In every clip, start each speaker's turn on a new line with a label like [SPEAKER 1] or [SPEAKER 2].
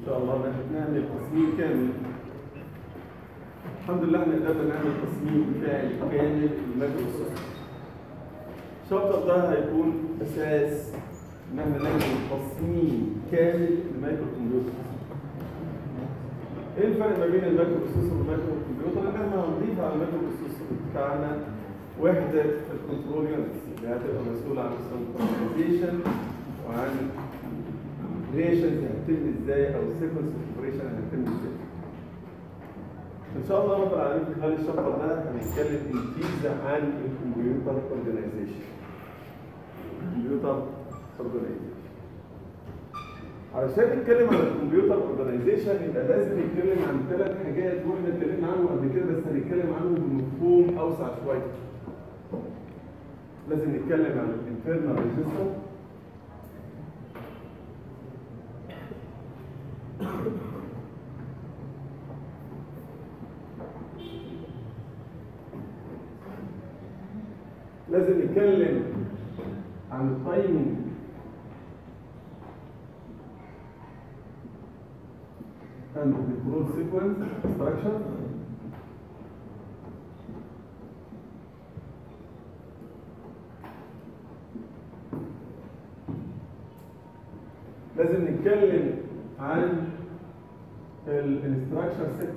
[SPEAKER 1] شاء الله نعمل تصميم كامل. الحمد لله احنا قدرنا نعمل تصميم فعلي كامل للمايكرو بروسيسور. الشابتر ده هيكون اساس ان احنا نعمل تصميم كامل للمايكرو كمبيوتر. ايه الفرق ما بين المايكرو بروسيسور والمايكرو كمبيوتر؟ ان احنا هنضيف على المايكرو بروسيسور بتاعنا وحده الكنترول يونتس اللي هتبقى مسؤوله عن السنكرونايزيشن وعن الريليشنز هتتم ازاي او السيكونس اوبريشن هتتم ازاي. ان شاء الله رب العالمين في خلال الشابتر ده هنتكلم انجيز عن الكمبيوتر اورجانيزيشن. الكمبيوتر اورجانيزيشن. علشان نتكلم عن الكمبيوتر اورجانيزيشن يبقى لازم نتكلم عن 3 حاجات واحنا اتكلمنا عنهم قبل كده بس هنتكلم عنهم بمفهوم اوسع شويه. لازم نتكلم عن الانترنال ريجستر، لازم نتكلم عن التايمنج and the control sequence structure. لازم نتكلم عن الانستراكشن سيت.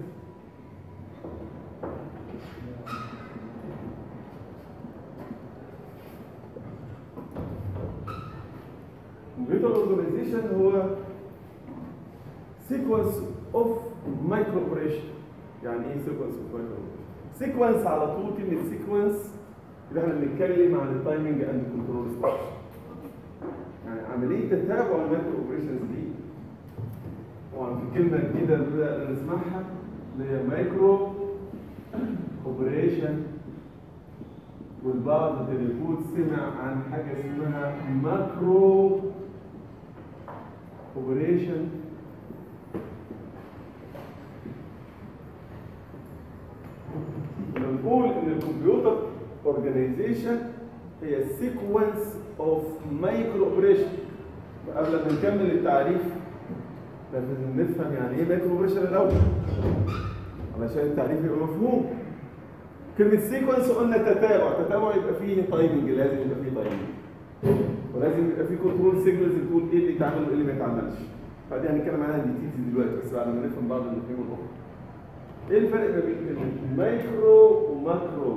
[SPEAKER 1] كمبيوتر اورجانيزيشن هو سيكونس اوف مايكرو اوبريشن. يعني ايه سيكونس اوف مايكرو اوبريشن؟ سيكونس على طول كلمه سيكونس اللي احنا بنتكلم عن التايمنج اند كنترول ستراكشر. يعني عمليه تتابع المايكرو اوبريشنز دي طبعا في كلمه جديده بدأنا نسمعها اللي هي مايكرو اوبريشن، والبعض التليفون سمع عن حاجه اسمها ماكرو اوبريشن. بنقول ان الكمبيوتر اورجانيزيشن هي سيكونس اوف مايكرو اوبريشن. قبل ما نكمل التعريف لازم نفهم يعني ايه مايكرو اوبريشن الاول علشان التعريف يبقى مفهوم. كلمه سيكونس قلنا تتابع يبقى فيه تايمنج، لازم يبقى فيه تايمنج ولازم يبقى فيه كنترول سيجنالز بتقول ايه اللي يتعمل وايه اللي ما يتعملش. فدي هنتكلم عنها ديتيلز دلوقتي بس بعد ما نفهم بعض المفاهيم الاخرى. ايه الفرق ما بين المايكرو وماكرو؟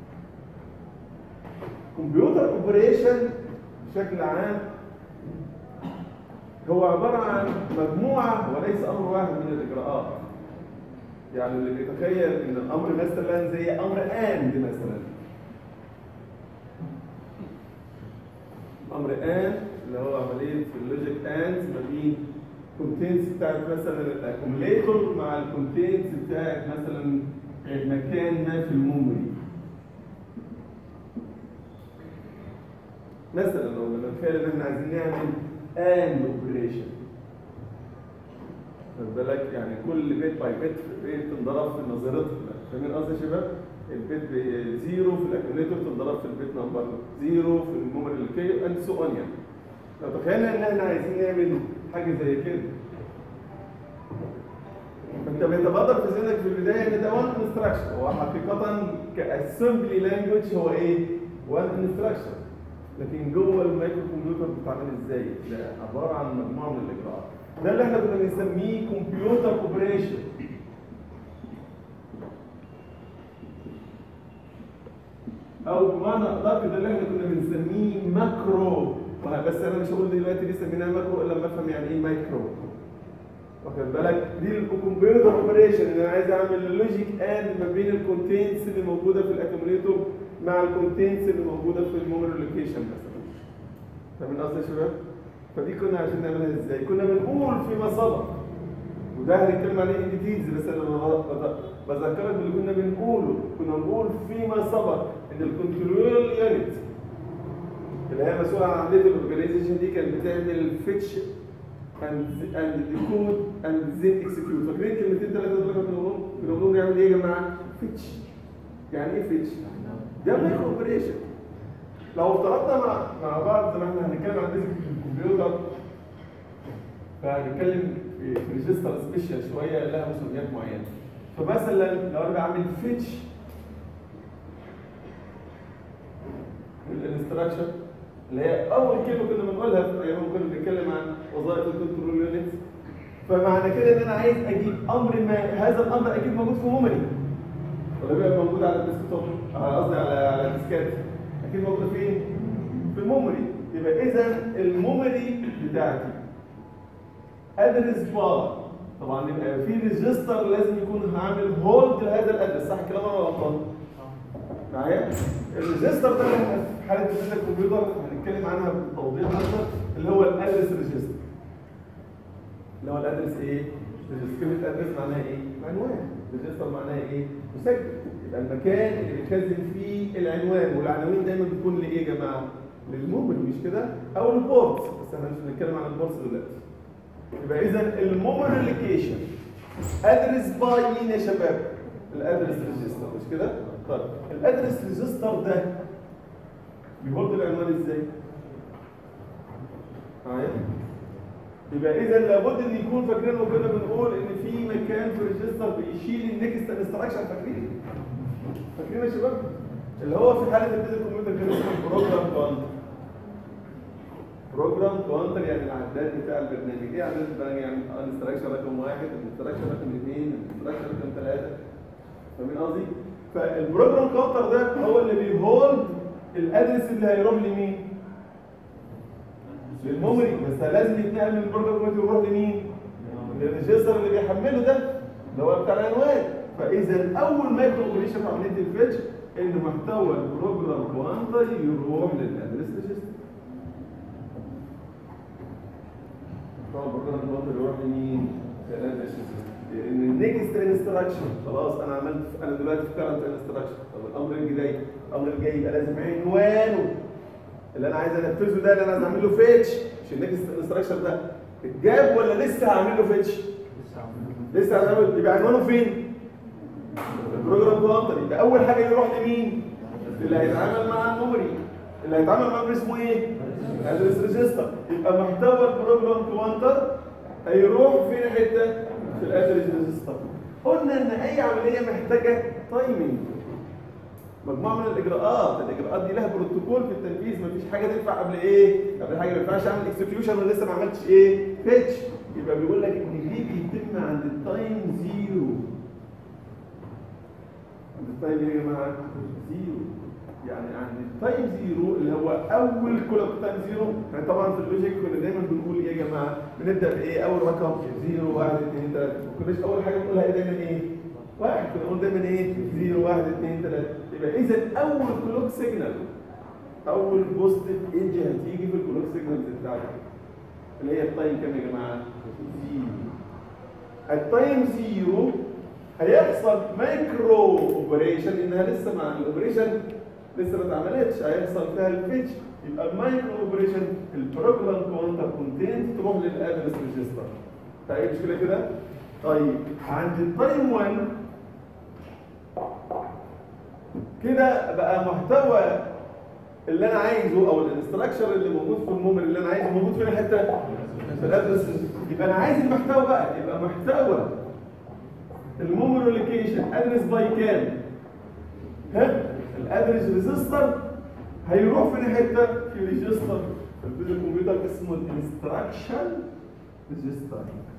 [SPEAKER 1] كمبيوتر اوبريشن بشكل عام هو عباره عن مجموعه وليس امر واحد من الاجراءات. يعني اللي بيتخيل ان الامر مثلا زي امر اند مثلا، امر اند اللي هو عمليه في اللوجيك اند ما بين الكونتينتس بتاعت مثلا الاكوميليتور مع الكونتينتس بتاعت مثلا مكان ما في الميموري. مثلا لو نتخيل ان احنا عايزين نعمل اند اوبريشن، خد بالك يعني كل بيت باي بيت بتنضرب في نظيرتها. فاهمين قصدي يا شباب؟ البيت زيرو في الاكوميليتور تنضرب في البيت نمبر زيرو في الميموري الكي اند سو اون. يعني لو تخيلنا ان احنا عايزين نعمل حاجه زي كده فانت بيتبادر في ذهنك في البدايه ان ده وان انستراكشن. هو حقيقه كاسمبلي لانجوج هو ايه؟ وان انستراكشن، لكن جوه المايكرو كمبيوتر بتتعمل ازاي؟ ده عباره عن مجموعه من الاجراءات. ده اللي احنا كنا بنسميه كمبيوتر اوبريشن. او بمعنى ادق ده اللي احنا كنا بنسميه ماكرو. بس انا مش هقول دلوقتي ليه سميناها ماكرو الا لما افهم يعني ايه مايكرو. واخد بالك؟ دي الكمبيوتر اوبريشن ان انا عايز اعمل لوجيك اند ما بين الكونتينتس اللي موجوده في الاكوميليتور مع الكونتينتس اللي موجوده في الميموري لوكيشن مثلا. فاهمين قصدي يا شباب؟ فدي كنا عشان نعملها ازاي؟ كنا بنقول فيما سبق وده هنتكلم عليه ان ديتيلز بس انا بذكرك باللي كنا بنقوله. كنا بنقول فيما سبق ان الكنترول يونت اللي هي مسؤوله عن عمليه الاورجانيزيشن دي كانت بتعمل فيتش اند ديكود اند زين اكسكيوت. فاكرين كلمتين 3 دول كنا بنقول نعمل ايه يا جماعه؟ فيتش. يعني ايه فيتش؟ ده مايكرو اوبريشن. لو افترضنا مع بعض زي ما احنا هنتكلم عن بيزك الكمبيوتر فهنتكلم في ريجستر سبيشال شويه لها مسميات معينه. فمثلا لو انا بعمل فيتش الانستراكشن اللي هي اول كلمه كنا بنقولها في ايام كنا بنتكلم عن وظائف الكنترول يونت، فمعنى كده ان انا عايز اجيب امر ما، هذا الامر اكيد موجود في ميموري ولا بيبقى موجود على الديسكتوب، قصدي على الديسكات، اكيد موجود فين؟ في الميموري. يبقى اذا الميموري بتاعتي ادرس بار، طبعا يبقى في ريجستر لازم يكون هعمل هولد لهذا الادرس، صح الكلام ولا غلطان؟ معايا؟ الريجستر ده في حاله الكمبيوتر هنتكلم عنها بتوضيح اكتر، اللي هو الادرس ريجستر. اللي هو الادرس ايه؟ كلمه ادرس معناها ايه؟ عنوان. ريجستر معناها ايه؟ مسجل. يبقى المكان اللي بيتخزن فيه العنوان، والعناوين دايما بتكون لايه يا جماعه؟ للميموري مش كده؟ او البورتس، بس احنا مش بنتكلم عن البورتس دلوقتي. يبقى اذا الميموري لوكيشن ادرس باي مين يا شباب؟ الادرس ريجستر مش كده؟ طيب الادرس ريجستر ده بيهولد العنوان ازاي؟ معايا؟ يبقى اذا لابد ان يكون فاكرين وكنا بنقول ان في مكان في الريجستر بيشيل النكست انستراكشن، فاكرين؟ فاكرين يا شباب؟ اللي هو في حاله الكمبيوتر كان اسمه بروجرام كاونتر. بروجرام كاونتر يعني العداد بتاع البرنامج. ايه عداد البرنامج؟ يعني انستراكشن رقم 1، انستراكشن رقم 2، انستراكشن رقم 3. فاهمين قصدي؟ فالبروجرام كاونتر ده هو اللي بيهولد الادرس اللي هيروح لمين؟ للميموري، بس لازم يتنقل من البروجرام كاونتر يروح لمين؟ للريجستر اللي بيحمله ده اللي هو بتاع العنوان. فاذا اول مايكرو اوبريشن في عمليه الفيتش ان محتوى البروجرام كاونتر يروح للادرس ريجستر. محتوى البروجرام كاونتر يروح لمين؟ للادرس ريجستر. لان النكست انستراكشن خلاص انا عملت، انا دلوقتي في كارنت انستراكشن. طب الامر الجاي، الامر الجاي يبقى لازم عنوانه اللي انا عايز انفذه ده، اللي انا عايز اعمل له فيتش. مش النكست انستراكشن ده اتجاب ولا لسه هعمل له فيتش؟ لسه هعمل. يبقى عنوانه فين؟ البروجرام كاونتر. يبقى اول حاجه يروح لمين؟ اللي هيتعامل مع الميموري. اللي هيتعامل مع الميموري اسمه ايه؟ ادرس ريجستر. يبقى محتوى البروجرام كاونتر هيروح فين حته؟ في الادرس ريجستر. قلنا ان اي عمليه محتاجه تايمنج، مجموعه من الاجراءات. الاجراءات دي لها بروتوكول في التنفيذ، مفيش حاجه تنفع قبل ايه؟ قبل حاجه ما ينفعش اعمل اكسكيوشن وانا لسه ما عملتش ايه؟ فيتش. يبقى بيقول لك ان دي بيتم عند التايم زيرو. عند التايم ايه يا جماعه؟ زيرو. يعني عند التايم زيرو اللي هو اول كلوك تايم زيرو. يعني طبعا في اللوجيك كنا دايما بنقول ايه يا جماعه؟ بنبدا بايه؟ اول رقم 0 1 2 3. ما كناش اول حاجه بنقولها ايه دايما ايه؟ واحد. كنا بنقول دايما ايه؟ 0 1 2 3. يبقى اذا اول كلوك سيجنال، اول بوزيتيف ايدج هتيجي في الكلوك سيجنالز بتاعتك اللي هي التايم كام يا جماعه؟ 0. التايم 0 هيحصل مايكرو اوبريشن، انها لسه مع الاوبريشن لسه ما اتعملتش، هيحصل فيها الفيتش. يبقى المايكرو اوبريشن البروجرام كاونتر كونتنت تروح للادرس ريجستر. طيب مش كده؟ طيب عند التايم 1 كده بقى محتوى اللي انا عايزه او الانستراكشر اللي موجود في الميموري اللي انا عايزه موجود فين حته؟ في الادرس. يبقى انا عايز المحتوى بقى يبقى محتوى الميموري لوكيشن ادرس باي كام؟ ها؟ الادرس ريجستر هيروح فين حته؟ في ريجستر في الكمبيوتر اسمه الانستراكشن ريجستر.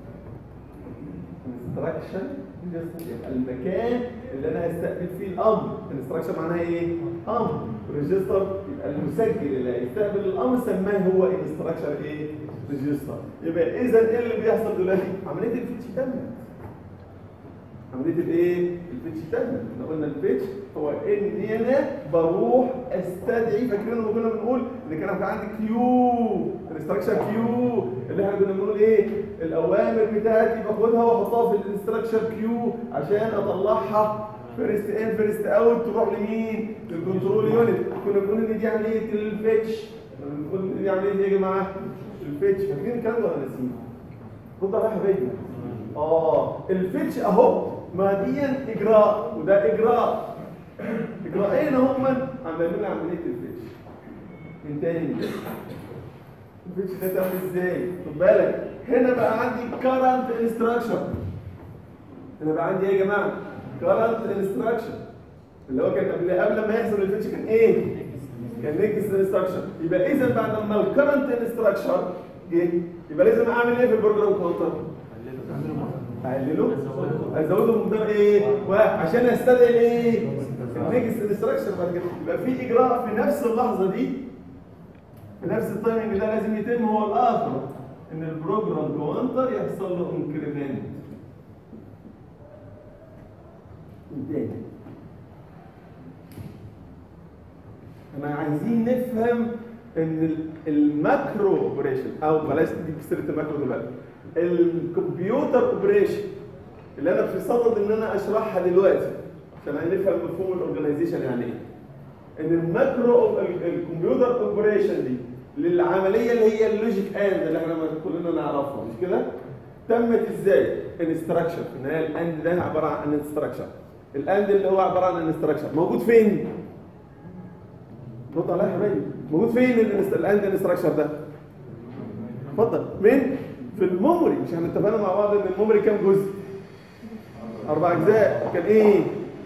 [SPEAKER 1] انستراكشن يبقى المكان اللي انا هستقبل فيه الامر. انستراكشن معناها ايه؟ امر. ريجستر يبقى المسجل اللي هيستقبل الامر سماه هو انستراكشن ايه؟ ريجستر. يبقى اذا ايه اللي بيحصل دلوقتي؟ عمليه الفيتش تمت. عمليه الايه؟ الفيتش تمت. احنا قلنا الفيتش هو ان انا بروح استدعي. فاكرين لما كنا بنقول ان كان في عندي كيو، انستراكشن كيو اللي احنا كنا بنقول ايه؟ الاوامر بتاعتي باخدها واحطها في الانستراكشن كيو عشان اطلعها فيرست ان فيرست اوت تروح لمين؟ للكنترول يونت. كنا بنقول ان دي عمليه الفيتش. كنا بنقول ان دي عمليه ايه يا جماعه؟ الفيتش. فاكرين الكلام ده ولا ناسيين؟ خد على حبايبي. الفيتش اهو، ما دي اجراء وده اجراء. اجراءين هم عملوا لي عمليه الفيتش. من تاني الفيتش ده تعمل ازاي؟ خد بالك هنا بقى عندي current instruction. هنا بقى عندي ايه يا جماعه؟ current instruction اللي هو كان قبل ما يحصل الفيتش كان ايه؟ كان next instruction. يبقى اذا بعد ما الكرنت instruction جه يبقى لازم اعمل ايه في البروجرام كاونتر؟ اقلله ازوده بمقدار ايه؟ واحد عشان استدعي الايه؟ النيكست انستراكشن بعد كده. يبقى في اجراء في نفس اللحظه دي في نفس التايمنج ده لازم يتم هو الاخر ان البروجرام كاونتر يحصل له انكريمنت. تاني احنا عايزين نفهم ان الماكرو اوبريشن او بلاش نجيب سيره الماكرو دلوقتي، الكمبيوتر اوبريشن اللي انا في صدد ان انا اشرحها دلوقتي عشان نفهم مفهوم الاورجنايزيشن يعني ايه. ان الماكرو الكمبيوتر اوبريشن دي للعمليه اللي هي اللوجيك اند اللي احنا كلنا نعرفها مش كده؟ تمت ازاي؟ انستراكشن. في النهايه الاند ده عباره عن انستراكشن. الاند اللي هو عباره عن انستراكشن موجود فين؟ رد عليا يا حبايبي. موجود فين الاند انستراكشن ده؟ اتفضل. من؟ في الميموري. مش احنا اتفقنا مع بعض ان الميموري كام جزء؟ 4 اجزاء. كان ايه؟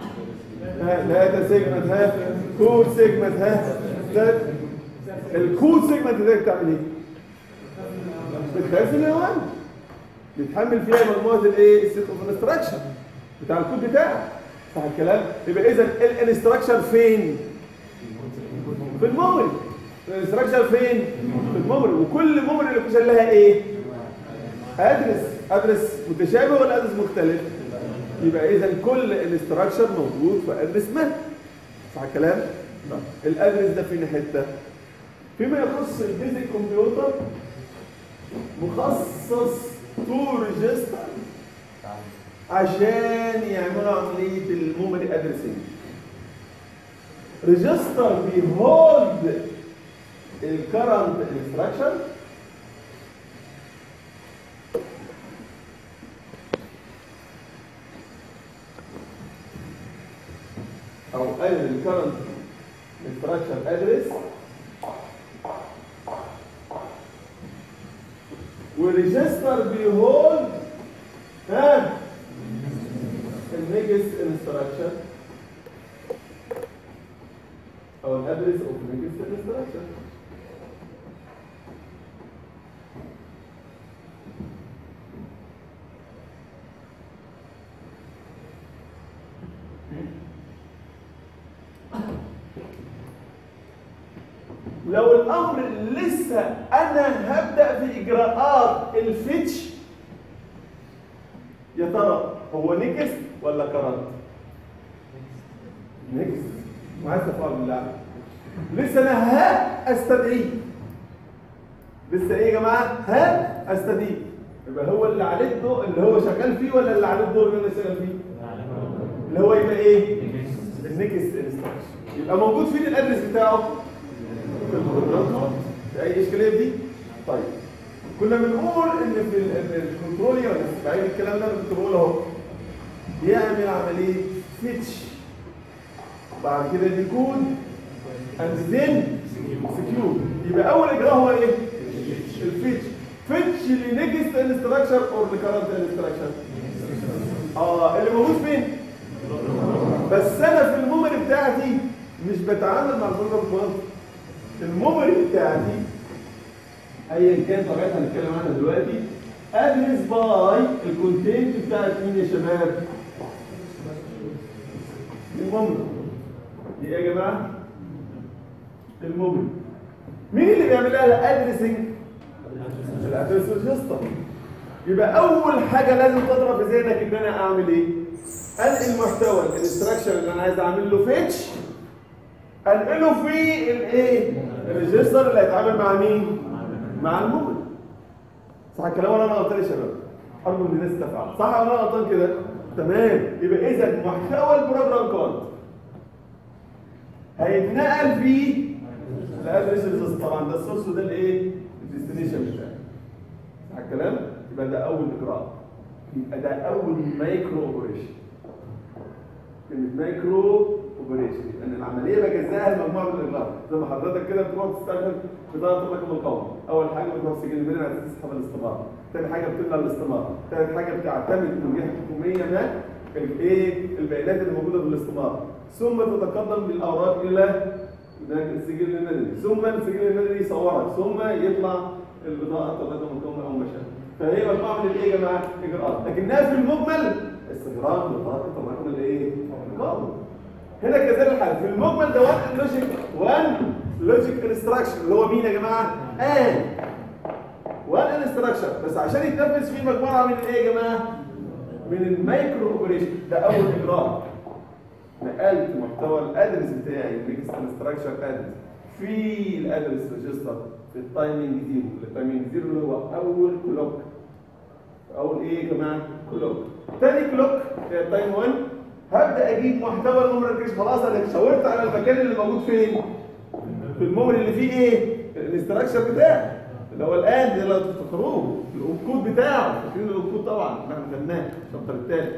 [SPEAKER 1] لا سيجمنت ها كود سيجمنت ها الكود سيجمنت ده بتعمل ايه؟ بتخزن الالوان بتحمل فيها مجموعه الايه؟ السيت اوف انستراكشن بتاع الكود بتاعك. صح الكلام؟ يبقى اذا الانستراكشن فين؟ في الميموري. الانستراكشن فين؟ في الميموري. وكل ميموري لوكيشن لها ايه؟ ادرس متشابه ولا ادرس مختلف؟ يبقى اذا كل انستراكشن موجود في ادرس ما. صح الكلام؟ الادرس ده فين حته؟ فيما يخص البيزك كمبيوتر مخصص تو ريجستر عشان يعملوا عمليه الميموري ادرسنج. ريجستر بيهولد الكرنت انستراكشن او الكرنت انستراكشن ادرس وريجستر بيهولد النيكست انستراكشن او الادرس اوف نيكست انستراكشن. لو الامر لسه انا هبدا في اجراءات الفيتش يا ترى هو نيكست ولا كرنت؟ نيكست. معايا استغفر بالله. لسه انا استدعيه. لسه ايه يا جماعه؟ استدعيه. يبقى هو اللي عليه الضوء اللي هو شغال فيه ولا اللي عليه الضوء اللي انا شغال فيه؟ اللي هو يبقى ايه؟ النيكست انستراكشن. يبقى موجود فين الادرس بتاعه؟ في البروجرام. في اي اشكاليه دي؟ طيب كنا بنقول ان في الكنترولر بعيد الكلام ده كنت بقول اهو يعمل عمليه فيتش بعد كده ديكود اند ذن سكيور. يبقى اول اجراء هو ايه؟ الفيتش. فيتش لنيكست انستراكشر اور لكرنت انستراكشر. اللي موجود فين؟ بس انا في الميموري بتاعتي مش بتعامل مع البروجرام كاونتر. الميموري بتاعتي ايا كان طبيعتها هنتكلم عنها دلوقتي ادرس باي الكونتنت بتاعت مين يا شباب؟ الميموري. دي ايه يا جماعه؟ الميموري. مين اللي بيعمل لها الادرسنج؟ الادرس ريجستر. يبقى اول حاجه لازم تضرب في ذهنك ان انا اعمل ايه؟ انقل المحتوى الانستراكشن اللي انا عايز اعمل له فيتش انقله في الايه؟ الريجستر اللي هيتعامل مع مين؟ مع الميموري. صح الكلام ولا انا غلطان يا شباب؟ ارجو ان الناس تفهم. صح ولا انا غلطان كده؟ تمام. يبقى اذا محتوى البروجرام كود هيتنقل في الادرس ريجستر. طبعا ده السورس وده الايه؟ الديستنيشن بتاعي. صح الكلام؟ يبقى ده اول اجراء. يبقى ده اول مايكرو اوبريشن. كلمه مايكرو اوبريشن، لان العمليه بجزاها لمجموعه من الاجراءات. زي ما حضرتك كده بتروح تستخدم بطاقه الرقم القومي، اول حاجه بتروح سجل المدني على اساس تسحب الاستماره، ثاني حاجه بتملى الاستماره، ثالث حاجه بتعتمد من جهه حكوميه ما البيانات اللي موجوده في الاستماره، ثم تتقدم بالاوراق الى السجل المدني، ثم السجل المدني يصورك، ثم يطلع البطاقه الرقم القومي او ما شابه. فهي مجموعه من الايه يا جماعه؟ اجراءات، لكنها في المجمل استخراج بطاقه الرقم الايه؟ القومي. هنا كذلك الحال في المجمل ده وان لوجيك انستراكشن اللي هو مين يا جماعه؟ وان انستراكشن، بس عشان يتنفذ فيه مجموعه من الايه يا جماعه؟ من المايكرو اوبريشن. ده اول اجراء، نقلت محتوى الادرس بتاعي النكست انستراكشن ادرس في الادرس ريجستر في التايمنج زيرو. التايمنج زيرو اللي هو اول كلوك، اول ايه يا جماعه؟ كلوك. ثاني كلوك تايم 1 هبدا اجيب محتوى الميموري لوكيشن. خلاص انا شاورت على المكان اللي موجود فين؟ في الميموري اللي فيه ايه؟ الانستراكشن بتاعي اللي هو الان اللي تفتكروه الكود بتاعه. فاكرين الكود طبعا احنا خدناه الشابتر الثالث.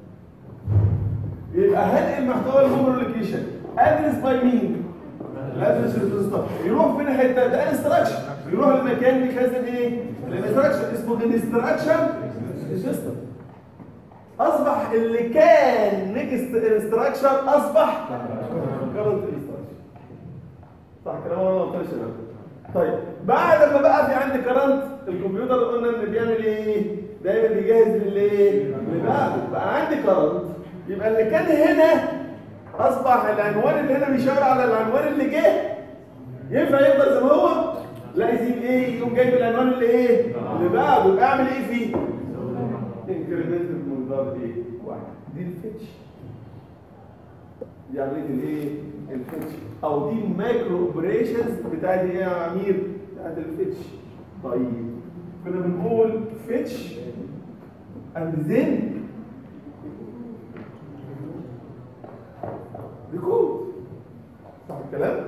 [SPEAKER 1] يبقى هنقل محتوى الميموري لوكيشن ادرس باي مين؟ الادرس ريجستر. يروح فين الحته؟ ده انستراكشن، يروح المكان بيخزن ايه؟ الانستراكشن اسمه انستراكشن ريجستر. اصبح اللي كان نيكست انستراكشن اصبح كرنت انستراكشن. صح كلام ولا ما قلتش؟ طيب بعد ما بقى في عندي كرنت، الكمبيوتر قلنا ان بيعمل ايه؟ دايما بيجهز للايه؟ اللي بعده. بقى عندي كرنت، يبقى اللي كان هنا اصبح العنوان اللي هنا بيشاور على العنوان اللي جه. ينفع يفضل زي ما هو؟ لا يزيد ايه؟ يقوم جايب العنوان اللي ايه؟ اللي بعده. يبقى اعمل ايه فيه؟ انكريمنت بمقدار ايه؟ واحد. دي الفيتش. دي عمليه الايه؟ الفيتش. او دي المايكرو اوبريشنز بتاعت ايه يا عمير؟ بتاعت الفيتش. طيب كنا بنقول فيتش اند ذن ريكود. صح الكلام؟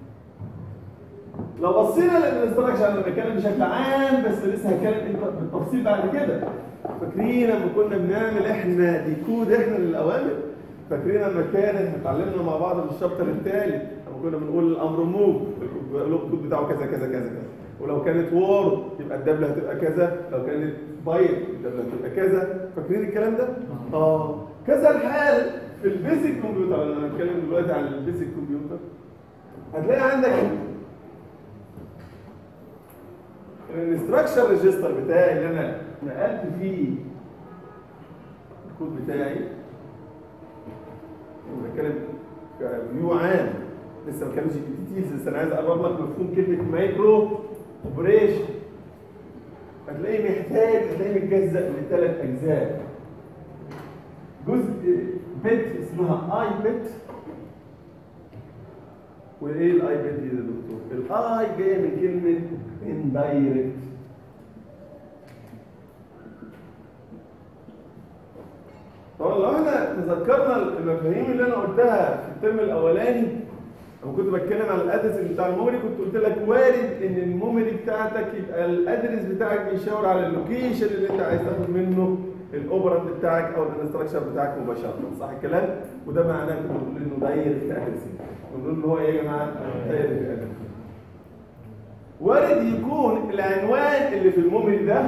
[SPEAKER 1] لو بصينا للانستراكشن، انا بتكلم بشكل عام بس لسه هتكلم بالتفصيل بعد كده. فاكرين لما كنا بنعمل احنا ديكود احنا للاوامر؟ فاكرين لما كان اتعلمنا مع بعض في الشابتر الثالث لما كنا بنقول الامر موف الكود بتاعه كذا كذا كذا كذا، ولو كانت وورد يبقى الدبله هتبقى كذا، لو كانت بايت الدبله هتبقى كذا. فاكرين الكلام ده؟ كذا الحال في البيزك كمبيوتر. انا هنتكلم دلوقتي عن البيزك كمبيوتر. هتلاقي عندك الانستراكشن ريجستر بتاعي اللي انا نقلت فيه الكود بتاعي. بتكلم كفيو عام، لسه ما كانش ديتيلز، بس انا عايز اقرب لك مفهوم كلمه مايكرو اوبريشن. هتلاقيه متجزأ لثلاث اجزاء. جزء بت اسمها اي بت. وايه الاي بت دي يا دكتور؟ الاي جايه من كلمه اندايركت. طبعا لو احنا تذكرنا المفاهيم اللي انا قلتها في الترم الاولاني لما كنت بتكلم عن الادرس بتاع الميموري، كنت قلت لك وارد ان الميموري بتاعتك يبقى الادرس بتاعك بيشاور على اللوكيشن اللي انت عايز تاخد منه الاوبراند بتاعك او الانستراكشر بتاعك مباشره. صح الكلام؟ وده معناه كنا بنقول انه دايركت ادرسنج. بنقول ان هو ايه يا جماعه؟ دايركت ادرسنج. وارد يكون العنوان اللي في الميموري ده،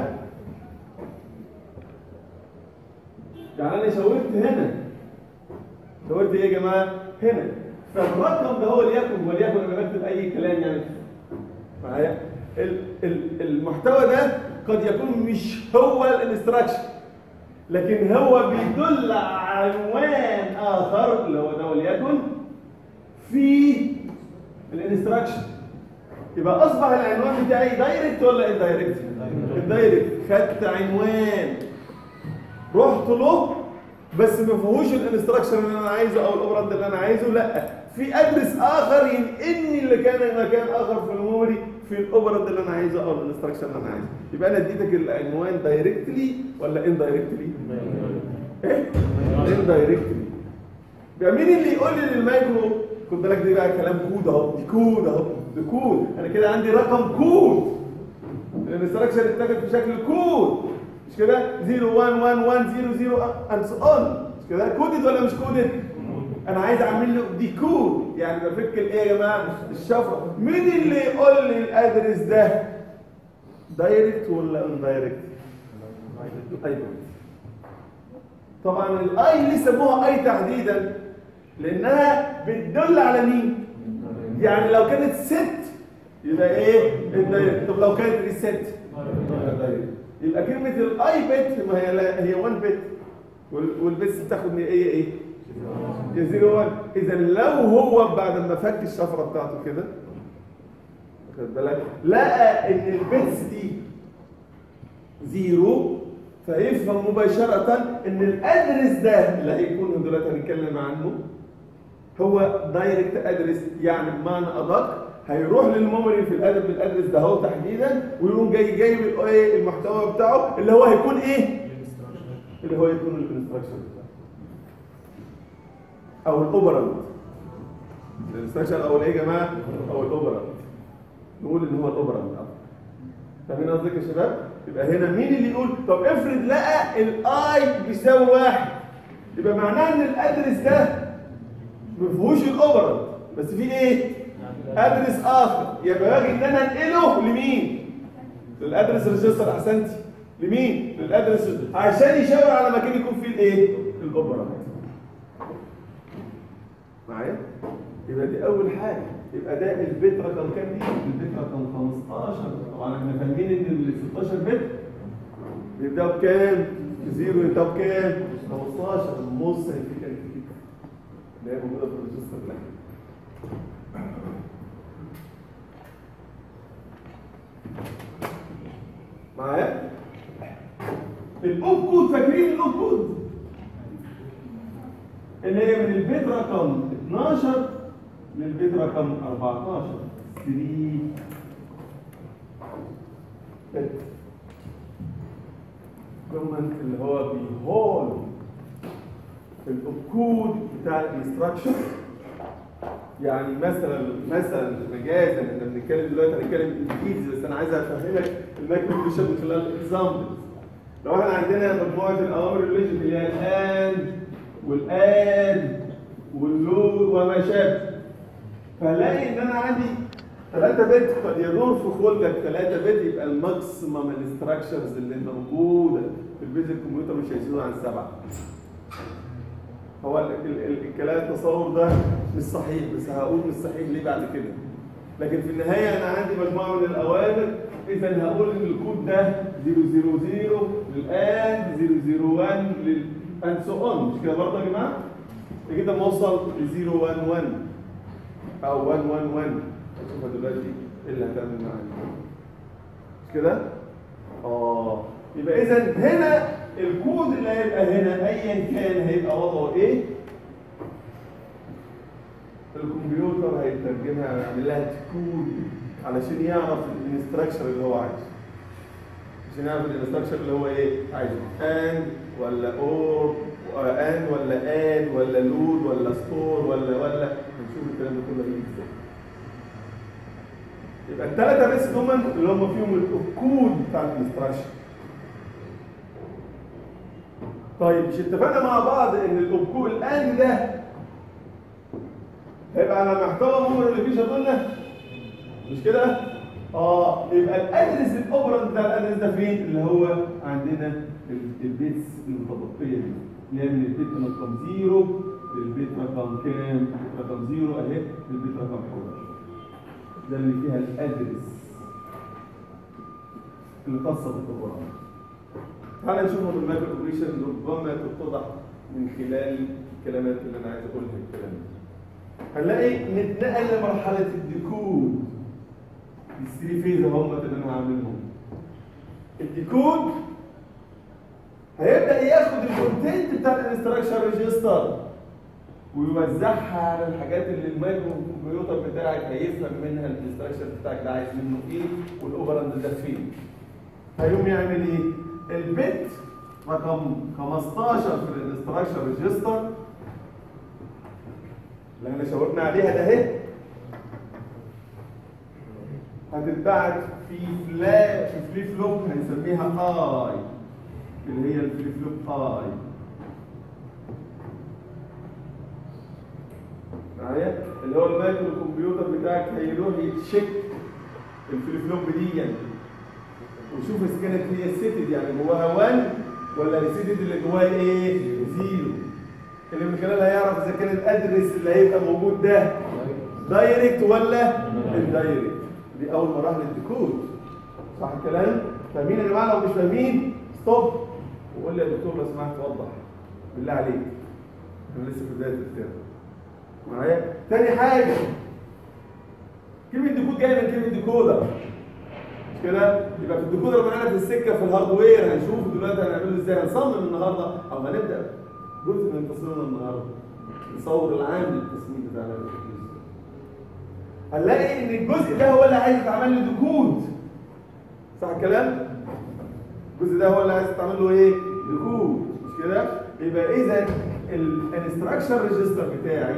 [SPEAKER 1] يعني انا شاورت هنا، شاورت ايه يا جماعه؟ هنا. فالرقم ده هو وليكن انا بكتب اي كلام يعني معايا. المحتوى ده قد يكون مش هو الانستراكشن، لكن هو بيدل على عنوان اخر اللي هو ده وليكن في الانستراكشن. يبقى اصبح العنوان بتاعي دايركت ولا اندايركت؟ الدايركت. خدت عنوان رحت له بس ما فيهوش الانستراكشن اللي انا عايزه او الاوبراند اللي انا عايزه، لا في ادرس اخر ينقلني اللي كان مكان اخر في الميموري في الاوبراند اللي انا عايزه او الانستراكشن اللي انا عايزه. يبقى انا اديتك العنوان دايركتلي ولا اندايركتلي؟ ايه؟ اندايركتلي. يبقى مين اللي يقول لي للمايكرو؟ خد بالك دي بقى كلام كود اهو، دي كود اهو، دي كود. انا كده عندي رقم كود، الانستراكشن اتاخد في شكل كود، مش كده؟ 0 1 1 1 0 0 اند سو اون، مش كده؟ كودد ولا مش كودد؟ انا عايز اعمل له ديكود، يعني بفك الايه يا جماعه؟ الشفره. مين اللي يقول لي الادرس ده دايركت ولا اندايركت؟ طبعا الاي اللي سموها اي تحديدا لانها بتدل على مين؟ يعني لو كانت ست يبقى ايه؟ اندايركت. طب لو كانت ريست يبقى كلمه الاي بت ما هي 1 بت والبيتس بتاخد من ايه 0 1. اذا لو هو بعد ما فك الشفره بتاعته كده خد بالك لقى ان البيتس دي 0 فيفهم مباشره ان الادرس ده اللي هيكون دلوقتي هنتكلم عنه هو دايركت ادرس، يعني بمعنى ادق هيروح للميموري في الادرس ده هو تحديدا ويقوم جايب ايه المحتوى بتاعه اللي هو هيكون ايه؟ اللي هو يكون الانستراكشن او الاوبرانت. الانستراكشن او الايه يا جماعه؟ او الاوبرانت. نقول ان هو الاوبرانت. فاهمين قصدك يا شباب؟ يبقى هنا مين اللي يقول؟ طب افرض لقى الاي بيساوي 1 يبقى معناه ان الادرس ده ما فيهوش الاوبرانت بس فيه ايه؟ ادرس اخر. يبقى باجي ان انا انقله لمين؟ للادرس ريجستر. احسنتي. لمين؟ للادرس عشان يشاور على مكان يكون فيه الايه؟ الاوبرانت. معايا؟ يبقى دي اول حاجه. يبقى ده البيت رقم كام دي؟ البيت رقم 15. طبعا احنا فاهمين ان ال 16 بت بيبداوا بكام؟ 0 يبداوا بكام؟ 15. النص هيفيك كده اللي هي موجوده في الريجستر ده. معايا؟ الاوب كود، فاكرين الاوب كود؟ اللي هي من البيت رقم 12 للبيت رقم 14. 3 بت كومنت اللي هو بيهول الاوب كود بتاع الانستراكشن. يعني مثلا مجازا احنا بنتكلم دلوقتي هنتكلم انجليزي بس انا عايز افهمك المايكروفيشن من خلال الاكزامبلز. لو احنا عندنا مجموعه الاوامر اللوجيك اللي هي الان والاد واللود وما شابه، فهنلاقي ان انا عندي 3 بت قد يدور في خلقك 3 بت يبقى الماكسيمم انستراكشنز اللي موجوده في البيزك كمبيوتر مش هيزيدوا عن 7. هو الكلام التصور ده مش صحيح بس هقول مش صحيح ليه بعد كده. لكن في النهايه انا عندي مجموعه من الاوامر، اذا هقول ان الكود ده 000 للان 001 and so on. مش كده برضه يا جماعه؟ كده ما اوصل ل 011 او 111 هتشوفها دلوقتي ايه اللي هتعمل معايا. مش كده؟ يبقى اذا هنا الكود اللي هيبقى هنا ايا كان هيبقى وضعه ايه؟ الكمبيوتر هيترجمها ويعمل لها كود علشان يعرف الانستراكشر اللي هو عايزه. عشان يعرف الانستراكشر اللي هو ايه؟ عايزه اند ولا اور اند ولا اد ولا لود ولا ستور ولا هنشوف الكلام ده كله هيجي ازاي. يبقى ال3 بس دول اللي هم فيهم الكود بتاع الانستراكشن. طيب مش اتفقنا مع بعض ان الكود الان ده هيبقى على محتوى ميموري اللي فيه شغلنا؟ مش كده؟ يبقى الادرس الاوبرانت بتاع الادرس ده فين؟ اللي هو عندنا البيتس المتبقيه دي اللي هي من البيت رقم 0 للبيت رقم كام؟ رقم 0 اهي للبيت رقم 11. ده اللي فيها الادرس اللي خاصه بالاوبرانت. تعالى نشوفها بالمايكرو اوبريشن ربما تتضح من خلال الكلمات اللي انا عايز اقولها الكلام ده. هنلاقي نتنقل لمرحله الديكود. الثري فيز هم اللي انا هعملهم. الديكود هيبدا ياخد الكونتنت بتاع الانستراكشن ريجستر ويوزعها على الحاجات اللي المايكرو كمبيوتر بتاعك هيفهم منها الانستراكشن بتاعك ده عايز منه ايه والاوبراند ده فين. هيقوم يعمل ايه؟ البت رقم 15 في الانستراكشن ريجستر اللي احنا شاورنا عليها ده اهي هتتبعت في فليب فلوب هنسميها اي اللي هي الفليب فلوب اي. معايا؟ اللي هو المايكرو كمبيوتر بتاعك هيروح يتشيك الفليب فلوب دي يعني وشوف اذا كانت هي سيتد يعني جواها 1 ولا السيتد اللي جواها ايه؟ 0. اللي من خلالها هيعرف اذا كان الادرس اللي هيبقى موجود ده دايركت ولا اندايركت. دي اول مراحل الديكود. صح الكلام؟ فاهمين يا جماعه؟ لو مش فاهمين ستوب وقول لي يا دكتور لو سمحت وضح بالله عليك. انا لسه في بدايه الكتاب. معايا؟ تاني حاجه كلمه ديكود جايه من كلمه ديكودر. مش كده؟ يبقى في الديكودر معانا في السكه في الهاردوير هنشوف دلوقتي هنعمله ازاي. هنصمم النهارده او هنبدا جزء من تصميمنا النهارده. نصور العام للتصميم بتاعنا. هنلاقي ان الجزء ده هو اللي عايز يتعمل له ديكود. صح الكلام؟ الجزء ده هو اللي عايز يتعمل له ايه؟ ديكود. مش كده؟ يبقى اذا الانستراكشن ريجستر بتاعي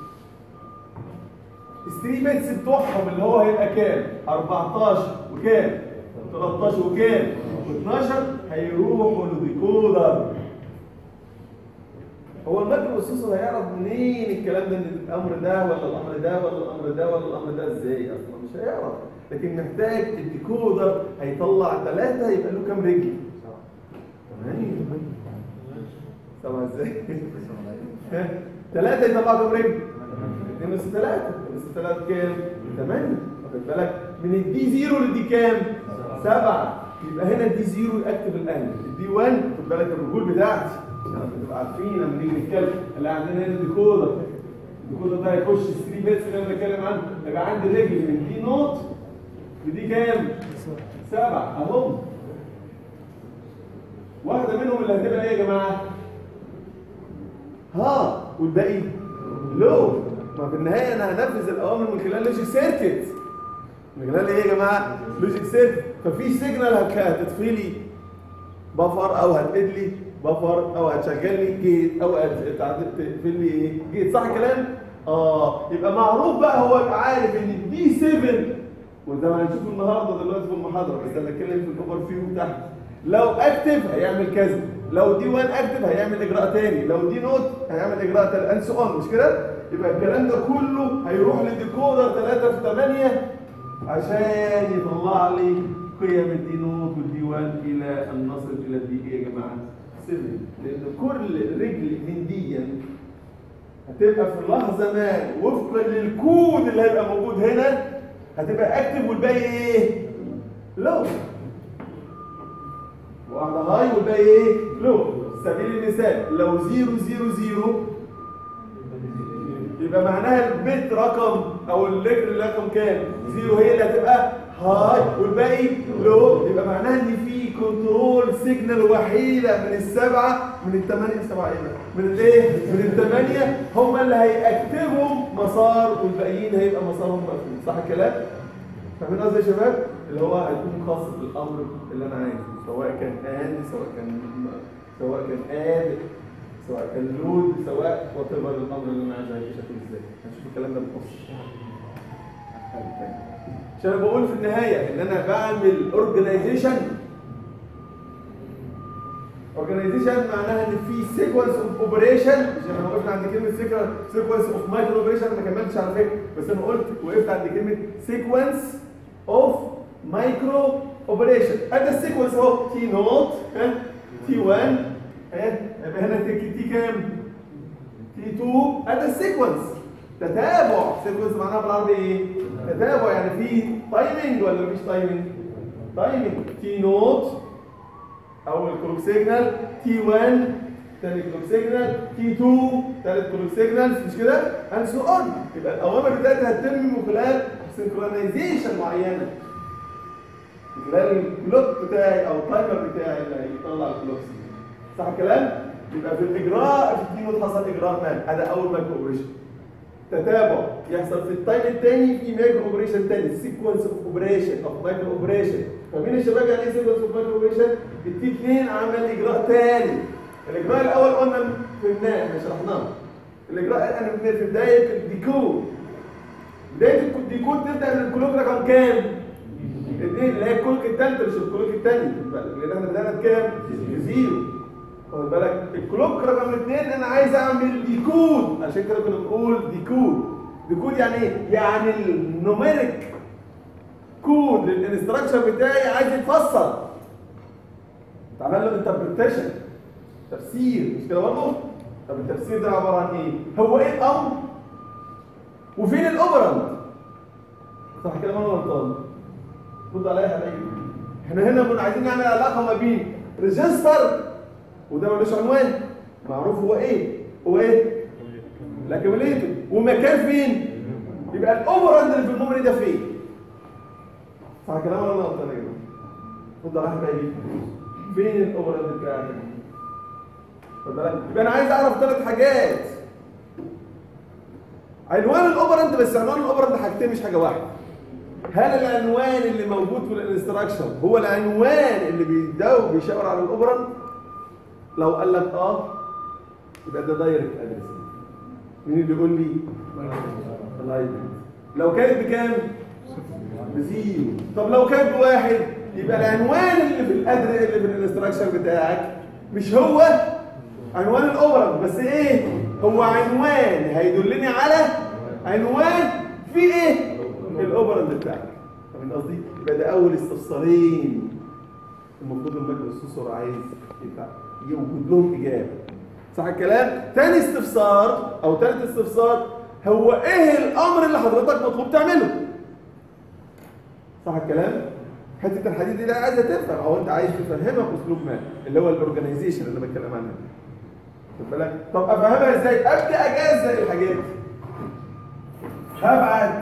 [SPEAKER 1] الثري بيتس بتوعهم اللي هو هيبقى كام؟ 14 وكام؟ 13 وكام؟ و12 هيروحوا لديكودر. هو المايكرو بروسيسور هيعرف منين الكلام ده، ان الامر ده ولا الامر ده ولا الامر ده ولا الامر ده ازاي؟ اصلا مش هيعرف، لكن محتاج الديكودر هيطلع 3 يبقى له كام رجل؟ 8. طبعا ازاي؟ 3 يطلع كام رجل؟ 2 اس 3 كام؟ 8. واخد بالك؟ من الدي 0 للدي كام؟ 7. يبقى هنا الدي 0 يكتب الان، الدي 1 خد بالك الرجول بتاعتي عشان تبقى عارفين لما نيجي نتكلم اللي عندنا هنا الديكودر. الديكودر ده هيخش 3 بيتس اللي انا بتكلم عنه، يبقى عندي رجل من دي نوت ودي كام؟ 7 اهم. واحده منهم اللي هتبقى ايه يا جماعه؟ ها، والباقي لو. ما في النهايه انا هنفذ الاوامر من خلال لوجيك سيركت. من خلال ايه يا جماعه؟ لوجيك سيركت. ففي سيجنال هتطفي لي بفر او هتقد لي بفر او هتشغل لي جيت او هتقفل لي ايه؟ جيت. صح الكلام؟ يبقى معروف بقى، هو يبقى عارف ان دي 7 وزي ما هنشوف النهارده دلوقتي في المحاضره، بس انا بتكلم في الاوفر فيو تحت. لو اكتف هيعمل كذا، لو دي 1 اكتف هيعمل اجراء تاني، لو دي نوت هيعمل اجراء تاني اند سو اون. مش كده؟ يبقى الكلام ده كله هيروح للديكودر 3 في 8 عشان يطلع لي قيم الدي نوت والدي 1 الى ان نصل الى الدي ايه يا جماعه؟ 7. لان كل رجل من دي هتبقى في لحظه ما وفقا للكود اللي هيبقى موجود هنا هتبقى اكتف والباقي ايه؟ لو. واحده هاي والباقي ايه؟ لو. سبيل المثال لو 0 0 0 يبقى معناها البيت رقم او الرقم كام؟ 0 هي اللي هتبقى هاي والباقي لو. يبقى معناها ان في كنترول سيجنال وحيده من السبعه من الثمانيه. السبعه ايه بقى؟ من الايه؟ من الثمانيه هم اللي هيأكتفهم مسار والباقيين هيبقى مسارهم مقفول. صح الكلام؟ فاهمين قصدي يا شباب؟ اللي هو هيكون خاص بالامر اللي انا عايزه، سواء كان سواء كان سواء كان لود، سواء وات ايفر الامر اللي انا عايزه هيبقى شكله ازاي. هنشوف الكلام ده بالتفصيل. عشان انا بقول في النهايه ان انا بعمل اورجنايزيشن. اورجنايزيشن معناها ان في سيكونس اوف اوبريشن. عشان انا وقفت عند كلمه سيكونس اوف مايكرو اوبريشن ما كملتش على فكره، بس انا قلت وقفت عند كلمه سيكونس اوف مايكرو اوبريشن. ادي السيكونس اهو، تي نوت تي 1 يبقى هنا تي كام؟ تي 2. ادي السيكونس تتابع. سيكونس معناها بالعربي ايه؟ تتابع، يعني في تايمنج ولا مفيش تايمنج؟ تايمنج. تي نوت اول كلوك سيجنال، تي 1 ثاني كلوك سيجنال، تي 2 ثالث كلوك سيجنال. مش كده؟ اند سو اون. يبقى الاوامر بتاعتي هتتم من خلال سنكرونايزيشن معينه، من خلال الكلوك بتاعي او التايمر بتاعي اللي هيطلع الكلوك سيجنال. صح الكلام؟ يبقى في الاجراء في التي نوت حصل اجراء ما، هذا اول مايكرو اوبريشن. تتابع يحصل في التايم الثاني في مايكرو اوبريشن ثاني، سيكونس اوف اوبريشن اوف مايكرو اوبريشن. فمين الشباب يعني ايه سيكونس اوف مايكرو اوبريشن؟ التي 2 عمل اجراء ثاني. الاجراء الاول قلنا فهمناه احنا شرحناه. الاجراء انا في بدايه الديكود. بدايه الديكود تبدا من الكلوك رقم كام؟ 2 اللي هي الكلوك الثالثه مش الكلوك الثاني، لان احنا بدانا بكام؟ 0. خد بالك الكلوك رقم 2 انا عايز اعمل ديكود، عشان كده كنا بنقول ديكود. ديكود يعني ايه؟ يعني النوميريك كود للانستراكشر بتاعي عايز يتفسر. تعمل له انتربريتيشن، تفسير، مش كده برضه؟ طب التفسير ده عباره عن ايه؟ هو ايه الامر؟ وفين الاوبرند؟ صح كده ولا غلطان؟ رد عليا يا حبيبي. احنا هنا عايزين نعمل علاقه ما بين ريجستر وده ملوش عنوان، معروف هو ايه؟ هو ايه؟ الاكيوميليتور، ومكان فين؟ يبقى الاوبرند اللي في الميموري ده فين؟ صح كلام ولا غلطان يا جماعه؟ رد عليا يا حبيبي. فين الاوبرند بتاعي؟ خد بالك؟ يبقى انا عايز اعرف 3 حاجات. عنوان الاوبرند، بس عنوان الاوبرند حاجتين مش حاجه واحده. هل العنوان اللي موجود في الانستراكشن هو العنوان اللي بيشاور على الاوبرند؟ لو قال لك يبقى ده دايركت ادرس. مين اللي يقول لي؟ اللايبرري. لو كانت بكام؟ بزيرو. طب لو كانت بواحد يبقى العنوان اللي في الادرس اللي في الانستراكشن بتاعك مش هو عنوان الاوبرند، بس ايه؟ هو عنوان هيدلني على عنوان في ايه؟ الاوبرند بتاعك. فاهم قصدي؟ يبقى ده اول استفسارين المفروض المايكروبروسيسور عايز يوجد لهم اجابه. صح الكلام؟ تاني استفسار او ثالث استفسار، هو ايه الامر اللي حضرتك مطلوب تعمله؟ صح الكلام؟ حته الحديد دي عايزه تفهم، او انت عايز تفهمها باسلوب ما، اللي هو الاورجنايزيشن اللي انا بتكلم عنها. خد بالك؟ طب افهمها ازاي؟ ابدا اجزء الحاجات. هبعت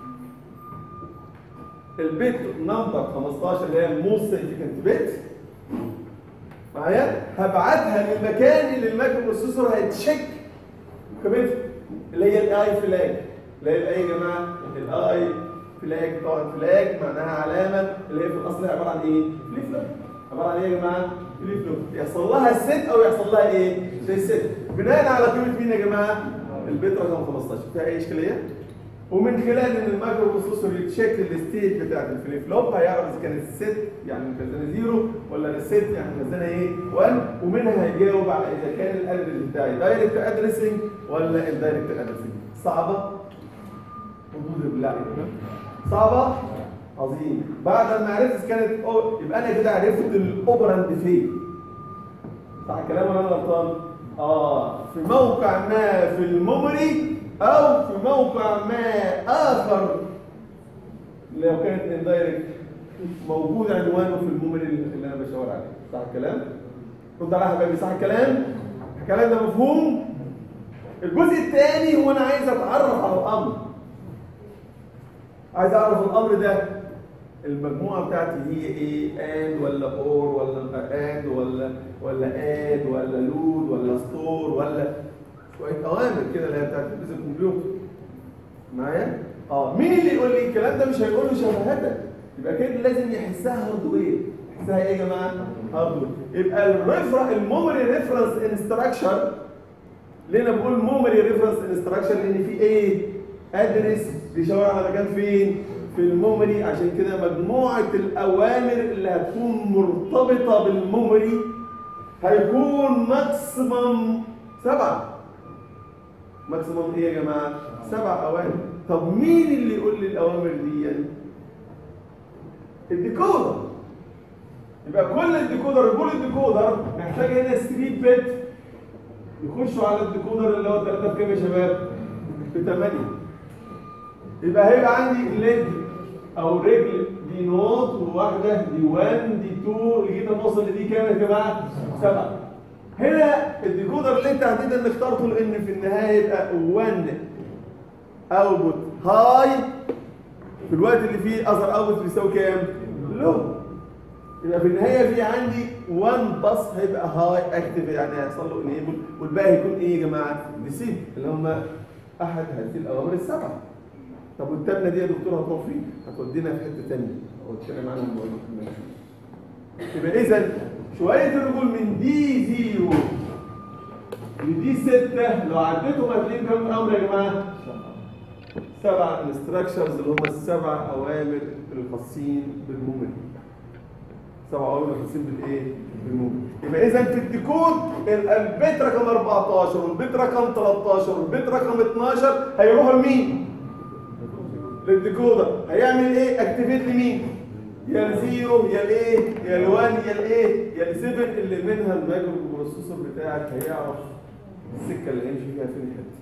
[SPEAKER 1] البيت نمبر 15 اللي هي الموست سيجنيفيكانت بيت معايا، هبعتها للمكان اللي المايكروبروسيسور هيتشيك قيمتها، اللي هي الاي فلاج. اللي هي الايه يا جماعه؟ الاي فلاج. طبعا فلاج معناها علامه، اللي هي في الاصل عباره عن ايه؟ فليب فلوب. عباره عن ايه يا جماعه؟ فليب فلوب. يحصل لها ست او يحصل لها ايه؟ زي ست، بناء على قيمه مين يا جماعه؟ البيت رقم 15. فيها اي اشكاليه؟ ومن خلال ان المايكروبروسيسور يتشيك الستيت بتاعت الفليب فلوب هيعرف اذا كانت الست يعني مخزنه 0 ولا الست يعني مخزنه ايه؟ 1، ومنها هيجاوب على اذا كان الادرس بتاعي دايركت ادريسنج ولا اندايركت ادريسنج. صعبه؟ ردود بالله عليكم. صعبه؟ عظيم. بعد ما عرفت كانت يبقى انا كده عرفت الاوبرند فين. صح الكلام ولا انا غلطان؟ في موقع ما في الميموري او في موقع ما اخر. لو كانت اندايركت موجود عنوانه في الميموري اللي انا بشاور عليه. صح الكلام؟ رد عليا يا حبايبي. صح الكلام؟ الكلام ده مفهوم؟ الجزء الثاني هو انا عايز اتعرف على الامر. عايز اعرف الامر ده المجموعه بتاعتي هي ايه؟ اند ولا اور ولا اند ولا اد ولا لود ولا ستور ولا شويه اوامر كده اللي هي بتاعت الكمبيوتر. معايا؟ مين اللي يقول لي الكلام ده؟ مش هيقول له شبهتك. يبقى كده لازم يحسها هاردوير. يحسها ايه يا جماعه؟ هاردوير. يبقى الميموري ريفرنس انستراكشن. ليه انا بقول ميموري ريفرنس انستراكشن؟ لان في ايه؟ ادرس بيشاور على مكان فين؟ في الميموري. عشان كده مجموعه الاوامر اللي هتكون مرتبطه بالميموري هيكون ماكسيمم 7. ماكسيمم ايه يا جماعه؟ 7 اوامر. طب مين اللي يقول لي الاوامر دي؟ يعني الديكودر. يبقى كل الديكودر محتاج هنا 3 بت يخشوا على الديكودر اللي هو 3 بكام يا شباب؟ ب 8. يبقى هيبقى عندي ليد او رجل دي نوت وواحده دي 1 دي 2 لغايه ما اوصل لدي كام يا جماعه؟ 7. هنا الديكودر اللي انت تحديدا اخترته لان في النهايه يبقى 1 اوتبوت هاي في الوقت اللي فيه اذر اوتبوت بيساوي كام؟ لو. يبقى في النهايه في عندي 1 باص هيبقى هاي اكتف، يعني هيحصل له انيبل، والباقي هيكون ايه يا جماعه؟ ديسيب اللي هم احد هذه الاوامر ال7. طب والتامنه دي يا دكتور هتروح فين؟ هتودينا في حته ثانيه او تتكلم عنها الموضوع. يبقى اذا شويه الرجول من دي 0 لدي 6 لو عديتهم هتلاقيهم كام امر يا جماعه؟ 7 انستراكشنز اللي هم ال7 اوامر الخاصين بالميموري. 7 اوامر خاصين بالايه؟ بالميموري. يبقى اذا في الديكود البيت رقم 14 والبيت رقم 13 والبيت رقم 12 هيروحوا لمين؟ للديكودر هيعمل ايه؟ اكتيفيت لمين؟ يا الزيرو يا الايه؟ يا ال1 يا الايه؟ يا ال7 اللي منها المايكرو بروسيسور بتاعك هيعرف السكه اللي هيمشي فيها فين الحته.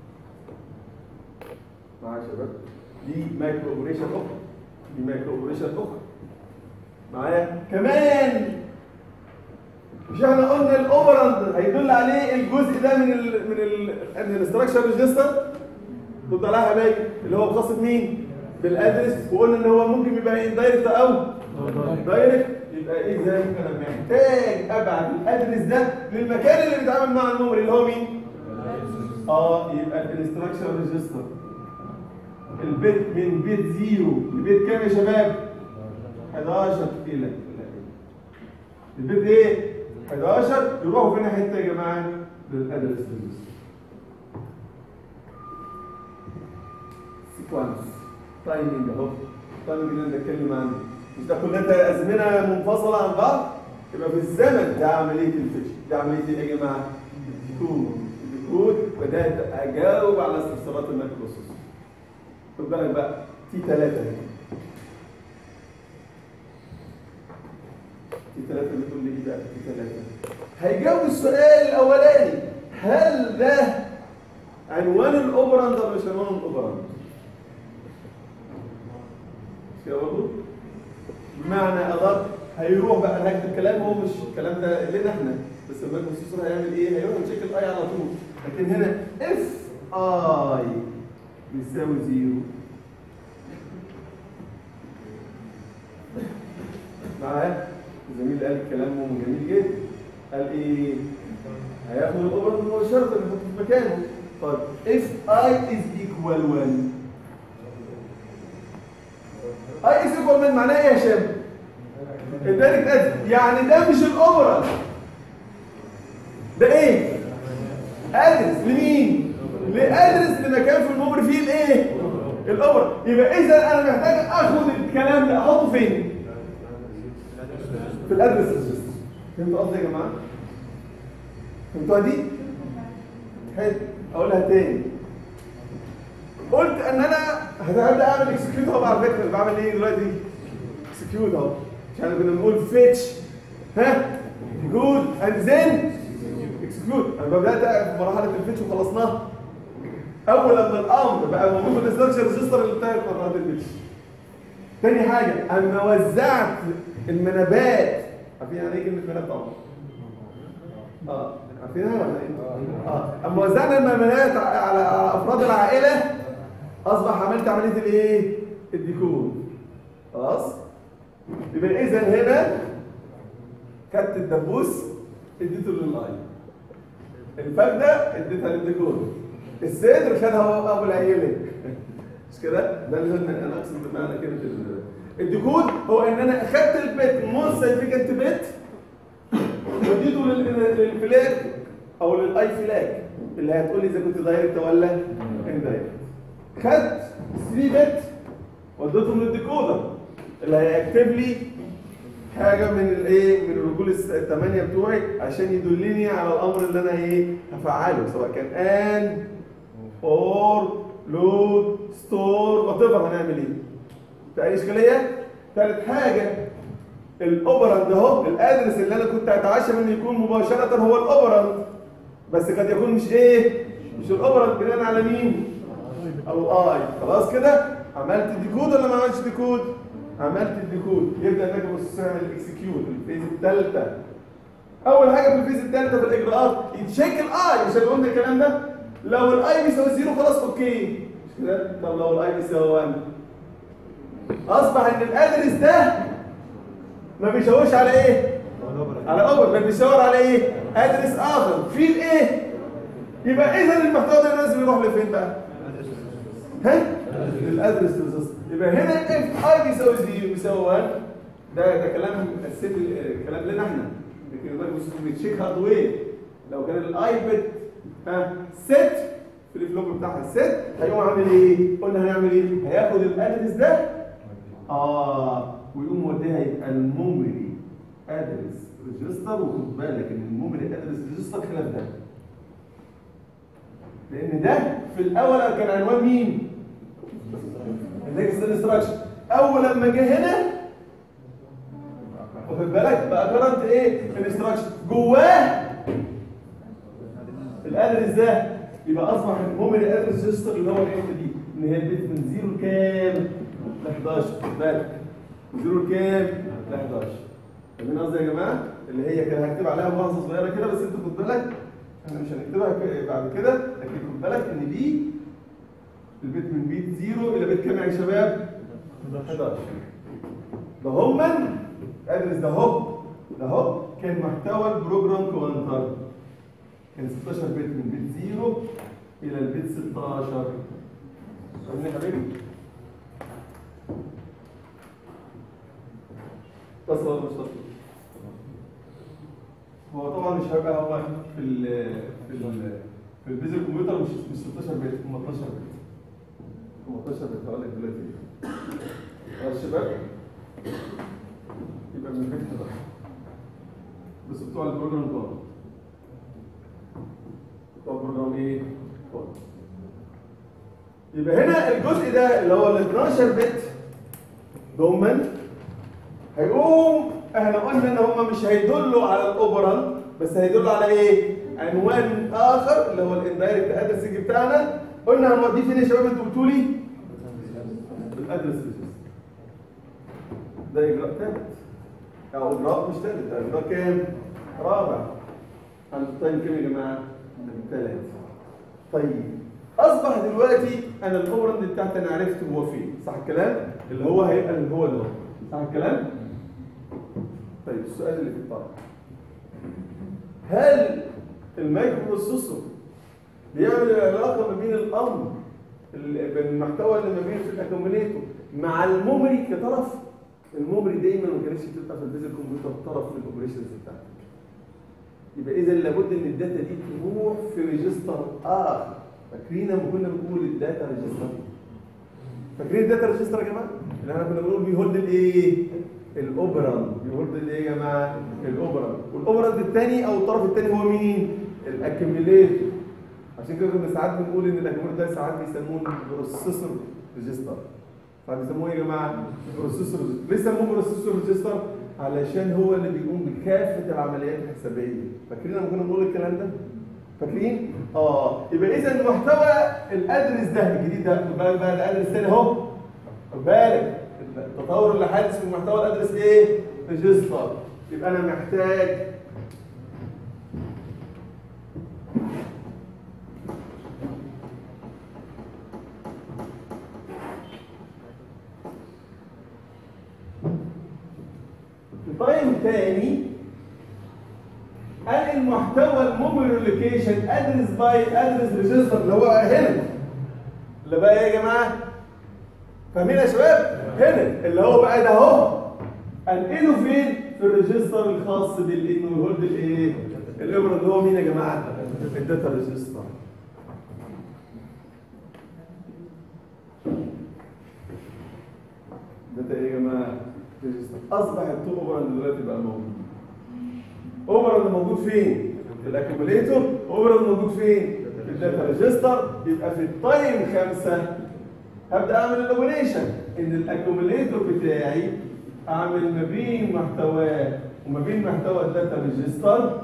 [SPEAKER 1] معايا يا شباب؟ دي مايكرو اوبريشن اخرى. دي مايكرو اوبريشن اخرى. معايا؟ كمان مش احنا قلنا الاوبراند هيدل عليه الجزء ده من الانستراكشر ريجستر؟ ضد عليها حبايبي اللي هو خاص بمين؟ بالادرس، وقلنا ان هو ممكن يبقى اندايركت او دايركت. يبقى اذا انا محتاج ابعت الادرس ده للمكان اللي بيتعامل مع الميموري اللي هو مين؟ يبقى الانستراكشر ريجستر البيت من بيت 0 لبيت كام يا شباب؟ 11 الى البيت ايه؟ 11 يروحوا فين حته يا جماعه؟ للادرس ريجستر. سيكونس تايمنج اهو. التايمنج اللي انا بتكلم عنه مش ده كلها ازمنه منفصله عن بعض؟ يبقى في الزمن ده عمليه الفيتش، ده عمليه ايه يا جماعه؟ الديكود. بدات اجاوب على استفسارات المايكروبروسيسور. خد بالك بقى تي 3 تي 3 بتقول لي ايه بقى؟ تي 3 هيجاوب السؤال الاولاني، هل ده عنوان الاوبراند ولا مش عنوان الاوبراند؟ مش كده برضه؟ بمعنى ادق هيروح بقى هكتب الكلام، هو مش الكلام ده لنا احنا بس المايكروبروسيسور هيعمل ايه؟ هيروح يشيك الاي على طول. لكن هنا اف اي بيساوي 0 معايا؟ الزميل قال كلام جميل جدا. قال ايه؟ هياخد الاوبراند مباشره يحطه في مكانه. طيب if I is equal 1 I is equal 1 معناه ايه يا شباب؟ الدايركت ادرس، يعني ده مش الاوبراند، ده ايه؟ ادرس لمين؟ لادرس لمكان في الميموري فيه الايه؟ الاوبراند. يبقى اذا انا محتاج اخد الكلام ده احطه فين؟ في الادرس ريجستر. فهمتوا قصدي يا جماعه؟ فهمتوها دي؟ حلو. اقولها تاني. قلت ان انا هبدا اعمل اكسكيوت اهو. على فكره بعمل ايه دلوقتي؟ اكسكيوت اهو. عشان كنا بنقول فيتش جود اند ذن اكسكيوت. انا بدات في مرحله الفيتش وخلصناها. اول لما الامر بقى موجود في الانستراكشر ريجستر اللي انتهت مرحله الفيتش. تاني حاجه اما وزعت المنابات، عارفين يعني ايه كلمه مناب طبعا؟ عارفينها ولا ايه؟ اما وزعنا المنابات على افراد العائله اصبح عملت عمليه الايه؟ الديكود. خلاص؟ يبقى اذا هنا خدت الدبوس اديته للاي، الفرده اديتها للديكود، الصدر خدها ابو العيله. مش كده؟ ده اللي انا اقصد بمعنى كلمه الديكود، هو ان انا اخدت البيت مور سيجنيفيكانت بيت وديته للفلاج او للاي فلاج اللي هتقول لي اذا كنت دايركت ولا اندايركت. خدت 3 بت وديتهم للديكودر اللي هيكتب لي حاجه من الايه؟ من الرجول الثمانيه بتوعي عشان يدلني على الامر اللي انا ايه؟ هفعله، سواء كان ان اور لود ستور وات ايفر هنعمل ايه؟ في اي اشكاليه؟ ثالث حاجه الاوبراند اهو، الادرس اللي انا كنت اتعشى منه يكون مباشره هو الاوبراند، بس قد يكون مش ايه؟ مش الاوبراند بناء على مين؟ الاي. خلاص كده؟ عملت الديكود ولا ما عملتش ديكود؟ عملت الديكود. يبدا المايكروبروسيسور يعمل اكسكيوت الفيز الثالثه. اول حاجه في الفيز الثالثه في الاجراءات يتشيك الاي. مش قلنا الكلام ده؟ لو الاي بيساوي 0 خلاص اوكي. مش كده؟ طب لو الاي بيساوي 1 اصبح ان الادرس ده ما بيشاورش على ايه؟ على اوبر، ما بيشاور على ايه؟ ادرس اخر في الايه؟ يبقى اذا المحتوى ده لازم يروح لفين بقى؟ للادرس ريجستر. يبقى هنا اف اي بيساوي 0 بيساوي 1 ده كلام كلام لنا احنا، لكن بنتشيك هاردوير. لو كان الاي بت ست في الفلوب بتاعها ست هيقوم عامل ايه؟ قلنا هنعمل ايه؟ هياخد الادرس ده ويقوم موديها يبقى الميموري ادرس ريجستر. وخد بالك ان الميموري ادرس ريجستر خلاف ده، لان ده في الاول كان عنوان مين؟ النكست انستراكشن اول لما جه هنا واخد بالك بقى كرنت ايه؟ انستراكشن جواه الادرس ده، يبقى اصبح الميموري ادرس ريجستر اللي هو الحته دي ان هي البيت من 0 لكام؟ ل 11. خد بالك 0 لكام؟ ل 11. فاهمين قصدي يا جماعه؟ اللي هي كان هكتب عليها ملاحظه صغيره كده بس انت خد بالك احنا مش هنكتبها بعد كده، لكن خد بالك ان دي البيت من بيت 0 الى بيت كام يا شباب؟ 11. ده هما الادرس ده هوب كان محتوى البروجرام كوانتر كان 16 بت من بت 0 الى البت 16. فاهمين يا حبيبي؟ تصل ولا مش تصل؟ هو طبعا مش هيبقى هو في البيزل كمبيوتر مش 16 بت، هم 12 بت. 18 بت هقول لك دلوقتي ايه. يا شباب يبقى من البيت 11 بس بتوع البروجرام كوانتر. بروجرام ايه؟ يبقى هنا الجزء ده اللي هو ال 12 بت ضمن هيقوم احنا قلنا ان هم مش هيدلوا على الاوبرال بس هيدلوا على ايه؟ عنوان اخر اللي هو الاندايركت ادرس بتاعنا. قلنا هنوديه فين يا شباب؟ انتوا قلتوا لي الادرس ريجستر. ده اجراء ثالث او اجراء مش ثالث، ده اجراء كام؟ رابع. عند التايم كام يا جماعه؟ 3. طيب اصبح دلوقتي انا الاوبرند بتاعتي انا عرفت هو فين، صح الكلام؟ اللي هو هيبقى اللي هو ده، صح الكلام؟ طيب السؤال اللي في الطرح، هل المايكرو بروسيسور بيعمل العلاقه ما بين الامر بين المحتوى اللي ما بين في الاكوميليتور مع الميموري كطرف؟ الميموري دايما ما كانتش بتبقى في البيزل كمبيوتر طرف من الاوبريشنز بتاعتك. يبقى اذا لابد ان الداتا دي تروح في ريجستر اخر. فاكرين لما كنا بنقول الداتا ريجستر؟ فاكرين الداتا ريجستر يا جماعه؟ اللي احنا كنا بنقول بيهولد الايه؟ الاوبراند. بيهولد الايه يا جماعه؟ الاوبراند. والاوبراند الثاني او الطرف الثاني هو مين؟ الاكيوميليتور. عشان كده كنا ساعات بنقول ان الاكيوميليتور ده ساعات بيسموه بروسيسور ريجستر. ساعات بيسموه ايه يا جماعه؟ بروسيسور. ليه سموه بروسيسور ريجستر؟ علشان هو اللي بيقوم بكافه العمليات الحسابيه. فاكرين لما كنا بنقول الكلام ده؟ فاكرين؟ يبقى اذا محتوى الادرس ده الجديد ده، خد بالك بقى الادرس الثاني اهو. خد بالك التطور اللي حادث في محتوى الادرس ايه؟ ريجستر. يبقى انا محتاج تايم تاني انقل محتوى الميموري لوكيشن ادرس باي ادرس ريجستر اللي هو هنا. اللي بقى ايه يا جماعه؟ فاهمين يا شباب؟ هنا اللي هو بقى ده اهو انقله فين؟ في الريجستر الخاص بالانه هولد الايه؟ الامر اللي هو مين يا جماعه؟ الداتا ريجستر. داتا ايه يا جماعه؟ ريجستر. اصبح التو اوبراند دلوقتي بقى موجود. اوبراند موجود فين؟ في الاكيوميليتور. اوبراند موجود فين؟ في الداتا ريجستر. يبقى في التايم 5 هبدا اعمل الاوبريشن ان الاكيوميليتور بتاعي اعمل ما بين محتواه وما بين محتوى الداتا ريجستر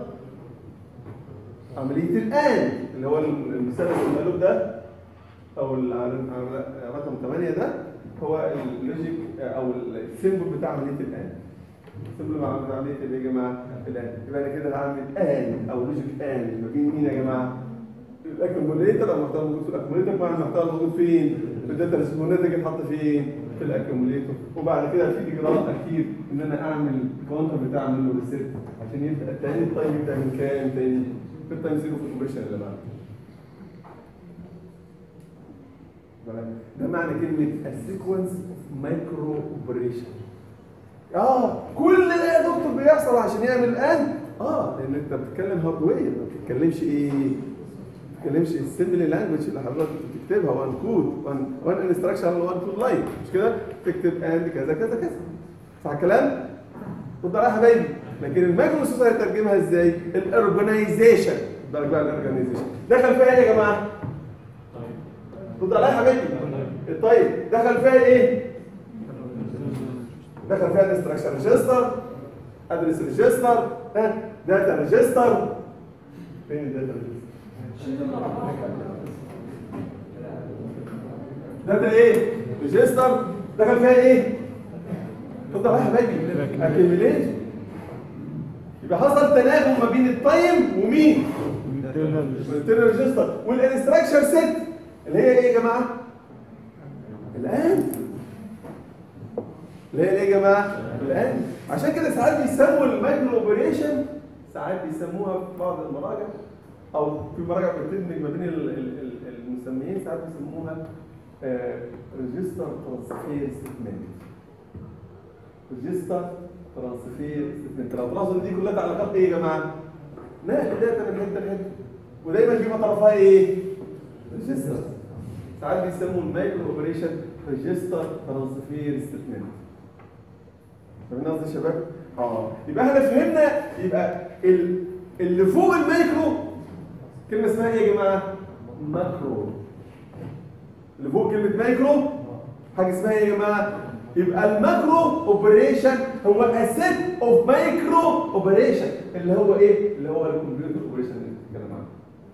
[SPEAKER 1] عمليه الان اللي هو المثلث المقلوب ده او رقم 8 ده هو اللوجيك او السيمبل بتاع عمليه الان. السيمبل بتاع عمليه ايه يا جماعه؟ الان. يبقى انا كده هعمل ان او لوجيك ان ما بين مين يا جماعه؟ الاكيوميليتور او المحتوى الموجود في الاكيوميليتور مع المحتوى الموجود فين؟ في الداتا ريجستر. والناتج يتحط فين؟ في الاكيوميليتور. وبعد كده في اجراء اخير ان انا اعمل الكاونتر بتاع اعمل له ريسيت عشان يبقى التاني التايم يبدا من كام تاني؟ في التايم زيرو في الاوبريشن اللي بعده. ده معنى كلمه السيكونس اوف مايكرو اوبريشن. كل ده يا دكتور بيحصل عشان يعمل الان؟ لان انت بتتكلم هاردوير ما بتتكلمش ايه؟ ما بتتكلمش السيمبل لانجوج اللي حضرتك بتكتبها وان كود وان انستراكشن وان كود لاين، مش كده؟ تكتب اند كذا كذا كذا. صح الكلام؟ خد بالك يا حبايبي. لكن المايكرو بروسيسور هيترجمها ازاي؟ الاورجنايزيشن. خد بالك بقى الاورجنايزيشن دخل فيها ايه يا جماعه؟ خد بالك يا حبايبي. طيب دخل فيها ايه؟ دخل فيها انستراكشن ريجستر، ادرس ريجستر، داتا ريجستر. فين الداتا ريجستر؟ داتا ايه؟ ريجستر. دخل فيها ايه؟ اتفضل يا حبايبي. اكيميليت. يبقى حصل تناغم ما بين التايم ومين؟ الانترنال ريجستر والانستراكشر سيت اللي هي ايه يا جماعه؟ الان. اللي هي ايه يا جماعه؟ الان. عشان كده ساعات بيسموا المايكرو اوبريشن، ساعات بيسموها في بعض المراجع او في مراجع بتدمج ما بين المسميين، ساعات بيسموها ريجستر ترانسفير ستيتمنت. ريجستر ترانسفير ستيتمنت. لو تلاحظوا دي كلها علاقات ايه يا جماعه؟ نقل داتا من حته لحته، ودايما بيبقى طرفها ايه؟ ريجستر. ساعات بيسموه المايكرو اوبريشن ريجستر ترانسفير ستيتمنت. فاهمين قصدي يا شباب؟ يبقى احنا فهمنا. يبقى اللي فوق المايكرو كلمه اسمها ايه يا جماعه؟ ماكرو. اللي فوق كلمه مايكرو حاجه اسمها ايه يا جماعه؟ يبقى الماكرو اوبريشن هو اسيت اوف مايكرو اوبريشن اللي هو ايه؟ اللي هو الكمبيوتر اوبريشن اللي بنتكلم عنه.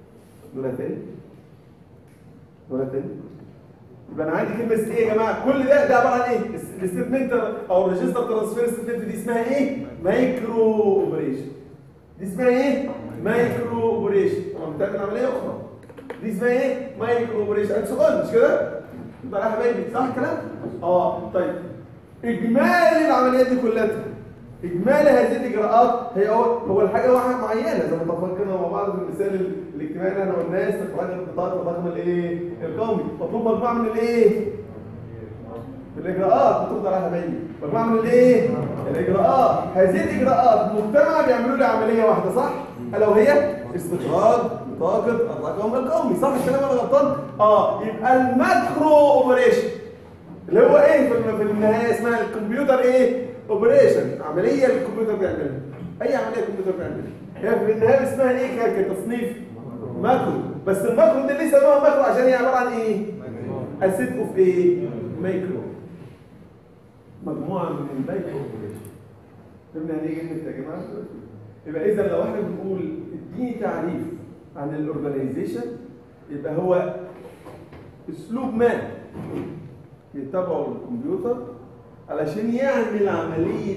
[SPEAKER 1] نقولها تاني. يبقى انا عندي كلمه ايه يا جماعه؟ كل ده عباره عن ايه؟ الستمنت او الريجستر ترانسفير ستمنت دي اسمها ايه؟ مايكرو اوبريشن. دي اسمها ايه؟ مايكرو اوبريشن. طبعا بتعمل عمليه اخرى. دي اسمها ايه؟ مايكرو اوبريشن. انت سؤال مش كده؟ يبقى يا حبايبي صح الكلام؟ طيب اجمالي العمليات دي كلها، اجمالي هذه الاجراءات هي هو الحاجه واحده معينه زي ما اتفقنا مع بعض في المثال الاجتماعي اللي احنا قلناه استخراج بطاقه الرقم الايه؟ القومي. مطلوب مجموعه من الايه؟ من الاجراءات. بتفضل يا حبايبي مجموعه من الايه؟ الاجراءات. هذه الاجراءات مجتمع بيعملوا لي عمليه واحده صح؟ الا وهي استخراج بطاقه الرقم القومي. صح الكلام ولا غلطان؟ يبقى الماكرو اوبريشن اللي هو ايه في النهايه اسمها الكمبيوتر ايه؟ اوبريشن. عمليه الكمبيوتر بيعملها. اي عمليه الكمبيوتر بيعملها هي في النهايه اسمها ايه كتصنيف؟ ماكرو. بس الماكرو ده ليه سموها ماكرو؟ عشان هي عباره عن ايه؟ اسيت اوف ايه؟ مايكرو. مجموعه من المايكرو اوبريشن. فهمنا يعني ايه كلمه يا جماعه؟ يبقى اذا لو احنا بنقول اديني تعريف عن الاورجانيزيشن، يبقى هو اسلوب ما يتبعه الكمبيوتر علشان يعمل عمليه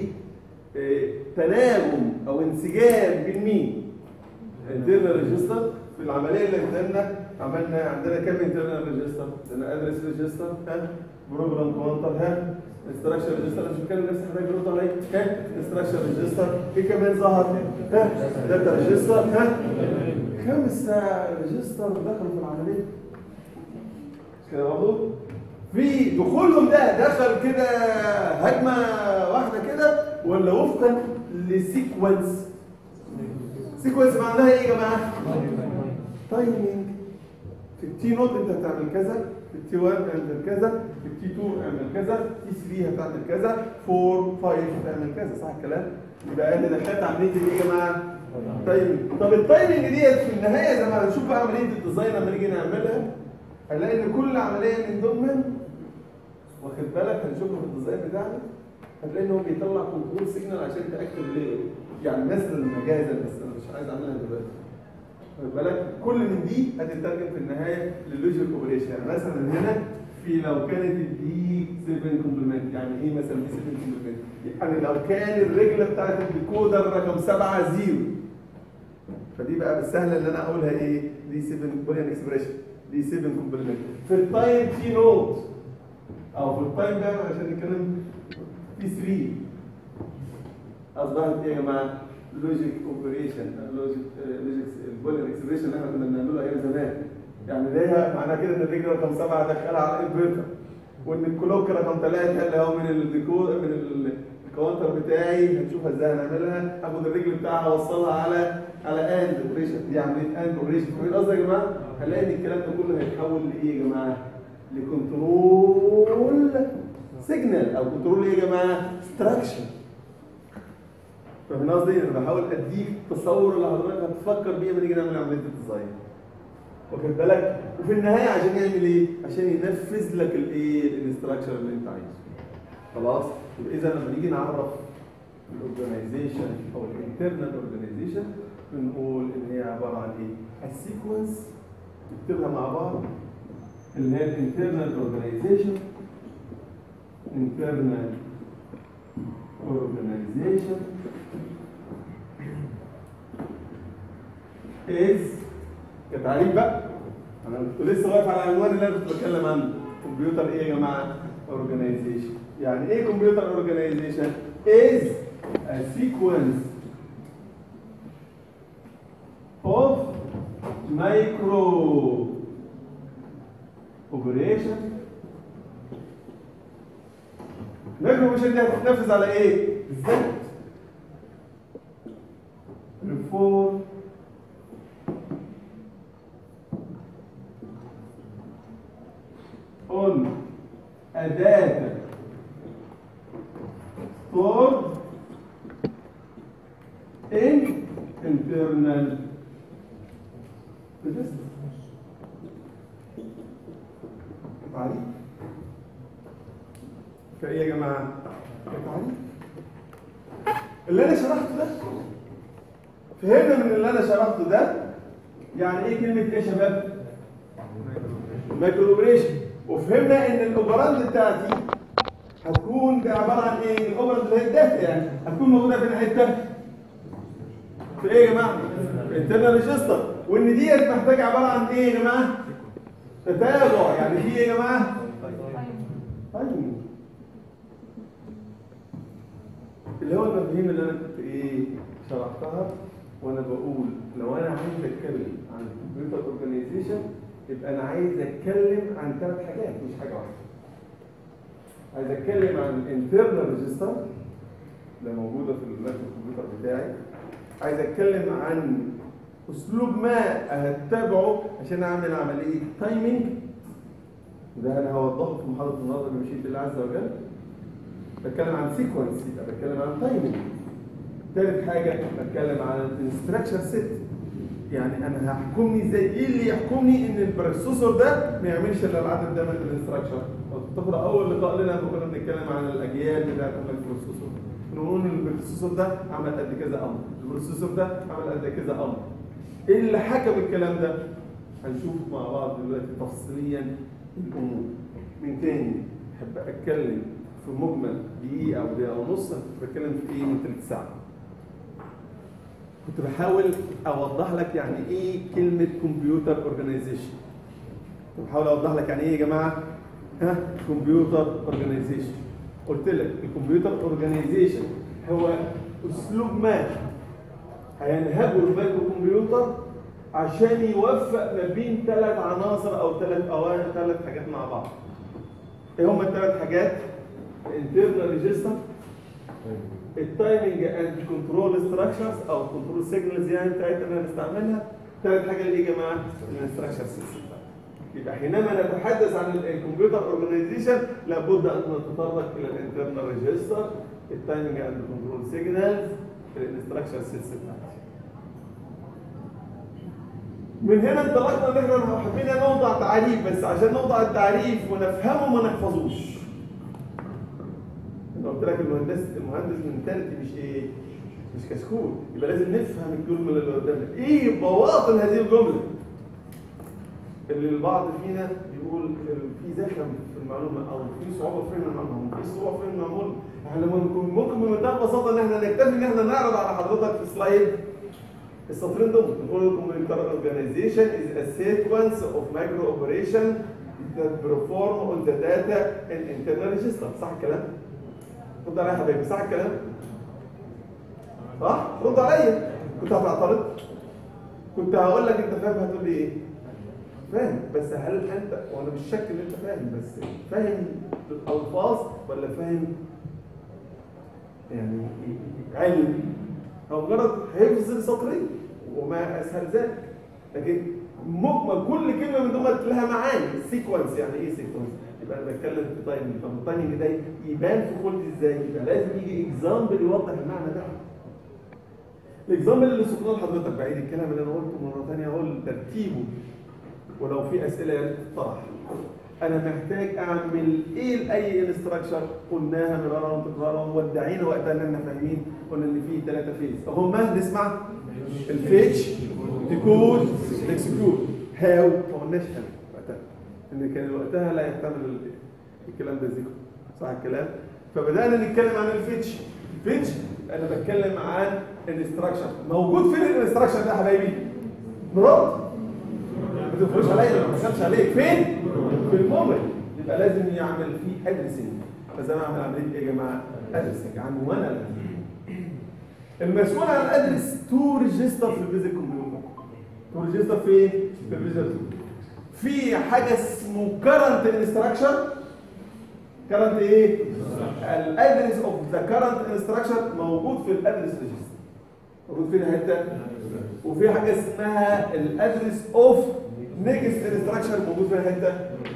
[SPEAKER 1] تناغم او انسجام بين مين؟ انترنال ريجستر. في العمليه اللي عملنا عندنا كام انترنال ريجستر؟ عندنا ادرس ريجستر، بروجرام كاونتر، انستراكشن ريجستر. مش بتكلم نفس الحاجه بيردوا عليا. انستراكشن ريجستر. في كمان ظهر داتا ريجستر. 5 ريجستر دخلوا في العمليه. مش كده برضه؟ في دخولهم ده دخل كده هجمه واحده كده ولا وفقا لسيكونس؟ سيكونس معناها ايه يا جماعه؟ تايمينج. في التي نوت انت هتعمل كذا، في التي 1 هتعمل كذا، في التي 2 هتعمل كذا، تي 3 هتعمل كذا، 4 5 هتعمل كذا. صح الكلام؟ يبقى انا دخلت عمليه ايه يا جماعه؟ تايمينج. طب التايمينج ديت في النهايه زي ما هنشوف بقى عمليه الديزاين لما نيجي نعملها هنلاقي ان كل عمليه من ضمن واخد بالك هنشوفه في الديزاين بتاعنا هتلاقي ان هو بيطلع كنترول سيجنال عشان تاكد ليه يعني مثلا مجازا بس انا مش عايز اعملها دلوقتي. واخد بالك كل من دي هتترجم في النهايه للوجيك اوبريشن. يعني مثلا هنا في لو كانت الدي 7 كومبلمنت. يعني ايه مثلا دي 7 كومبلمنت؟ يعني لو كان الرجله بتاعت الديكودر رقم 7 0 فدي بقى بالسهله ان انا اقولها ايه؟ دي 7 بوليان اكسبريشن دي 7 كومبلمنت. في التايم تي نوت او في التايم ده عشان نتكلم تي 3 اصبحت ايه يا جماعه؟ لوجيك اوبريشن. لوجيك البوليان اكسبريشن اللي احنا كنا بنعمله ايام زمان. يعني ليها معناها كده ان الرجل رقم 7 ادخلها على الانفرتر وان الكلوك رقم 3 اللي هو من الديكود من الكاونتر بتاعي هنشوفها ازاي هنعملها. هاخد الرجل بتاعها اوصلها على اند اوبريشن. دي عمليه اند اوبريشن. فاهمين قصدي يا جماعه؟ هنلاقي ان الكلام ده كله هيتحول لايه يا جماعه؟ لكنترول سيجنال او كنترول ايه يا جماعه؟ ستراكشر. فاهمين قصدي؟ انا بحاول اديك تصور اللي حضرتك هتفكر بيه لما نيجي نعمل عمليه الديزاين. واخد بالك؟ وفي النهايه عشان يعمل ايه؟ عشان ينفذ لك الايه؟ الانستراكشر اللي انت عايزه. خلاص؟ يبقى اذا لما نيجي نعرف الاورجنايزيشن او الانترنال اورجنايزيشن بنقول ان هي عباره عن ايه؟ السيكونس نكتبها مع بعض اللي هي الانترنال اورجنايزيشن. internal organization is كتعريف بقى. انا كنت لسه واقف على العنوان اللي انا كنت بتكلم عنه. كمبيوتر ايه يا جماعه؟ organization. يعني ايه كمبيوتر organization؟ is a sequence of micro operation. مايكرو اوبريشن دي هتتنفذ على ايه؟ بالظبط reform on a data stored in internal register. تعريف كايه يا جماعه؟ كتعريف. اللي انا شرحته ده فهمنا من اللي انا شرحته ده يعني ايه كلمه ايه يا شباب؟ مايكرو اوبريشن. وفهمنا ان الاوبراند بتاعتي هتكون عباره عن ايه؟ الاوبراند اللي هي الداتا يعني هتكون موجوده في الحته في ايه يا جماعه؟ انترنال ريجستر. وان ديت محتاجه عباره عن ايه يا جماعه؟ تتابع. يعني في ايه يا جماعه؟ طيب اللي هو المفاهيم اللي انا كنت ايه شرحتها وانا بقول لو انا عايز اتكلم عن الكمبيوتر اورجانيزيشن يبقى انا عايز اتكلم عن 3 حاجات مش حاجه واحده. عايز اتكلم عن الانترنال ريجستر اللي موجوده في المايكرو كمبيوتر بتاعي. عايز اتكلم عن اسلوب ما هتبعه عشان اعمل عمليه تايمنج وده انا هوضحه في محاضره النهارده بمشيئه الله عز وجل. بتكلم عن سيكونس يبقى بتكلم عن تايمنج. ثالث حاجه بتكلم عن الانستراكشر سيت يعني انا هحكمني زي ايه اللي يحكمني ان البروسيسور ده ما يعملش الا العدد ده من الانستراكشر. لو تفتكروا اول لقاء لنا كنا بنتكلم عن الاجيال بتاعت البروسيسور نقول ان البروسيسور ده عمل قد كذا امر، البروسيسور ده عمل قد كذا امر. ايه اللي حكم الكلام ده؟ هنشوف مع بعض دلوقتي تفصيليا الامور. من تاني احب اتكلم في مجمل دقيقه او دقيقه ونص بتكلم في ايه من ثلث ساعه. كنت بحاول اوضح لك يعني ايه كلمه كمبيوتر اورجانيزيشن. كنت بحاول اوضح لك يعني ايه يا جماعه؟ كمبيوتر اورجانيزيشن. قلت لك الكمبيوتر اورجانيزيشن هو اسلوب ما هينهجه المايكرو كمبيوتر عشان يوفق ما بين 3 عناصر او 3 حاجات مع بعض. ايه هم ال3 حاجات؟ الانترنال ريجستر، التايمنج اند كنترول ستراكشرز او كنترول سيجنالز يعني بتاعتنا اللي هنستعملها. ثالث حاجه اللي يا جماعه الانستراكشر سيستم. يبقى حينما نتحدث عن الكمبيوتر اورجانيزيشن لابد ان نتطرق الى الانترنال ريجستر، التايمنج اند كنترول سيجنالز، الانستراكشر سيستم. من هنا انطلقنا ان احنا حبينا نوضع تعريف بس عشان نوضع التعريف ونفهمه ما نحفظوش. انا قلت لك المهندس منتاليتي مش ايه؟ مش كشكول، يبقى لازم نفهم الجمله اللي قدامنا. ايه بواطن هذه الجمله؟ اللي البعض فينا بيقول في زخم في المعلومه او في صعوبه في فهم المعلومه، في صعوبه في فهم المعلومه. احنا ممكن بمنتهى البساطه ان احنا نكتفي ان احنا نعرض على حضرتك في سلايد السطرين دول. نقول لكم كمبيوتر اورجانيزيشن is a sequence of micro operation that perform on the data in internal register. صح الكلام؟ رد عليا يا حبايبي، صح الكلام؟ صح؟ رد عليا. كنت هتعترض؟ كنت هقول لك انت فاهم هتقول لي ايه؟ فاهم، بس هل انت وانا مش شك ان انت فاهم بس فاهم الالفاظ ولا فاهم يعني علم او مجرد حفظ السطرين وما اسهل ذلك. لكن مجمل كل كلمه من دول لها معاني. السيكونس يعني ايه سيكونس؟ يبقى انا بتكلم في تايمنج. طب التايمنج ده يبان في خلقي ازاي؟ يبقى لازم يجي اكزامبل يوضح المعنى ده. الاكزامبل اللي سقناه لحضرتك بعيد الكلام اللي انا قلته مره ثانيه اقول ترتيبه ولو في اسئله يا ريت تطرح. انا محتاج اعمل ايه لاي انستراكشر؟ قلناها مرارا وتكرارا وادعينا وقتها ان احنا فاهمين، قلنا ان في 3 فيز هما نسمع الفيتش ديكود اكسكيوت. هاو ما قلناش وقتها ان كان وقتها لا يحتمل الكلام ده ذكر، صح الكلام؟ فبدانا نتكلم عن الفيتش. الفيتش انا بتكلم عن انستراكشر. موجود فين الانستراكشر ده يا حبايبي؟ مراد ما تفرش عليا، ما تسالش عليك فين؟ في الموبايل. يبقى لازم يعمل فيه ادرسنج. فلازم اعمل عمليه ايه يا جماعه؟ ادرسنج عنوان. المسؤول عن الادرس تو ريجستر في البيزك كمبيوتر. تو ريجستر فين؟ في البيزك. في حاجه اسمه كرنت انستراكشن. كرنت ايه؟ الادرس اوف ذا كرنت انستراكشن موجود في الادرس ريجستر. موجود فين حته؟ وفي حاجه اسمها الادرس اوف نيكست انستراكشن موجود فين حته؟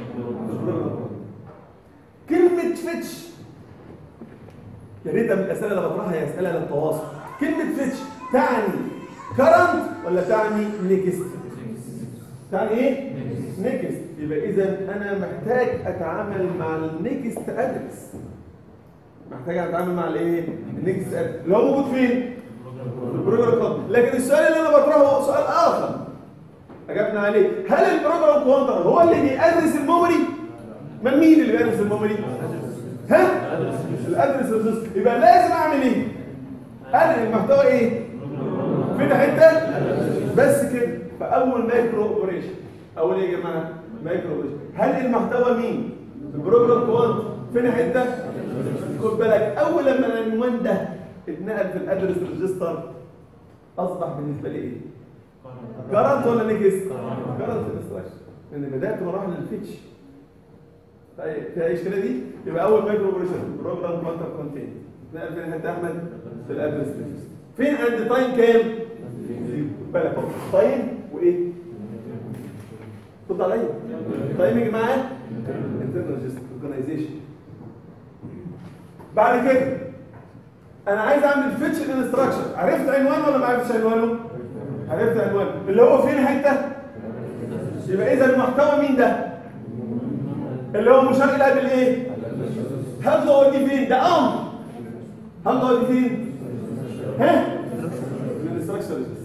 [SPEAKER 1] كلمه فيتش يا ريت من الاسئله اللي بطرحها هي اسئله للتواصل. كلمه فيتش تعني كرنت ولا تعني نيكست؟ تعني ايه؟ نيكست. يبقى اذا انا محتاج اتعامل مع النيكست ادرس. محتاج اتعامل مع الايه؟ النيكست ادرس اللي هو موجود فين؟ في البروجرام كونتر. لكن السؤال اللي انا بطرحه سؤال اخر اجبنا عليه. هل البروجرام كونتر هو اللي بيأدرس الميموري؟ من مين اللي بيأدرس الميموري؟ ها؟ الادرس ريجستر. يبقى لازم اعمل ايه؟ انقل المحتوى ايه؟ فين حته؟ بس كده. فاول مايكرو اوبريشن. اول ايه يا جماعه؟ مايكرو اوبريشن. هل المحتوى مين؟ البروجرام كونتر. فين حته؟ خد بالك اول لما العنوان ده اتنقل في الادرس ريجستر اصبح بالنسبه لي ايه؟ كرنت ولا نيكست؟ كرنت انستراكشن. لان بدات مراحل الفيتش. طيب في اي اشكاليه دي؟ يبقى اول مايكرو اوبريشن بروجرام كونتر كونتين اتنقل فين حته احمد؟ في الادرس ريجستر. فين عند تايم كام؟ بالك تايم وايه؟ رد عليا. تايمنج معاه انترنال ريجستر اورجانيزيشن. بعد كده انا عايز اعمل فيتش الانستراكشن. عرفت عنوانه ولا ما عرفتش عنوانه؟ عرفت عنوانه اللي هو فين حته؟ يبقى اذا المحتوى مين ده؟ اللي هو مشار الى بالايه؟ هبدا اودي فين؟ ده امر. هبدا اودي فين؟ ها؟ الانستراكشن ريجستر.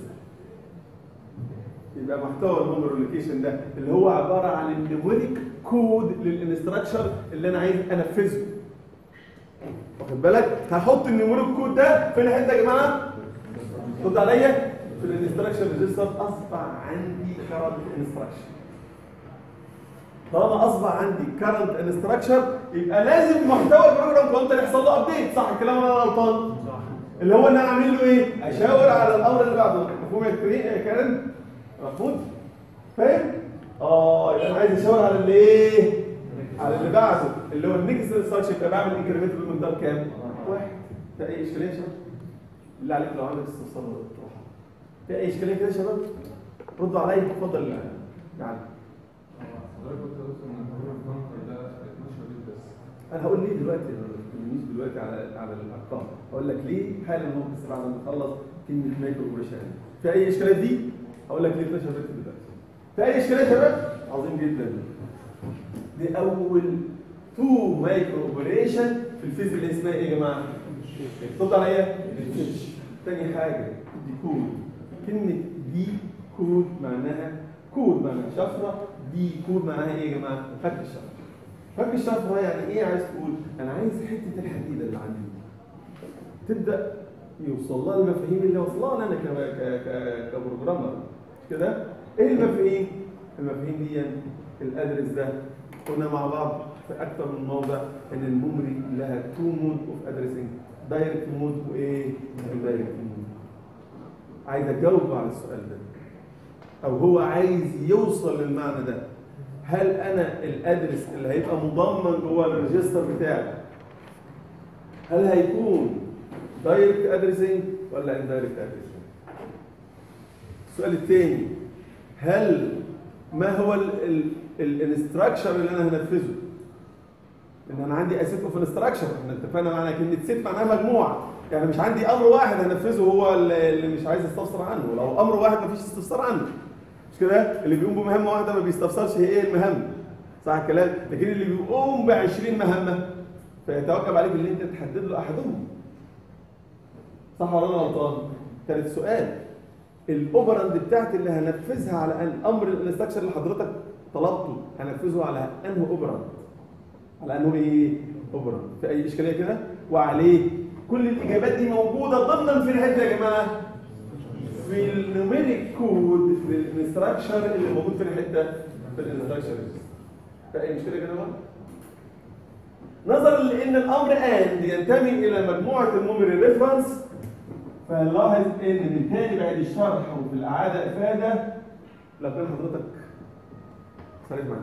[SPEAKER 1] يبقى محتوى الميموري لوكيشن ده اللي هو عباره عن النيموريك كود للانستراكشر اللي انا عايز انفذه. واخد بالك؟ هحط النيموريك كود ده فين حته يا جماعه؟ رد عليا. في الانستراكشن ريجستر. اصبح عندي كرنت انستراكشن. طالما اصبح عندي كرنت انستراكشر يبقى لازم محتوى البروجرام كونتر يحصل له ابديت. صح الكلام ولا انا غلطان؟ صح. اللي هو ان انا اعمل له ايه؟ اشاور على الامر اللي بعده. مفهوم يا كريم؟ مفهوم؟ فاهم؟ يبقى انا عايز اشاور على اللي ايه؟ على اللي بعده اللي هو النيكست انستراكشن. يبقى بعمل انكريمنت بالمقدار كام؟ 1. ده اي اشكاليه يا شباب؟ بالله عليك لو عندك استفسار تروح. في اي اشكاليه كده يا شباب؟ ردوا عليا. اتفضل يا علي.
[SPEAKER 2] حضرتك كنت قلت ان البروجرام كونتر ده 12 بت بس.
[SPEAKER 1] انا هقول ليه دلوقتي. ما تكلمنيش دلوقتي على الارقام. هقول لك ليه حالا اهو بس بعد ما نخلص كلمه مايكرو اوبريشن. في اي اشكاليه دي؟ هقول لك ليه 12 بت دلوقتي. في اي اشكاليه يا شباب؟ عظيم جدا. دي اول 2 مايكرو اوبريشن في الفيز اللي اسمها ايه يا جماعه؟ اكتبوا عليا الفيتش. تاني حاجه دي كود. كلمه دي كود معناها كود معناها شفره. دي كود معناها ايه يا جماعه؟ فك الشفره. فك الشفره يعني ايه؟ عايز تقول انا عايز حته الحديده اللي عندي تبدا يوصل لها المفاهيم اللي وصلها لنا كبروجرامر كده. ايه المفاهيم؟ المفاهيم دي الادرس ده قلنا مع بعض في اكثر من موضع ان الميموري لها 2 مود اوف ادريسنج. دايركت مود وايه؟ دايركت مود. عايز اجاوب على السؤال ده او هو عايز يوصل للمعنى ده. هل انا الادرس اللي هيبقى مضمن جوه الريجستر بتاعي هل هيكون دايركت ادريسنج ولا اندايركت ادريسنج؟ السؤال الثاني هل ما هو الانستراكشر اللي انا هنفذه؟ ان انا عندي اسيت اوف انستراكشر. احنا اتفقنا معنى كلمه سيت معناها مجموعه. يعني مش عندي امر واحد هنفذه هو اللي مش عايز استفسر عنه. لو امر واحد مفيش استفسار عنه. مش كده؟ اللي بيقوم بمهمه واحده ما بيستفسرش هي ايه المهمه. صح الكلام؟ لكن اللي بيقوم ب 20 مهمه فيتوكل عليك ان انت تحدد له احدهم. صح ولا انا غلطان؟ ثالث سؤال، الاوبراند بتاعتي اللي هنفذها على الامر الاستراكشر اللي حضرتك طلبته هنفذه على انه اوبراند؟ على انه ايه؟ اوبراند. في اي اشكاليه كده؟ وعليه كل الاجابات دي موجوده ضمنا في الحته يا جماعه في النوميريك كود للانستراكشر اللي موجود في الحته في الانستراكشر. في اي مشكله يا جماعه؟ نظرا لان الامر اند ينتمي الى مجموعه الميموري ريفرنس، فنلاحظ ان من تاني بعد الشرح وفي الاعاده افاده لو كان حضرتك صريح معاك.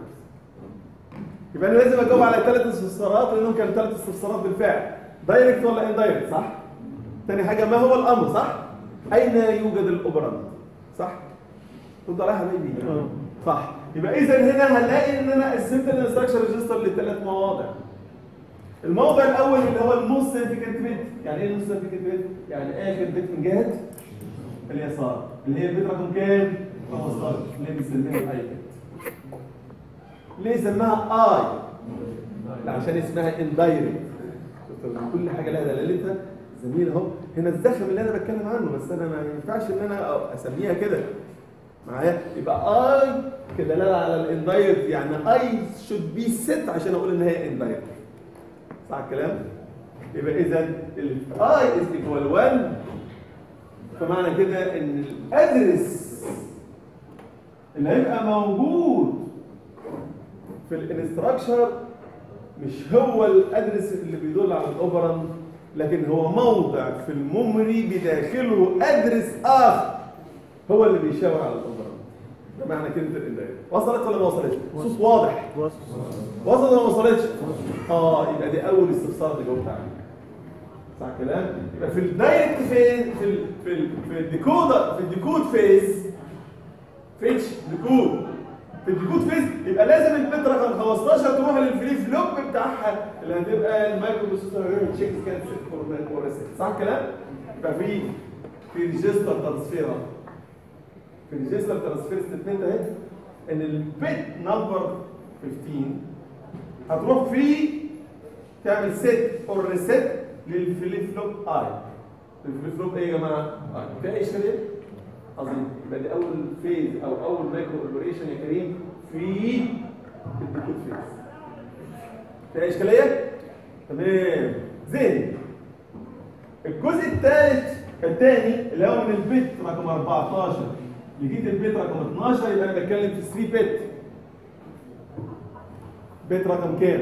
[SPEAKER 1] يبقى انا لازم اجاوب على 3 استفسارات لانهم كانوا 3 استفسارات بالفعل، دايركت ولا اندايركت؟ صح؟ تاني حاجه ما هو الامر؟ صح؟ اين يوجد الاوبراند؟ صح؟ رد عليها يا حبيبي. صح. يبقى اذا هنا هنلاقي ان انا قسمت الانستراكشن ريجستر ل3 مواضع. الموضع الاول اللي هو الموست سيجنيفيكانت بيت. يعني ايه الموست سيجنيفيكانت بيت؟ يعني اخر بيت من جهه اليسار اللي هي البيت رقم كام؟ 15 اللي بنسميها الاي بيت. ليه سماها اي؟ عشان اسمها اندايركت. كل حاجه لها دلالتها. زميل اهو هنا الزخم اللي انا بتكلم عنه، بس انا ما ينفعش ان انا اسميها كده معايا. يبقى اي كدلاله على الاندايركت، يعني اي شود بي ست عشان اقول ان هي اندايركت. صح الكلام؟ يبقى اذا الاي از ايكوال 1، فمعنى كده ان الادرس اللي هيبقى موجود في الانستراكشر مش هو الادرس اللي بيدل على الاوبراند، لكن هو موضع في الميموري بداخله ادرس اخر هو اللي بيشاور على الاوبراند. ده معنى كلمه الاندايركت. وصلت ولا ما وصلتش؟ صوت واضح؟ وصلت ولا ما وصلتش؟ يبقى دي اول استفسار اللي جاوبت عليه. صح الكلام؟ يبقى في الدايركت فين؟ في الديكودر، في الديكود فيز، فيتش ديكود. في الديكود فيز يبقى لازم البت رقم 15 تروح للفليب فلوب بتاعها اللي هتبقى المايكرو بروسيسور تشيك سكان ست فور ريست. صح الكلام؟ يبقى في ريجستر ترانسفير، في ريجستر ترانسفير ستمنت اهي ان البت نمبر 15 هتروح فيه تعمل سيت اور ريست للفليب فلوب اي. الفليب فلوب ايه يا جماعه؟ في اي اشكاليه؟ عظيم. يبقى دي اول فيز او اول مايكرو اوبريشن يا كريم في الديكود فيز. في اي اشكاليه؟ تمام. زين. الجزء الثاني اللي هو من البت رقم 14 لغايه البت رقم 12 يبقى انا بتكلم في 3 بت. بت رقم كام؟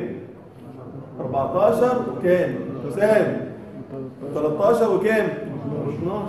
[SPEAKER 1] 14 وكام؟ حسام 13 وكام؟ 12.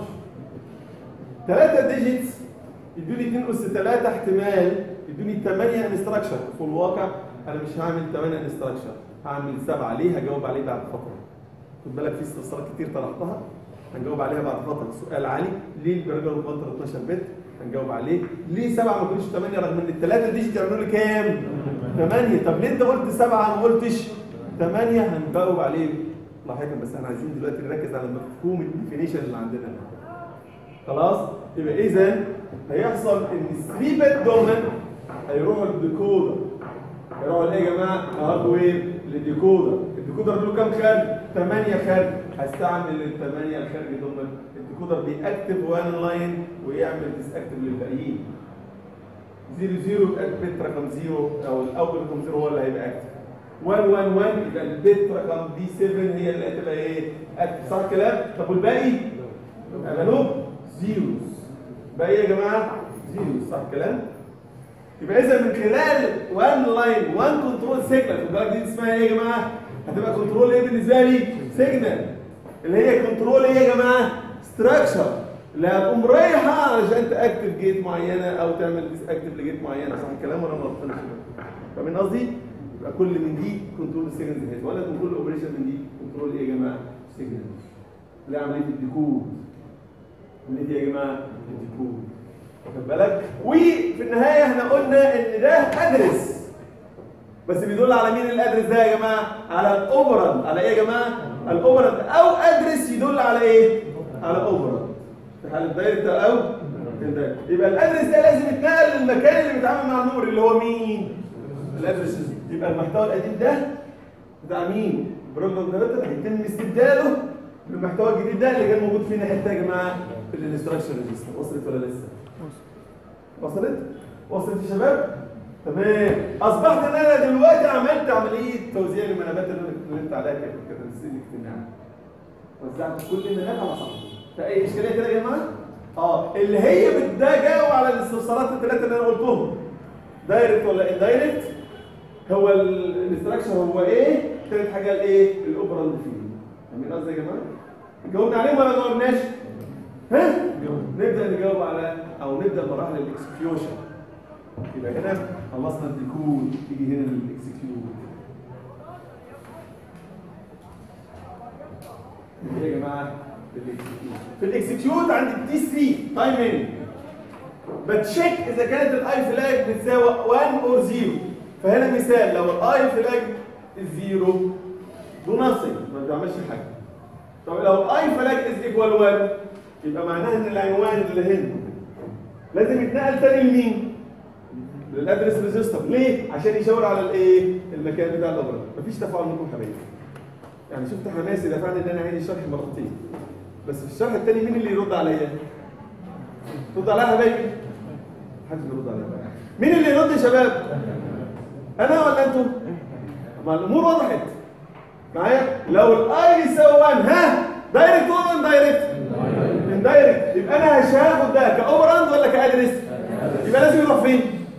[SPEAKER 1] 3 ديجيتس يدوني 2 أس 3 احتمال يدوني 8 انستراكشر. في الواقع انا مش هعمل 8 انستراكشر، هعمل 7. ليه؟ هجاوب عليه بعد فتره. خد بالك في استفسارات كتير طرحتها هنجاوب عليها بعد فتره. سؤال عالي ليه البرجر كونتر 12 بت؟ هنجاوب عليه. ليه 7 ما كانوش 8 رغم ان ال3 ديجيت يعملوا لي كام؟ 8. طب ليه انت قلت 7 ما قلتش 8؟ هنجاوب عليه لاحقا، بس احنا عايزين دلوقتي نركز على مفهوم الديفينيشن اللي عندنا. خلاص؟ يبقى اذا هيحصل ان 3 بت دول هيروحوا للديكودر. هيروحوا لايه يا جماعه؟ هاردوير للديكودر. الديكودر له كام خارج؟ 8 خارج. هستعمل ال8 الخارج دول. الديكودر بيأكتف وان لاين ويعمل ديس اكتف للباقيين. 00 يبقى البت رقم 0 او الاول رقم 0 هو اللي هيبقى اكتف. 111 يبقى البت رقم دي 7 هي اللي هتبقى ايه؟ اكتف. صح الكلام؟ طب والباقي؟ عملوا زيروز. باقي يا جماعه زيروز. صح الكلام؟ يبقى اذا من خلال وان لاين وان كنترول سيجنال، خد بالك دي اسمها ايه يا جماعه؟ هتبقى كنترول ايه بالنسبه لي؟ سيجنال. اللي هي كنترول ايه يا جماعه؟ ستراكشر اللي هتقوم رايحه علشان تاكتف جيت معينه او تعمل ديس اكتف لجيت معينه. صح الكلام ولا ما غلطتش؟ فاهمين قصدي؟ يبقى كل من دي كنترول سيجنال ولا كنترول اوبريشن من دي كنترول ايه يا جماعه؟ سيجنال. اللي عمليه الديكود. اللي دي يا جماعه الديكود. واخد بالك؟ وفي النهايه احنا قلنا ان ده ادرس، بس بيدل على مين الادرس ده يا جماعه؟ على الاوبراند. على ايه يا جماعه؟ الاوبراند. او ادرس يدل على ايه؟ على اوبراند. في حاله دايركت او يبقى الادرس ده لازم يتنقل للمكان اللي بيتعامل مع الميموري اللي هو مين؟ الادرس. يبقى المحتوى القديم ده بتاع مين؟ بروجرام كاركتر هيتم استبداله بالمحتوى الجديد ده اللي كان موجود فينا حته يا جماعه في الانستراكشن ريجستر. وصلت ولا لسه؟ وصلت؟ وصلت يا شباب؟ تمام. اصبحت ان انا دلوقتي عملت عمليه توزيع المنابات اللي انا كنت اتكلمت عليها كتنسيق اجتماعي. وزعت كل المنابات على صاحبي. في اي اشكاليه كده يا جماعه؟ اللي هي بتجاوب على الاستفسارات الثلاثه اللي انا قلتهم. دايركت ولا اندايركت؟ هو الاستراكشر هو ايه؟ ثالث حاجه الايه؟ الاوبراند فيه. فاهمين قصدي يا جماعه؟ جاوبنا عليهم ولا ما جاوبناش؟ ها؟ نبدا نجاوب على او نبدا مراحل الاكسكيوشن. يبقى هنا خلصنا الديكود، تيجي هنا للاكسكيوت. ايه يا جماعه؟ في الاكسكيوت عندي التي 3 تايمينج. بتشيك اذا كانت الاي فلاج بتساوي 1 اور 0. فهنا مثال لو الاي فلاج 0 دو ناثينج ما بتعملش حاجه. طب لو الاي فلاج از ايكوال 1 يبقى معناها ان العنوان اللي هنا لازم يتنقل تاني لمين؟ للادرس ريجستر. ليه؟ عشان يشاور على الايه؟ المكان بتاع الاوبرا. مفيش تفاعل منكم حبايبي. يعني شفت حماسي دفعني ان انا عايز الشرح مرتين. بس في الشرح الثاني مين اللي يرد عليا؟ رد عليا يا حبايبي؟ محدش بيرد عليا بقى. مين اللي يرد يا شباب؟ انا ولا انتوا؟ ما الامور وضحت. معايا؟ لو الاي يساوي 1 ها؟ دايركت ولا اندايركت؟ اندايركت. يبقى انا هاخد ده كاوبراند ولا كادرس؟ يبقى لازم يروح فين؟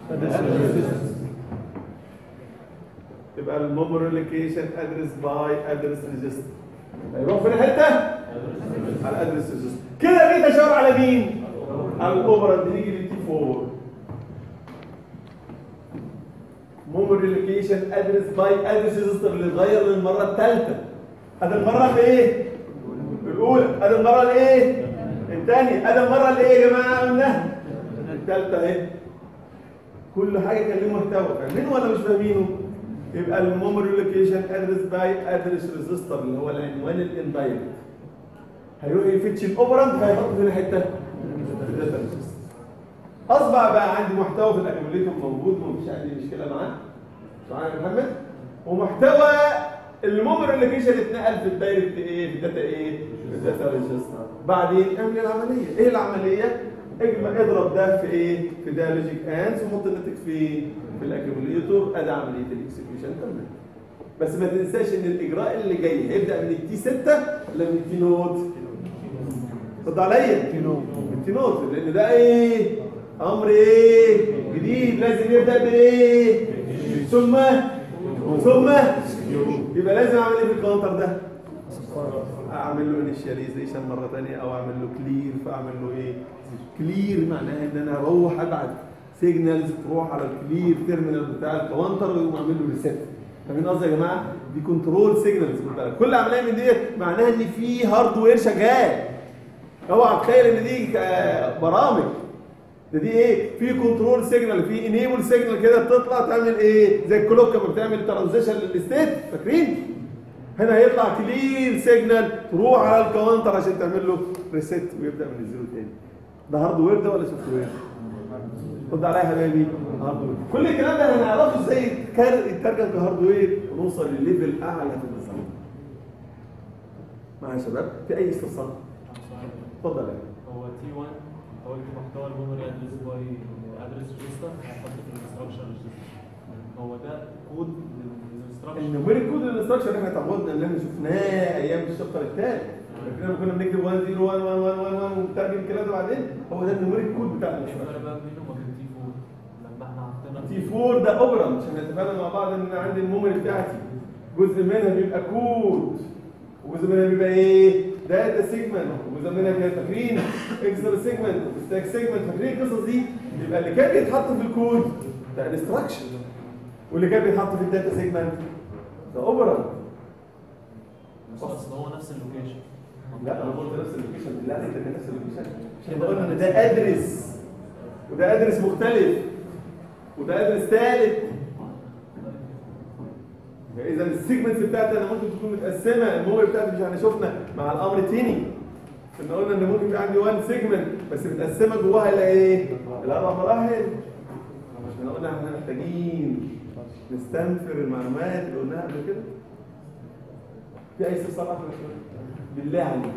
[SPEAKER 1] يبقى الميموري لوكيشن ادرس باي ادرس ريجستر. هيروح فين الحته؟ على ادرس ريجستر. كده جيت اشاور على مين؟ على الاوبراند. نيجي للتي 4. ميموري لوكيشن ادرس باي ادرس ريجستر اللي اتغير للمره الثالثه. ادي المره الايه؟ الاولى. ادي المره الايه؟ الثانيه. ادي المره اللي ايه يا جماعه قلناها؟ الثالثه اهي. كل حاجه كان له محتوى. فاهمينه ولا مش فاهمينه؟ يبقى الميموري لوكيشن ادرس باي ادرس ريجستر اللي هو العنوان الاندايركت هيروح يفتش الاوبراند فهيحط فين الحته؟ الداتا ريجستر. اصبح بقى عندي محتوى في الاكيوميليتور موجود ومفيش عندي مشكله معاه. معايا يا محمد؟ ومحتوى الميموري لوكيشن اتنقل في الدايركت ايه؟ في الداتا ايه؟ في الداتا ريجستر. بعدين اعمل العمليه. ايه العمليه؟ اضرب ده في ايه؟ في ده لوجيك اندز وحط الناتج في الاكيوميليتور. ادي عمليه الاكسكيوشن. تمام. بس ما تنساش ان الاجراء اللي جاي هيبدا من التي 6 ولا من التي نوت؟ رد عليا. التي نوت لان ده ايه؟ امر ايه؟ جديد لازم يبدا بايه؟ ثم يبقى لازم اعمل ايه في الكاونتر ده؟ اعمل له انيشاليزيشن مره ثانيه او اعمل له كلير. فاعمل له ايه؟ كلير معناها ان انا اروح ابعت سيجنالز تروح على الكلير تيرمينال بتاع الكاونتر ويقوم اعمل له ريسيت. فاهمين قصدي يا جماعه؟ دي كنترول سيجنالز. كل عمليه من ديت معناها ان في هاردوير شغال. اوعى تتخيل ان دي برامج. دي ايه؟ في كنترول سيجنال، في انيبل سيجنال كده بتطلع تعمل ايه؟ زي الكلوك لما بتعمل ترانزيشن للستيت. فاكرين؟ هنا هيطلع كلير سيجنال تروح على الكاونتر عشان تعمل له ريسيت ويبدا من الزيرو تاني. ده هاردوير ده ولا سوفت وير؟ رد عليا يا حبايبي. هاردوير. كل الكلام ده هنعرفه ازاي يترجم كهاردوير ونوصل لليفل اعلى في النظام. معايا يا شباب؟ في اي استفسار؟ اتفضل يا
[SPEAKER 3] هو تي 1 هو محتوى الميموري ادرس باي ادرس ريجستر هيحط في الانستراكشن ريجستر. هو ده كود للانستراكشن.
[SPEAKER 1] النوميريك كود للانستراكشن اللي احنا اتعودنا ان احنا شفناه ايام الشابتر الثالث. لما كنا بنكتب 1 0 1 1 1 1 1 ونترجم الكلام ده بعدين هو ده النوميريك كود بتاع الانستراكشن.
[SPEAKER 3] بقى بينه وبين تي 4 لما احنا حطينا
[SPEAKER 1] تي 4 ده اوبرا عشان نتفاهم مع بعض ان عندي الميموري بتاعتي جزء منها بيبقى كود وجزء منها بيبقى ايه؟ داتا سيجمنت وجزء منها كده فاكرين اكسل سيجمنت وستاك سيجمنت. فاكرين القصص دي؟ يبقى اللي كان بيتحط في الكود ده انستراكشن واللي كان بيتحط في الداتا سيجمنت ده اوبرا.
[SPEAKER 3] بس هو نفس اللوكيشن.
[SPEAKER 1] لا انا قلت نفس اللوكيشن. لا انت كان نفس اللوكيشن عشان قلنا ان ده ادرس وده ادرس مختلف وده ادرس ثالث. اذا السيجمنتس بتاعتي انا ممكن تكون متقسمه. الميموري بتاعتي مش احنا شفنا مع الامر الثاني في احنا قلنا ان ممكن يبقى عندي 1 سيجمنت بس متقسمه جواها الى ايه؟ الاربع مراحل. احنا قلنا احنا محتاجين نستنفر المعلومات اللي قلناها قبل كده. في اي استفسار اخر بالله عليك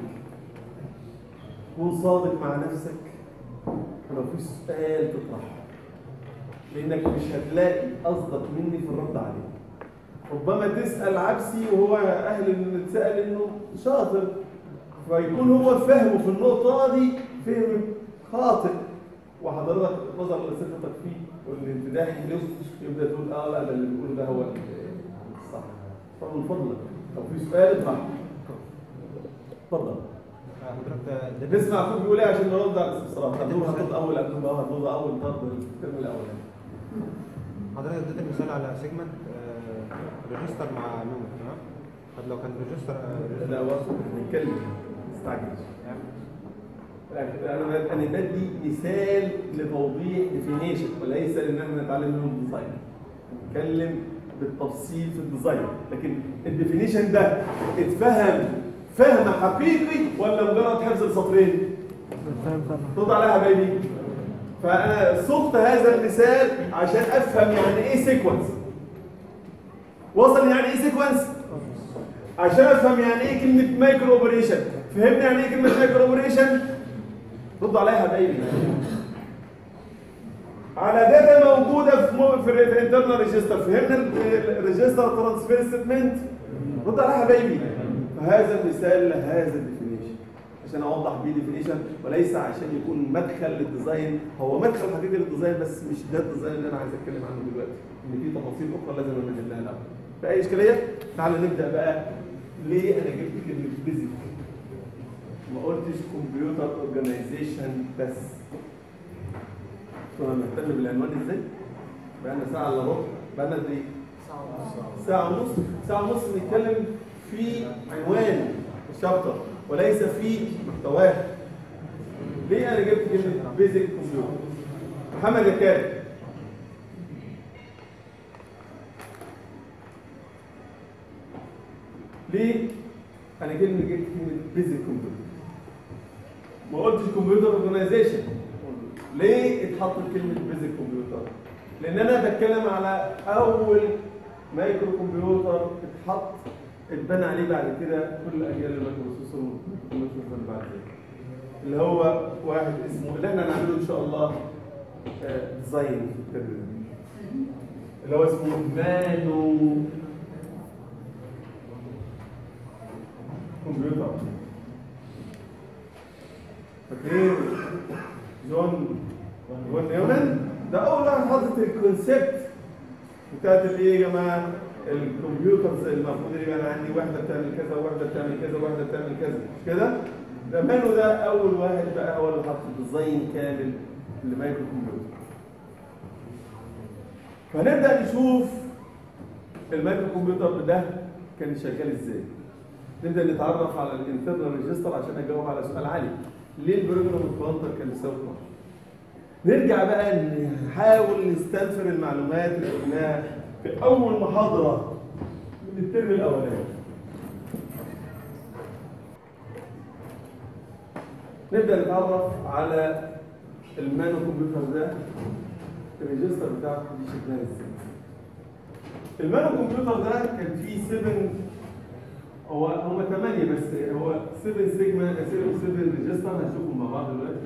[SPEAKER 1] كون صادق مع نفسك ولو في سؤال تطرحه، لانك مش هتلاقي قصدك مني في الرد عليه. ربما تسال عبسي وهو اهل ان تسال انه شاطر، فيكون هو فهمه في النقطه دي فهم خاطئ، وحضرتك نظر لثقتك فيه والانفتاح له يبدا تقول لا ده اللي بيقوله ده هو الصح. فمن فضلك لو في سؤال اطرحه. اتفضل.
[SPEAKER 4] حضرتك
[SPEAKER 1] نسمع اخوك بيقول ايه عشان نرد على الاستفسارات. هترد اول ضرب الترم الاول.
[SPEAKER 4] حضرتك اديت مثال على سيجمنت ريجستر مع نوم، تمام؟ طب لو كان ريجستر
[SPEAKER 1] لا وصل نتكلم استعجلش. انا بدي مثال لتوضيح ديفينيشن وليس ان احنا نتعلم منه الديزاين. نتكلم بالتفصيل في الديزاين، لكن الديفينيشن ده اتفهم فهم حقيقي ولا مجرد حفظ السطرين؟ رد عليها يا حبايبي. فانا صغت هذا المثال عشان افهم يعني ايه سيكونس. وصل يعني ايه سيكونس؟ عشان افهم يعني ايه كلمه مايكرو اوبريشن. فهمني يعني ايه كلمه مايكرو اوبريشن؟ رد عليها يا حبايبي. على داتا موجوده في الانترنال ريجستر. فهمنا الريجستر ترانسفير ستمنت؟ رد عليها يا حبايبي. فهذا المثال لهذا الديفينيشن عشان اوضح بيه ديفينيشن وليس عشان يكون مدخل للديزاين. هو مدخل حقيقي للديزاين بس مش ده الديزاين اللي انا عايز اتكلم عنه دلوقتي، ان في تفاصيل اخرى لازم نمهدها الاول. في اي اشكاليه؟ تعالى نبدا بقى. ليه انا جبت كلمه بيزك؟ ما قلتش كمبيوتر اورجانيزيشن بس. كنا بنهتم بالعنوان ازاي؟ بقالنا ساعه الا ربع، بقالنا قد ايه؟ ساعه ونص. ساعه ونص بنتكلم في عنوان الشابتر وليس في محتواه. ليه انا جبت كلمه بيزك كمبيوتر؟ محمد الكاري. ليه انا جبت كلمه بيزك كمبيوتر؟ ما قلتش كمبيوتر اورجانيزيشن. ليه اتحطت كلمه بيزك كمبيوتر؟ لان انا بتكلم على اول مايكرو كمبيوتر اتبنى عليه بعد كده كل اجيال المايكرو بروسيسور والكمبيوتر بعد كده، اللي هو واحد اسمه اللي احنا هنعمله ان شاء الله ديزاين في الترم، اللي هو اسمه مانو كمبيوتر. فاكرين جون نيومان؟ ده اول واحد حاطط الكونسيبت بتاعت الايه يا جماعه؟ الكمبيوترز المفروض يبقى انا عندي واحده بتعمل كذا وواحده بتعمل كذا وواحده بتعمل كذا، مش كده؟ ده مانو ده اول واحد بقى هو اللي حط ديزاين كامل لمايكرو كمبيوتر. فهنبدا نشوف المايكرو كمبيوتر ده كان شغال ازاي. نبدا نتعرف على الانترنال ريجستر عشان اجاوب على سؤال عالي. ليه البروجرام كوانتر كان بيساوي 12؟ نرجع بقى نحاول نستنفر المعلومات اللي قلناها في أول محاضرة من الترم الأولاني. نبدأ نتعرف على المانو كمبيوتر ده، الريجستر بتاعته دي شكلها ازاي. المانو كمبيوتر ده كان فيه 7 هم 8 بس هو 7 سيجما 7 ريجستر هنشوفهم مع بعض دلوقتي.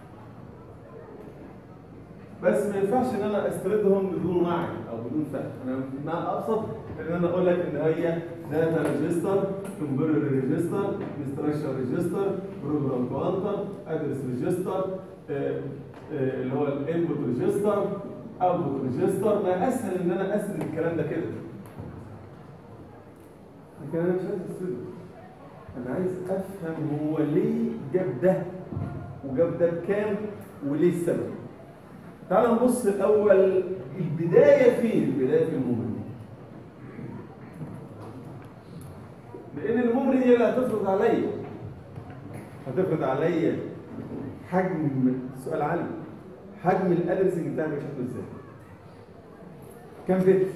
[SPEAKER 1] بس ما ينفعش ان انا استردهم بدون وعي او بدون فهم. انا ما ابسط ان انا اقول لك ان هي داتا ريجستر، كمبيوتر ريجستر، انستراكشر ريجستر، بروجرام كوانتر، ادرس ريجستر، اللي هو الانبوت ريجستر، اوتبوت ريجستر. ما اسهل ان انا اسرد الكلام ده كده. لكن انا مش عايز اسرده، انا عايز افهم هو ليه جاب ده وجاب ده بكام وليه السبب. تعالوا نبص الاول البدايه فين؟ البدايه في الميموري. لان الميموري هي اللي هتفرض عليا حجم سؤال عالي، حجم الادرسنج بتاعك شكله ازاي؟ كام بت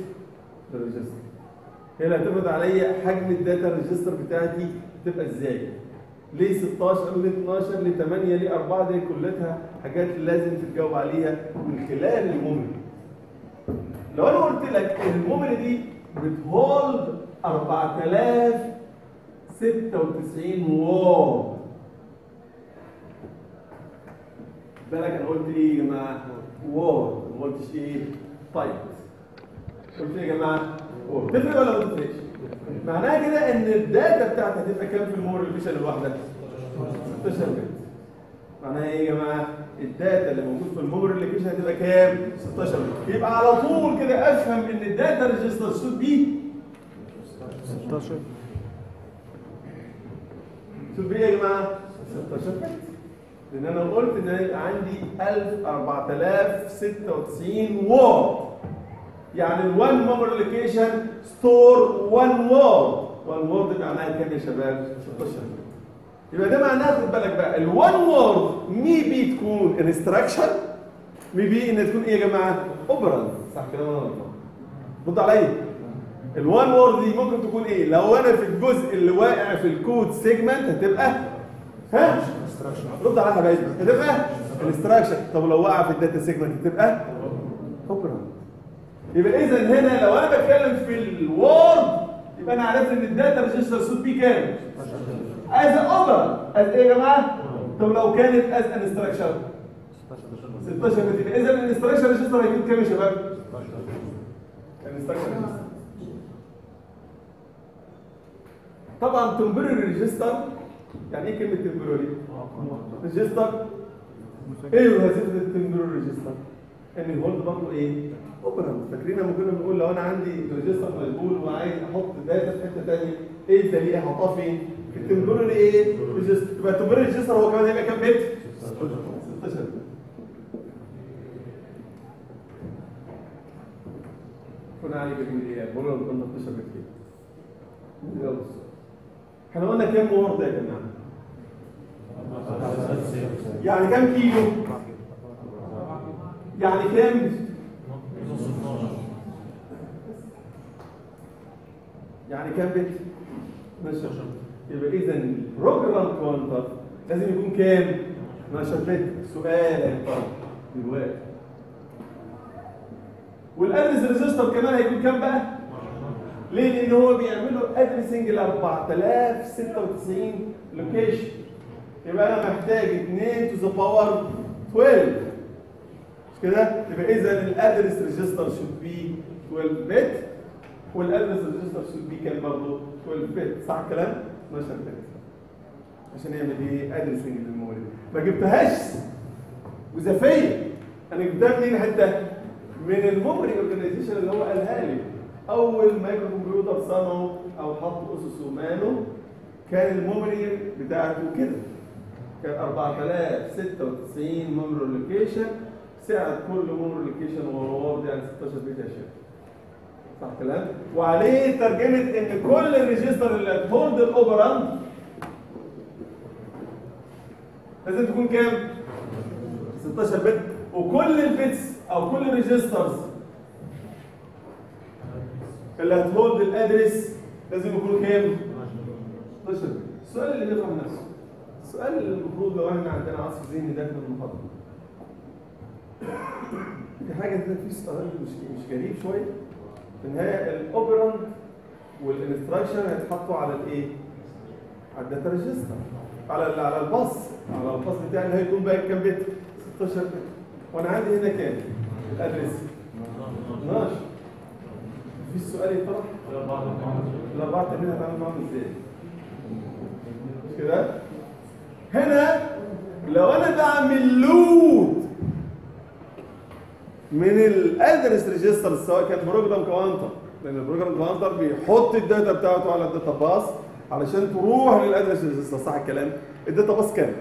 [SPEAKER 1] الريجستر؟ هي اللي هتفرض عليا حجم الداتا ريجستر بتاعتي تبقى ازاي؟ ليه 16 او ليه 12 ليه 8 ليه 4 دي كلها حاجات لازم تتجاوب عليها من خلال الميموري. لو انا قلت لك الميموري دي بتهولد 4096 وورد، بالك انا قلت ايه يا جماعه؟ وورد، ما قلتش ايه؟ طيب قلت ايه يا جماعه؟ وورد. تفرق ولا ما تفرقش؟ معناها كده ان الداتا بتاعتها هتبقى كام في الميموري لوكيشن الواحده؟ 16 بت. معناها ايه يا جماعه؟ الداتا اللي موجود في الميموري لوكيشن هتبقى كام؟ 16 بت. يبقى على طول كده افهم ان الداتا ريجستر شوت بي
[SPEAKER 4] 16.
[SPEAKER 1] شوت بي يا جماعه 16 بت. لان انا قلت ان انا يبقى عندي 4096 وورد، يعني ال1 ميموري لوكيشن ستور 1 وورد. 1 وورد معناها كام يا شباب؟ 16 بت. يبقى ده معناه خد بالك بقى ال1 وورد ميبي تكون انستراكشن، ميبي ان تكون ايه يا جماعه؟ اوبرال. صح كده ولا غلط؟ رد عليا. ال1 وورد دي ممكن تكون ايه؟ لو انا في الجزء اللي واقع في الكود سيجمنت هتبقى ها؟ رد عليا يا حبايبي. هتبقى انستراكشن. طب لو وقع في الداتا سيجمنت هتبقى اوبرال. يبقى اذا هنا لو انا بتكلم في الوورد يبقى انا عرفت ان الداتا ريجستر صوت بي كام؟ از اوبرال. از ايه يا جماعه؟ طب لو كانت از انستراكشن 16 بت. اذا الانستراكشن ريجستر هيكون كام يا شباب؟ الانستراكشن ريجستر. طبعا تمبرري ريجستر، يعني ايه كلمه تمبرري؟ ريجستر. ايه وظيفه التمبرري ريجستر؟ ان الهولد برضه ايه؟ اوبرال. فاكرين لما كنا بنقول لو انا عندي ريجستر مجبول وعايز احط داتا في حته ثانيه، ايه الدليل؟ احطها فين؟ في التمبرري ايه؟ ريجستر. يبقى التمبرري ريجستر هو كمان هيبقى كام بت؟ 16 بت. كنا عليه بنقول ايه؟ بقول لهم كنا 16 بت كده. يلا احنا قلنا كام وورد يا جماعه؟ يعني كام كيلو؟ يعني كام؟ يعني كام بت؟ 12. يبقى اذا البروجرام كوانتر لازم يكون كام؟ 12 بت. سؤال هيطلع دلوقتي. والادرس ريجستر كمان هيكون كام بقى؟ ليه؟ لان هو بيعمل له ادريسنج ل 4096 لوكيشن. يبقى انا محتاج 2 to the power 12. مش كده؟ يبقى اذا الادرس ريجستر should be 12 بت، والادرس ريجستر should be كام برضه؟ 12 بت. صح الكلام؟ 12 بت. عشان يعمل ايه؟ ادريسنج للميموري. ما جبتهاش وظيفيه، انا جبتها منين حته؟ من الميموري اورجانيزيشن اللي هو قالها لي. اول مايكرو كمبيوتر صنعه او حط اسسه مانو كان الميموري بتاعته كده، كان 4096 ميموري لوكيشن. سعه كل ميموري لوكيشن وورد يعني 16 بت يا شباب. صح الكلام؟ وعليه ترجمه ان كل الريجستر اللي هتهولد الاوبراند لازم تكون كام؟ 16 بت. وكل البيتس او كل الريجسترز اللي هتهولد الادرس لازم يكونوا كام؟ 12 بت. السؤال اللي بيطرح نفسه، السؤال اللي المفروض لو احنا عندنا عصف ذهني داخل المحاضره، في حاجه كده، في سؤال مش غريب شويه. في النهايه الاوبراند والانستراكشن هيتحطوا على الايه؟ على الداتا ريجستر، على الباص بتاعي اللي هيكون بقى كام بت؟ 16 بت. وانا عندي هنا كام؟ الادرس 12. في السؤال يطرح الاربعه التانيين هتعمل معاهم ازاي؟ مش كده؟ هنا لو انا بعمل لود من الادرس ريجستر سواء كان بروجرام كوانتر، لان البروجرام كوانتر بيحط الداتا بتاعته على الداتا باص علشان تروح للادرس ريجستر. صح الكلام؟ الداتا باص كام؟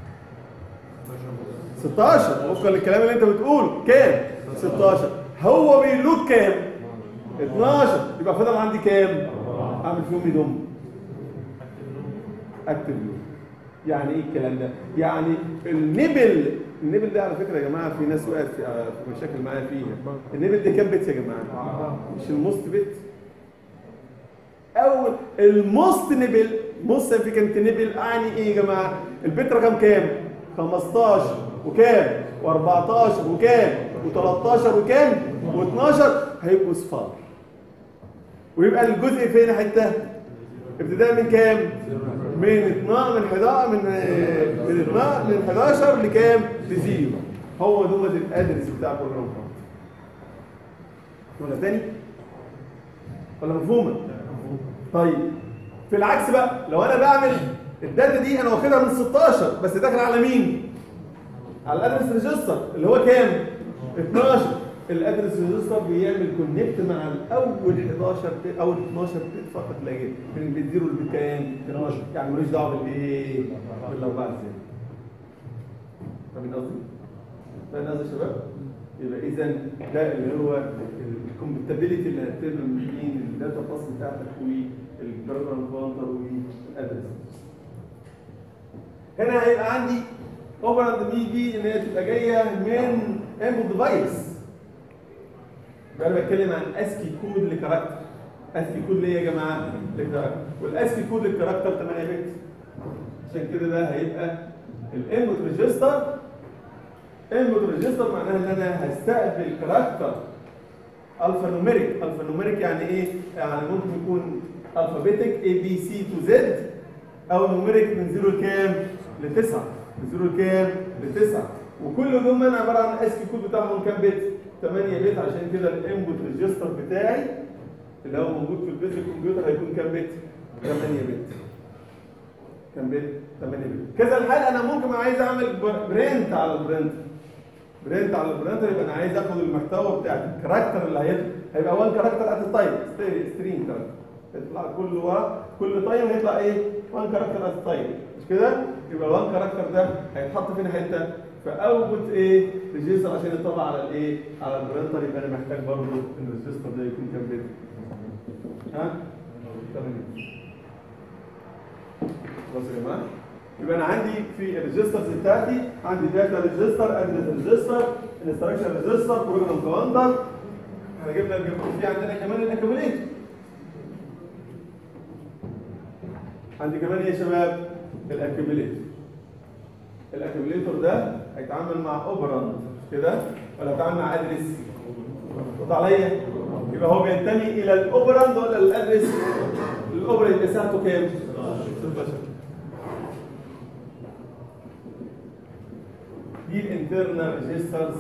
[SPEAKER 1] 16 وفقا للكلام اللي انت بتقوله. كام؟ 16. هو بيلود كام؟ 12. يبقى فضل عندي كام؟ اعمل فيهم يدوم اكتب لود. يعني ايه الكلام ده؟ يعني النبل ده على فكره يا جماعه في ناس وقعت في مشاكل معايا فيها. النبل ده كام بت يا جماعه؟ مش الموست بت. اول الموست نبل most significant nibble اعني ايه يا جماعه؟ البيت رقم كام؟ 15 وكام؟ و14 وكام؟ و13 وكام؟ و12 هيبقوا صفار. ويبقى الجزء فين حته؟ ابتداء من كام؟ من 12 من 11 لكام؟ لزيرو. هو دوت الادرس بتاع كل رقم. ولا تاني؟ ولا مفهومه؟ طيب في العكس بقى لو انا بعمل الداتا دي انا واخدها من 16 بس داخل على مين؟ على الادرس ريجستر اللي هو كام؟ 12. الادرس ريجستر بيعمل كونكت مع الاول 11 اول 12 بت فقط لا غير من البيت 0 للبيت كام؟ 12. يعني ملوش دعوه بالايه؟ بالاربعه زياده. فاهمين قصدي؟ فاهمين قصدي يا شباب؟ يبقى اذا ده اللي هو الكومباتيبيليتي اللي هتتم بين الداتا باس بتاعتك والبروجرام كاونتر والادرس. هنا هيبقى عندي اوبراند بيجي ان هي تبقى جايه من انبوت ديفايس. بقى انا بتكلم عن اسكي كود لكاركتر. اسكي كود ليه يا جماعه؟ لكاركتر. والاسكي كود للكاركتر 8 بت. عشان كده ده هيبقى الانبوت ريجستر. انبوت ريجستر معناها ان انا هستقبل كاركتر الفا نوميريك. الفا نوميريك يعني ايه؟ يعني ممكن يكون الفابيتك اي بي سي تو زد او نوميريك من 0 لكام؟ ل 9. من 0 لكام؟ ل 9. وكل دول عباره عن اسكي كود بتاعهم كام بت؟ 8 بت. عشان كده الانبوت ريجستر بتاعي اللي هو موجود في البيت الكمبيوتر هيكون كام بت؟ 8 بت. كام بت؟ 8 بت. كذا الحال انا ممكن عايز اعمل برنت على البرنتر. برنت على البرنتر يبقى انا عايز اخد المحتوى بتاع الكاركتر اللي هيبقى 1 كاركتر ات تايم ستريم كاركتر. يطلع كل تايم هيطلع ايه؟ 1 كاركتر ات تايم. مش كده؟ يبقى ال 1 كاركتر ده هيتحط فين حته؟ فاوجد ايه؟ ريجستر عشان يطلع على الايه؟ على البرنتر. يبقى انا محتاج برضه ان الريجستر ده يكون كام بت؟ ها؟ 8. خلاص يا جماعه؟ يبقى انا عندي في الريجسترز بتاعتي عندي داتا ريجستر، ادرس ريجستر، انستراكشن ريجستر، بروجرام كاونتر. احنا جبنا في عندنا كمان الاكيوميليتور. عندي كمان ايه يا شباب؟ الاكيوميليتور. الاكيوميليتور ده هيتعامل مع اوبراند كده ولا هيتعامل مع ادرس؟ رد عليا. يبقى هو بينتمي الى الاوبراند ولا الادرس؟ الاوبراند يبقى ساعته كام؟ 16. دي الانترنال ريجسترز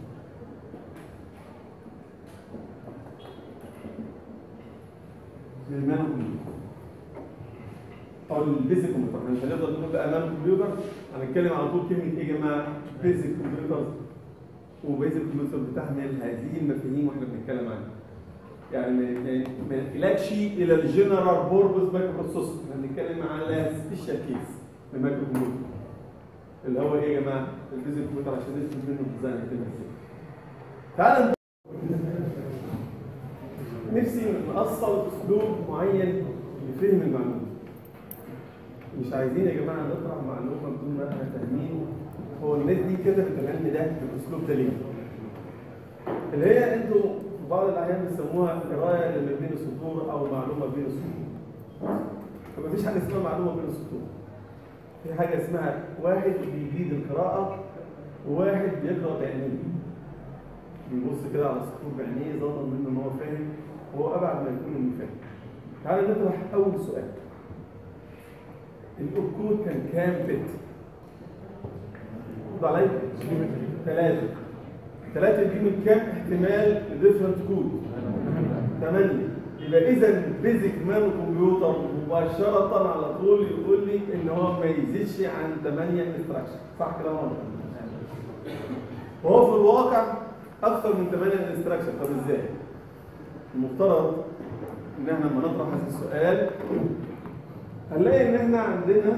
[SPEAKER 1] للمانو كمبيوتر او البيزك كمبيوتر. احنا مش هنفضل نقول بقى مانو كمبيوتر، هنتكلم على طول كلمه ايه يا جماعه؟ بيزك كمبيوتر. وبيزك كمبيوتر بتحمل هذه المفاهيم واحنا بنتكلم عنها. يعني ما يحكيلكش الى الجنرال بوربس مايكرو بروسيسور، احنا بنتكلم على سبيشال كيس للمايكرو كمبيوتر اللي هو ايه يا جماعه؟ البيزك كمبيوتر عشان نفهم منه الديزاين هيتم ازاي. تعالى نفسي نأصل اسلوب معين لفهم المعلومه. مش عايزين يا جماعه نطرح معلومه بدون ما احنا فاهمين هو الناس دي كده بتغني ده بالاسلوب ده ليه؟ اللي هي انتوا في بعض الاحيان بيسموها قرايه اللي بين السطور او معلومه بين السطور. فمفيش حاجه اسمها معلومه بين السطور. في حاجه اسمها واحد بيجيد القراءه وواحد بيقرا بعينيه. بيبص كده على السطور بعينيه ظنا منه ان هو فاهم وهو ابعد ما يكون انه فاهم. تعالى نطرح اول سؤال. الكود كان كام بت؟ رد عليا. 3. 3 دي من كام احتمال لديفرنت كود؟ 8. يبقى اذا بيزك مانو كمبيوتر مباشره على طول يقول لي ان هو ما يزيدش عن 8 انستراكشن. صح كده ولا؟ وهو في الواقع اكثر من 8 انستراكشن. طب ازاي؟ المفترض ان احنا لما نطرح هذا السؤال هنلاقي ان احنا عندنا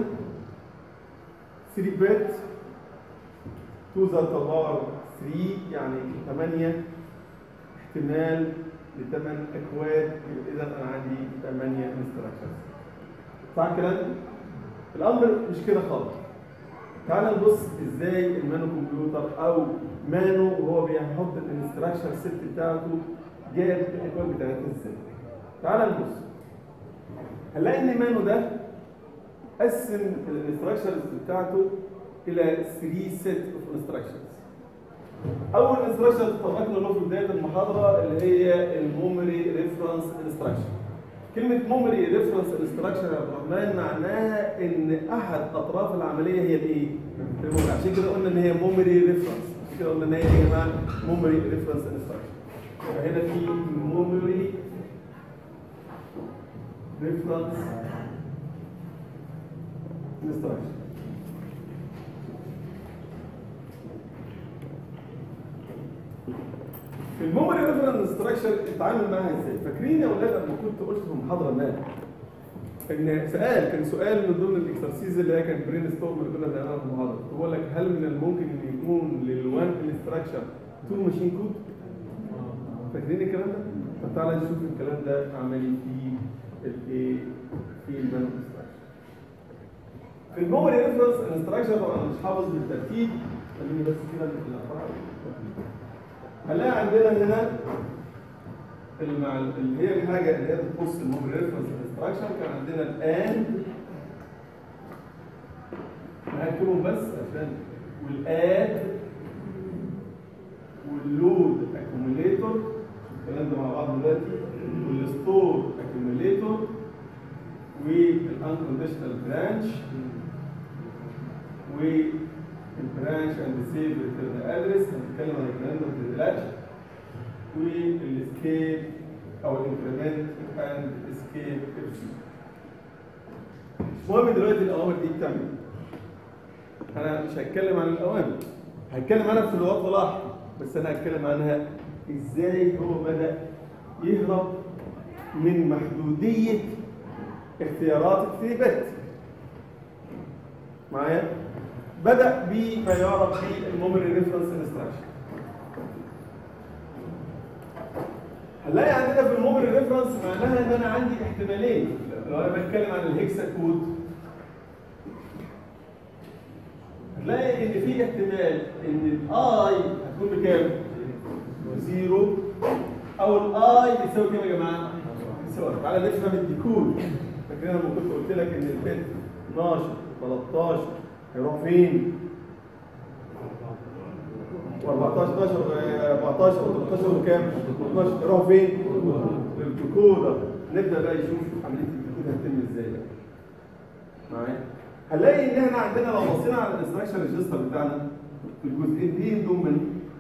[SPEAKER 1] 3 بت 2 ذا باور 3 يعني 8 احتمال ل8 اكواد. اذا انا عندي 8 انستراكشنز. صح كده؟ الامر مش كده خالص. تعال نبص ازاي المانو كمبيوتر او مانو وهو بيحط الانستراكشن سيت بتاعته جاب الاكواد بتاعتها ازاي. تعال نبص هنلاقي ان مانو ده قسم الانستراكشنز بتاعته الى 3 سيت اوف انستراكشنز. اول انستراكشن طبقنا له في بدايه المحاضره اللي هي الميموري ريفرنس انستراكشن. كلمه ميموري ريفرنس انستراكشن يا عبد الرحمن معناها ان احد اطراف العمليه هي الايه؟ الميموري. عشان كده قلنا ان هي ميموري ريفرنس، عشان كده قلنا ان هي يا جماعه ميموري ريفرنس انستراكشن. فهنا في ميموري ريفرنس انستراكشن. في الميموري ريفرنس انستراكشن التعامل معاها ازاي؟ فاكرين يا اولاد لما كنت قلت في محاضره ما ان كان سؤال من ضمن الاكسرسيز اللي هي كانت برين ستورم اللي كنا بنعملها في المحاضره، بقول لك هل من الممكن ان يكون للوان انستراكشن تو ماشين كود؟ فاكرين الكلام ده؟ طب تعالى نشوف الكلام ده عملي في الايه؟ في المانو انستراكشن. في الميموري ريفرنس انستراكشن طبعا مش حافظ بالترتيب، خليني بس كده هنلاقي عندنا هنا اللي هي الحاجه اللي هي بتخص الميموري ريفرنس انستراكشن. كان عندنا الان هكتبهم بس عشان والاد واللود اكيوميليتور الكلام ده مع بعض دلوقتي، والستور اكيوميليتور والانكونديشنال برانش والبرانش اند سيف ريتيرن ادرس. هنتكلم عن الكلام ده ما تقلقش. والاسكيب او الانكريمنت اند اسكيب ابسي. المهم دلوقتي الاوامر دي بتعمل ايه؟ انا مش هتكلم عن الاوامر، هتكلم عنها في الوقت لاحق، بس انا هتكلم عنها ازاي هو بدا يهرب من محدوديه اختيارات الثري بت. معايا؟ بدا بما يعرف بالميموري ريفرنس انستراكشن. هنلاقي عندنا في الميموري ريفرنس معناها ان انا عندي احتمالين. لو انا بتكلم عن الهكسا كود هنلاقي ان في احتمال ان الاي هتكون بكام؟ 0 او الاي يساوي كام يا جماعه؟ يساوي. تعالى نفهم الديكود. فاكرين لما كنت قلت لك ان البت 12 13 هيروح فين؟ و14 14 و13 وكام؟ 12 يروحوا فين؟ الديكودر. نبدا بقى نشوف عمليه الديكود هتتم ازاي. معايا؟ هنلاقي ان احنا عندنا لو بصينا على الانستراكشن ريجستر بتاعنا في الجزئيتين دول،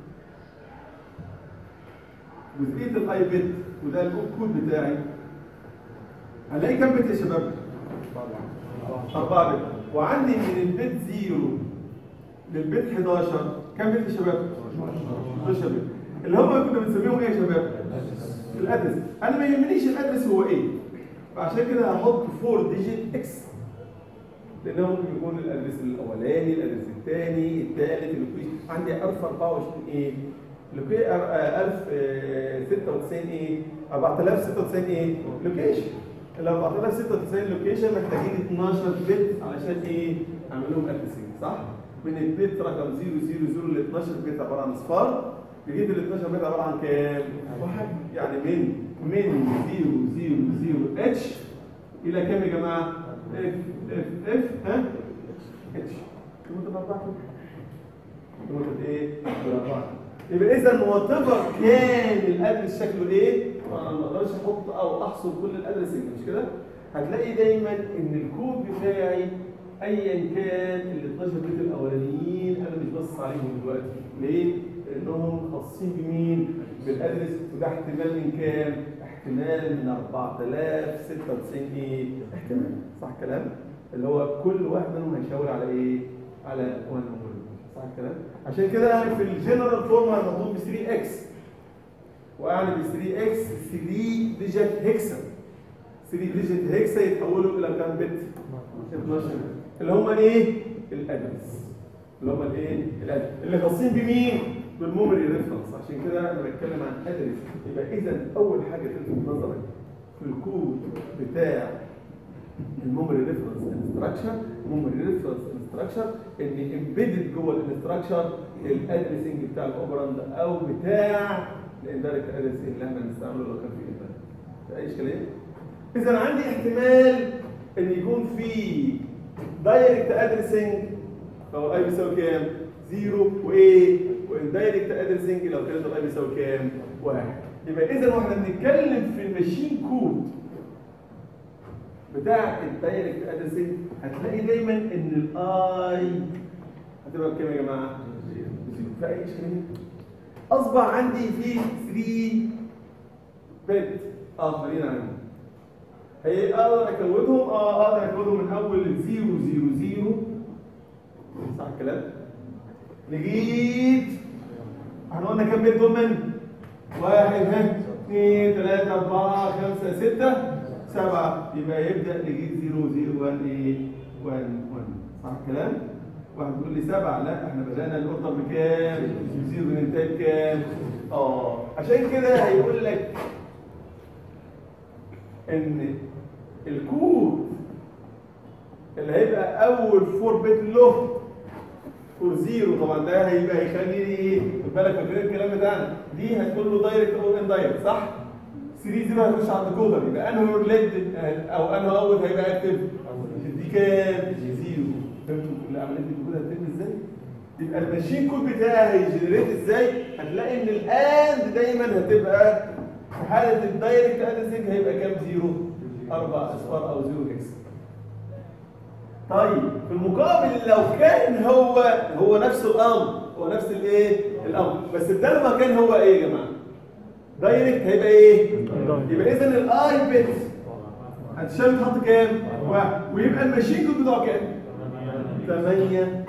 [SPEAKER 1] جزئيه الاي بت وده الكود بتاعي، هنلاقي كام بت يا شباب؟ 4 بت. وعندي من البت 0 للبت 11 كام بت يا شباب؟ 12 بت. اللي هم كنا بنسميهم ايه يا شباب؟ الادرس. انا ما يهمنيش الادرس هو ايه، فعشان كده هحط 4 ديجيت اكس، لانه ممكن يكون الادرس الاولاني، الادرس الثاني، الثالث، اللوكيشن. عندي 1024 ايه؟ 1096 ايه؟ 4096 ايه؟ لوكيشن. ال 4096 لوكيشن محتاجين 12 بت علشان ايه؟ اعمل لهم ادرسنج، صح؟ من البت رقم 000 ل 12 بت عباره عن اصفار، بجيب ال 12 بت عباره عن كام؟ واحد. يعني من 000 اتش الى كام يا جماعه؟ اف ها؟ اتش. كم تبقى ايه؟ يبقى اذا وات ايفر كان الادرس شكله ايه؟ طبعا ما اقدرش احط او احصر كل الادرسنج، مش كده؟ هتلاقي دايما ان الكود بتاعي ايا كان ال 12 بت الاولانيين انا مش باصص عليهم دلوقتي. ليه؟ لانهم خاصين بمين؟ بالادرس. وده احتمال من كام؟ احتمال من 4096 ايه؟ احتمال. صح الكلام؟ اللي هو كل واحد منهم هيشاور على ايه؟ على 1 نمبر. صح الكلام؟ عشان كده في الجنرال فورم مطلوب ب 3 اكس. واعمل ب 3 اكس 3 ديجيت هيكسا. 3 ديجيت هيكسا يتحولوا الى كام بت؟ 12 اللي هم ايه؟ الادرس. اللي هم الايه؟ الادرس اللي خاصين بمين؟ بالميموري ريفرنس. عشان كده انا بتكلم عن ادرس. يبقى اذا اول حاجه تلفت نظرك في الكود بتاع الميموري ريفرنس انستراكشر، الميموري ريفرنس انستراكشر ان امبيدد جوه الانستراكشر الادرسنج بتاع الاوبراند او بتاع الاندايركت ادرسنج اللي احنا بنستعمله لو كان في اندايركت. في اي اشكاليه؟ اذا عندي احتمال ان يكون في دايركت ادريسنج لو الاي بيساوي كام؟ 0 وايه؟ واندايركت ادريسنج لو كانت الاي بيساوي كام؟ 1. يبقى اذا واحنا بنتكلم في الماشين كود بتاع الدايركت ادريسنج هتلاقي دايما ان الاي هتبقى بكام يا جماعه؟ في اي شيء اصبح عندي في 3 بت اخرين عندي. هي اقدر اكودهم؟ اقدر اكودهم من اول 0 0 0 صح الكلام؟ لقيت احنا قلنا كام بت دول؟ 1 2 3 4 5 6 7. يبقى يبدا لقيت 0 0 1 ايه 1 1 صح الكلام؟ واحد بيقول لي 7. لا احنا بدانا الاوردر بكام؟ 0 بننتهي بكام؟ عشان كده هيقول لك ان الكود اللي هيبقى اول 4 بت له فور 0 طبعا ده هيبقى يخلي ايه؟ خد بالك فاكرين الكلام بتاعنا دي هتكون له دايركت او اندايركت صح؟ 3 0 هتخش على الديكودر يبقى انه ريليتد او انه اول هيبقى اكتف دي كام؟ 0. فهمتوا العمليه دي كده هتتم ازاي؟ يبقى الماشين كود بتاعي هيجنريت ازاي؟ هتلاقي ان الاند دايما هتبقى في حاله الدايركت ادريسنج هيبقى كام؟ 0 4 اصفار او 0 اكس. طيب في المقابل لو كان هو نفس الامر هو نفس الايه؟ الامر بس بدل ما كان هو ايه يا جماعه؟ دايركت هيبقى ايه؟ يبقى اذا الاي بت هتشال تحط كام؟ 1 ويبقى الماشين كود بتاعه كام؟ 8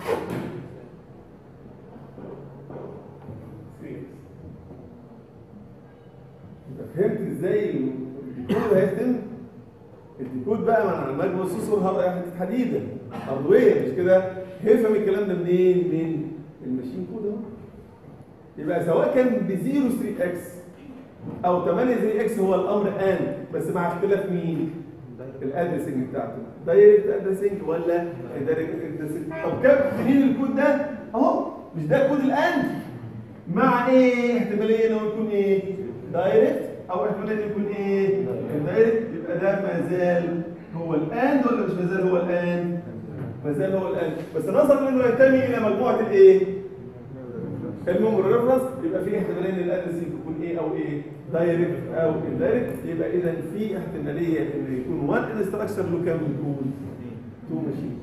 [SPEAKER 1] فهمت ازاي الديكود هيتم؟ الديكود بقى مع المجموع البروسيسور حته حديده هاردوير مش كده؟ هيفهم الكلام ده منين؟ من الماشين كود اهو. يبقى سواء كان ب 0 3 اكس او 8 3 اكس هو الامر ان بس مع اختلاف مين؟ الادريسنج بتاعته دايركت ادريسنج ولا دايركت ادريسنج. طب كام منين الكود ده؟ اهو مش ده كود الان مع ايه؟ احتماليه انه يكون ايه؟ دايركت او احتماليه انه يكون ايه؟ دايركت. يبقى ده ما زال هو الان ولا مش ما زال هو الان؟ ما زال هو الان بس نظرا انه ينتمي الى مجموعه الايه؟ الميموري ريفرنس يبقى في احتماليه ان الادريسنج يكون ايه او ايه؟ دايركت او اندايركت. يبقى اذا في احتماليه ان يكون 1 انستراكشر له كام كود؟ 2 ماشين.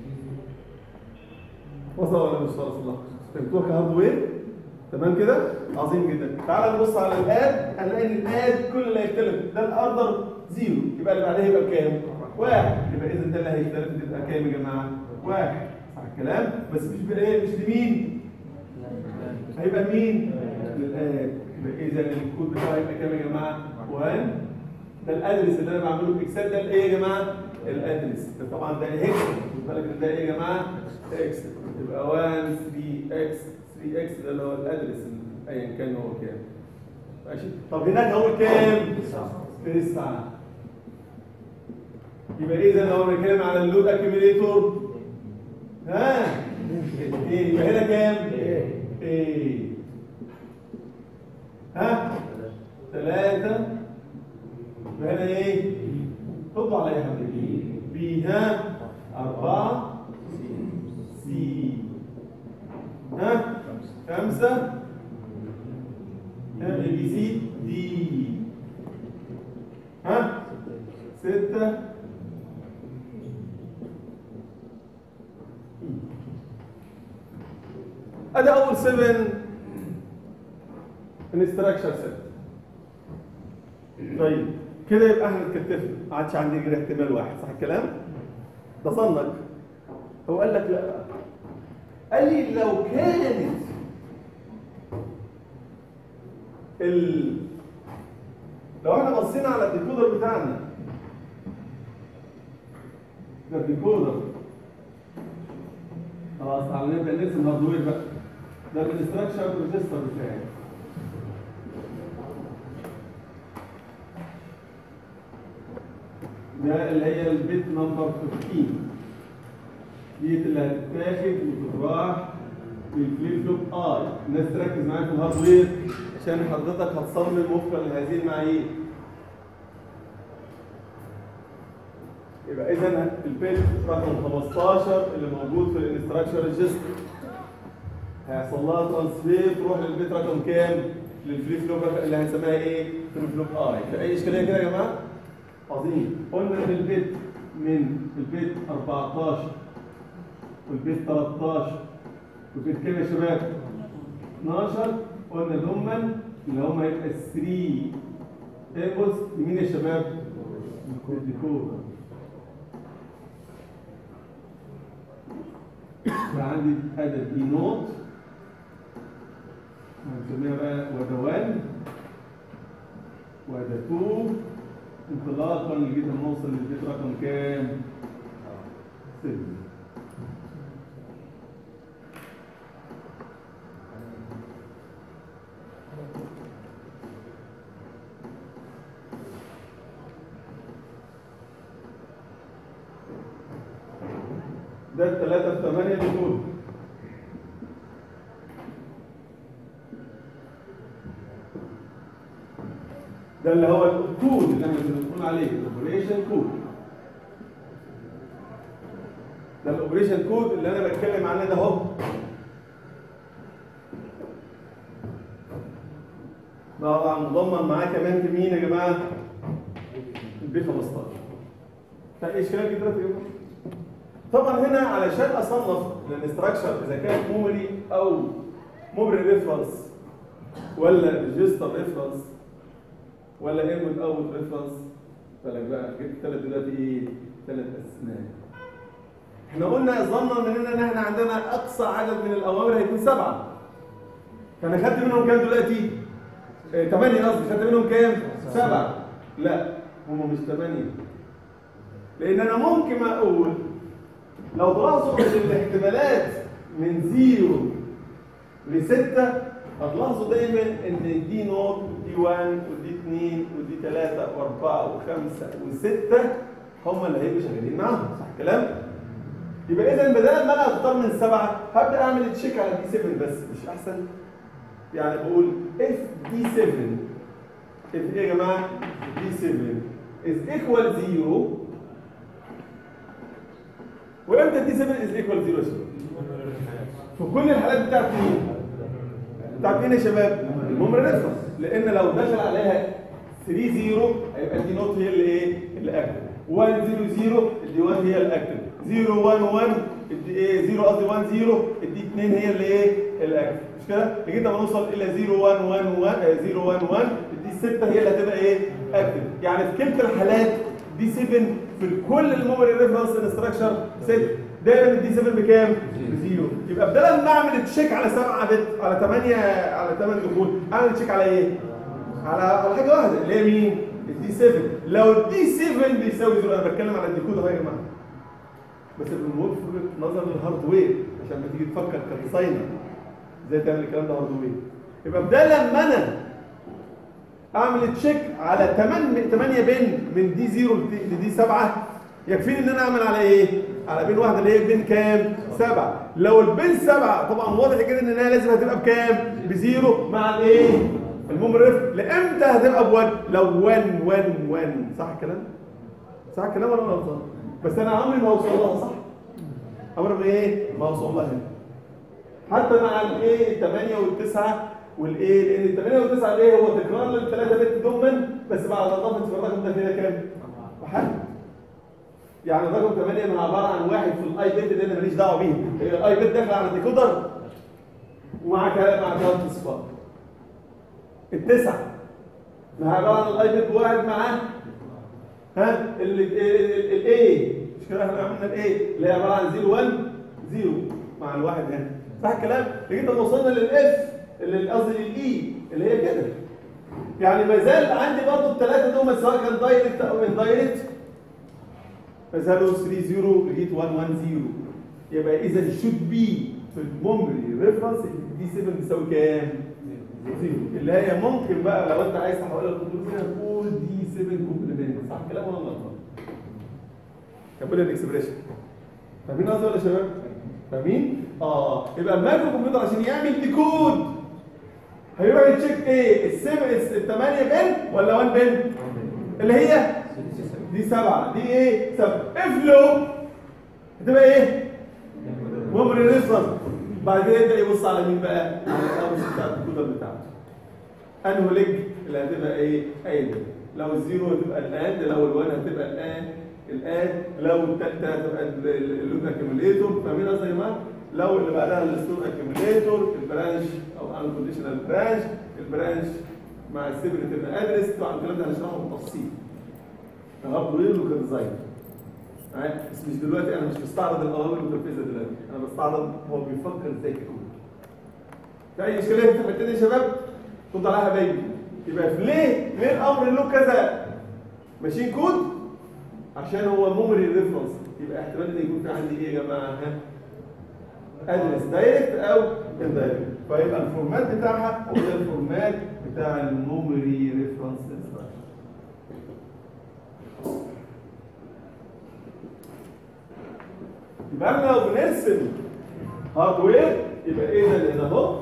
[SPEAKER 1] وصل ولا مش وصل؟ فهمتوها كهاردوير؟ تمام كده؟ عظيم جدا. تعال نبص على الاد هنلاقي ان الاد كل اللي هيختلف ده الاوردر 0 يبقى اللي بعدها يبقى بكام؟ 1. يبقى اذا ده اللي هيختلف تبقى كام يا جماعه؟ 1 صح الكلام؟ بس مش بايه؟ مش لمين؟ هيبقى مين؟ للاد. يبقى اذا الكود بتاعه هيبقى كام يا جماعه؟ 1. ده الادرس اللي انا بعمله باكسل ده الايه يا جماعه؟ الادرس. ده طبعا ده هيكس خد بالك ان ده ايه يا جماعه؟ اكس. يبقى 1 3 اكس 3 اكس ده اللي هو الادرس ايا كان هو كام. ماشي؟ طب هناك هو كام؟ 9. يبقى اذا لو بنتكلم على اللود اكيوميليتور ها؟ ايه يبقى هنا كام؟ ايه ها؟ 3. وهنا ايه؟ حطوا على ايه يا حبيبي؟ بي ها؟ 4 سي ها؟ 5 ها؟ بي سي دي ها؟ 6 ادي اول 7 انستراكشر سيت. طيب كده يبقى احنا اتكتفنا ما عادش عندي غير احتمال واحد صح الكلام؟ ده ظنك. هو قال لك لا قال لي لو كانت لو احنا بصينا على الديكودر بتاعنا ده الديكودر خلاص تعالى نبدا نرسم هاردوير بقى. ده الانستراكشر ريجستر بتاعي ده اللي هي البيت نمبر 15 ديت اللي هتتاخد وتتراح بالفليب فلوب اي. الناس تركز معايا في الهاردوير عشان حضرتك هتصمم وفقا لهذه المعايير. يبقى اذا البيت رقم 15 اللي موجود في الانستراكشر ريجستر هيحصل لها ترانسفير تروح للبيت رقم كام؟ للفليب فلوب اللي هنسميها ايه؟ فليب فلوب اي. في اي اشكاليه كده يا جماعه؟ عظيم. قلنا ان البيت من البيت 14 والبيت 13 والبيت كام يا شباب؟ 12 قلنا ضمن اللي هم هيبقى 3 ايبوس لمين يا شباب؟ الديكور. فعندي اداه دي نوت هنسميها بقى وده 1 وده 2 انطلاقا لغايه ما نوصل للبيت رقم كام؟ 6. ده ال3 في 8 دخول. ده اللي هو الكود اللي احنا بنقول عليه الاوبريشن كود. ده الاوبريشن كود اللي انا بتكلم عنه ده اهو. طبعا مضمن معاه كمان في مين يا جماعه؟ البي 15. فايه اشكاليه كده يا جماعه؟ طبعا هنا علشان اصنف الانستراكشر اذا كان ميموري او ميموري ريفرنس ولا ريجستر ريفرنس ولا انبوت اوت ريفرنس. بالك بقى جبت ثلاث دلوقتي ايه؟ 3 اسماء. احنا قلنا ظنا مننا ان احنا عندنا اقصى عدد من الاوامر هيكون 7. فانا خدت منهم كام دلوقتي؟ 8 قصدي. خدت منهم كام؟ 7. لا هم مش 8. لان انا ممكن اقول لو تلاحظوا ان الاحتمالات من 0 ل 6 هتلاحظوا دايما ان دي نوت ودي 1 ودي 2 ودي 3 و4 و5 و6 هم اللي هيبقوا شغالين معاهم. صح الكلام؟ يبقى اذا بدل ما انا اختار من 7 هبدا اعمل تشيك على دي 7 بس. مش احسن؟ يعني بقول اف دي 7 اف ايه يا جماعه؟ دي 7 is equal 0. وامتى دي 7 is equal 0 يا شباب؟ في كل الحالات بتاعت مين؟ بتاعت مين يا شباب؟ الميموري ريفرنس. لان لو دخل عليها 3 0 هيبقى دي نوت هي اللي ايه؟ اللي اكتف. 1 0 0 الدي 1 هي الاكتف. 0 1 1 الدي ايه؟ 0 قصدي 1 0 الدي 2 هي اللي ايه؟ الاكتف. مش كده؟ لغايه ما نوصل الى 0 1 1 1 0 1 1 الدي 6 هي اللي هتبقى ايه؟ اكتف. يعني في كلتا الحالات دي 7 في كل الميموري ريفرنس انستراكشر 6 دايما الدي 7 بكام؟ بزيرو. يبقى بدل ما اعمل تشيك على 7 بت على 8 دخول اعمل تشيك على ايه؟ على حاجه واحده اللي هي مين؟ الدي 7. لو الدي 7 بيساوي 0 انا بتكلم على الديكود اهو يا جماعه. بس بالملفت نظرا للهاردوير عشان ما تيجي تفكر كديزاينر ازاي تعمل الكلام ده هاردوير. يبقى بدل ما انا اعمل تشيك على 8 بن من دي 0 لدي 7 يكفيني ان انا اعمل على ايه؟ على بين واحده اللي هي بين كام؟ 7. لو البين 7 طبعا واضح كده ان هي لازم هتبقى بكام؟ بزيرو مع الايه؟ الميموري ريفرنس. لامتى هتبقى ب1؟ لو 1 1 1. صح الكلام؟ صح الكلام ولا انا غلطان؟ بس انا عمري ما اوصل لها. صح؟ عمري ما ايه؟ ما اوصل لها. حتى مع الايه 8 وال9 والايه لان 8 و9 الايه هو تكرار للثلاثه بت ضمن بس بعد اضافه في الرقم ده كده كام؟ 1. يعني الرقم 8 ما عباره عن واحد في الاي بت اللي انا ماليش دعوه بيه. هي الاي بت داخله على الديكودر ومع كلام مع 3 اصفار. ال9 ما عباره عن الاي بت بواحد معاه ها الاي مش كده احنا عملنا الاي اللي هي عباره عن 0 1 0 مع الواحد هنا. صح الكلام؟ لغايه ما وصلنا للاف اللي قصدي للاي اللي هي كده. يعني ما زال عندي برضه الثلاثه دول سواء كان دايركت او اندايركت ما زالوا 3 0 لغايه 1 1 0. يبقى اذا الشوت بي في الميموري ريفرنس دي 7 بتساوي كام؟ 0. اللي هي ممكن بقى لو انت عايز تحولها للكونترول تقول دي 7 كومبلمنت. صح الكلام ولا غلطان؟ كمل الاكسبريشن. فاهمين قصدي ولا يا شباب؟ فاهمين؟ يبقى المايكرو كمبيوتر عشان يعمل ديكود هيروح يتشيك ايه؟ ال8 بن ولا 1 بن؟ اللي هي دي 7 دي ايه 7 افلو هتبقى ايه ميموري ريفرنس. بعد كده يبدا يبص على مين بقى؟ على الاوس بتاع الكودر بتاعته. انه ليج اللي هتبقى ايه؟ اد. لو الزيرو هتبقى الاد، لو الوان هتبقى الاد، لو الثالثه هتبقى اللود اكيوميليتور. فاهمين قصدي يا جماعه؟ لو اللي بعدها الستور اكيوميليتور، البرانش او انكونديشنال برانش، البرانش مع السيبريت ادرس. طبعا الكلام ده هنشرحه بالتفصيل كهاردوير وكديزاين. بس مش دلوقتي، انا مش بستعرض الاوامر المتنفذه دلوقتي، انا بستعرض هو بيفكر ازاي ككود. في اي اشكاليه في الحته دي يا شباب؟ خد عليها حبايبي. يبقى ليه الامر له كذا ماشين كود؟ عشان هو ميموري ريفرنس. يبقى احتمال ان يكون في عندي ايه يا جماعه؟ ادرس دايركت او اندايركت. فيبقى الفورمات بتاعها هو الفورمات بتاع الميموري ريفرنس انستراكشن. يبقى احنا لو بنرسم هاردوير يبقى ايه ده اللي هنا اهو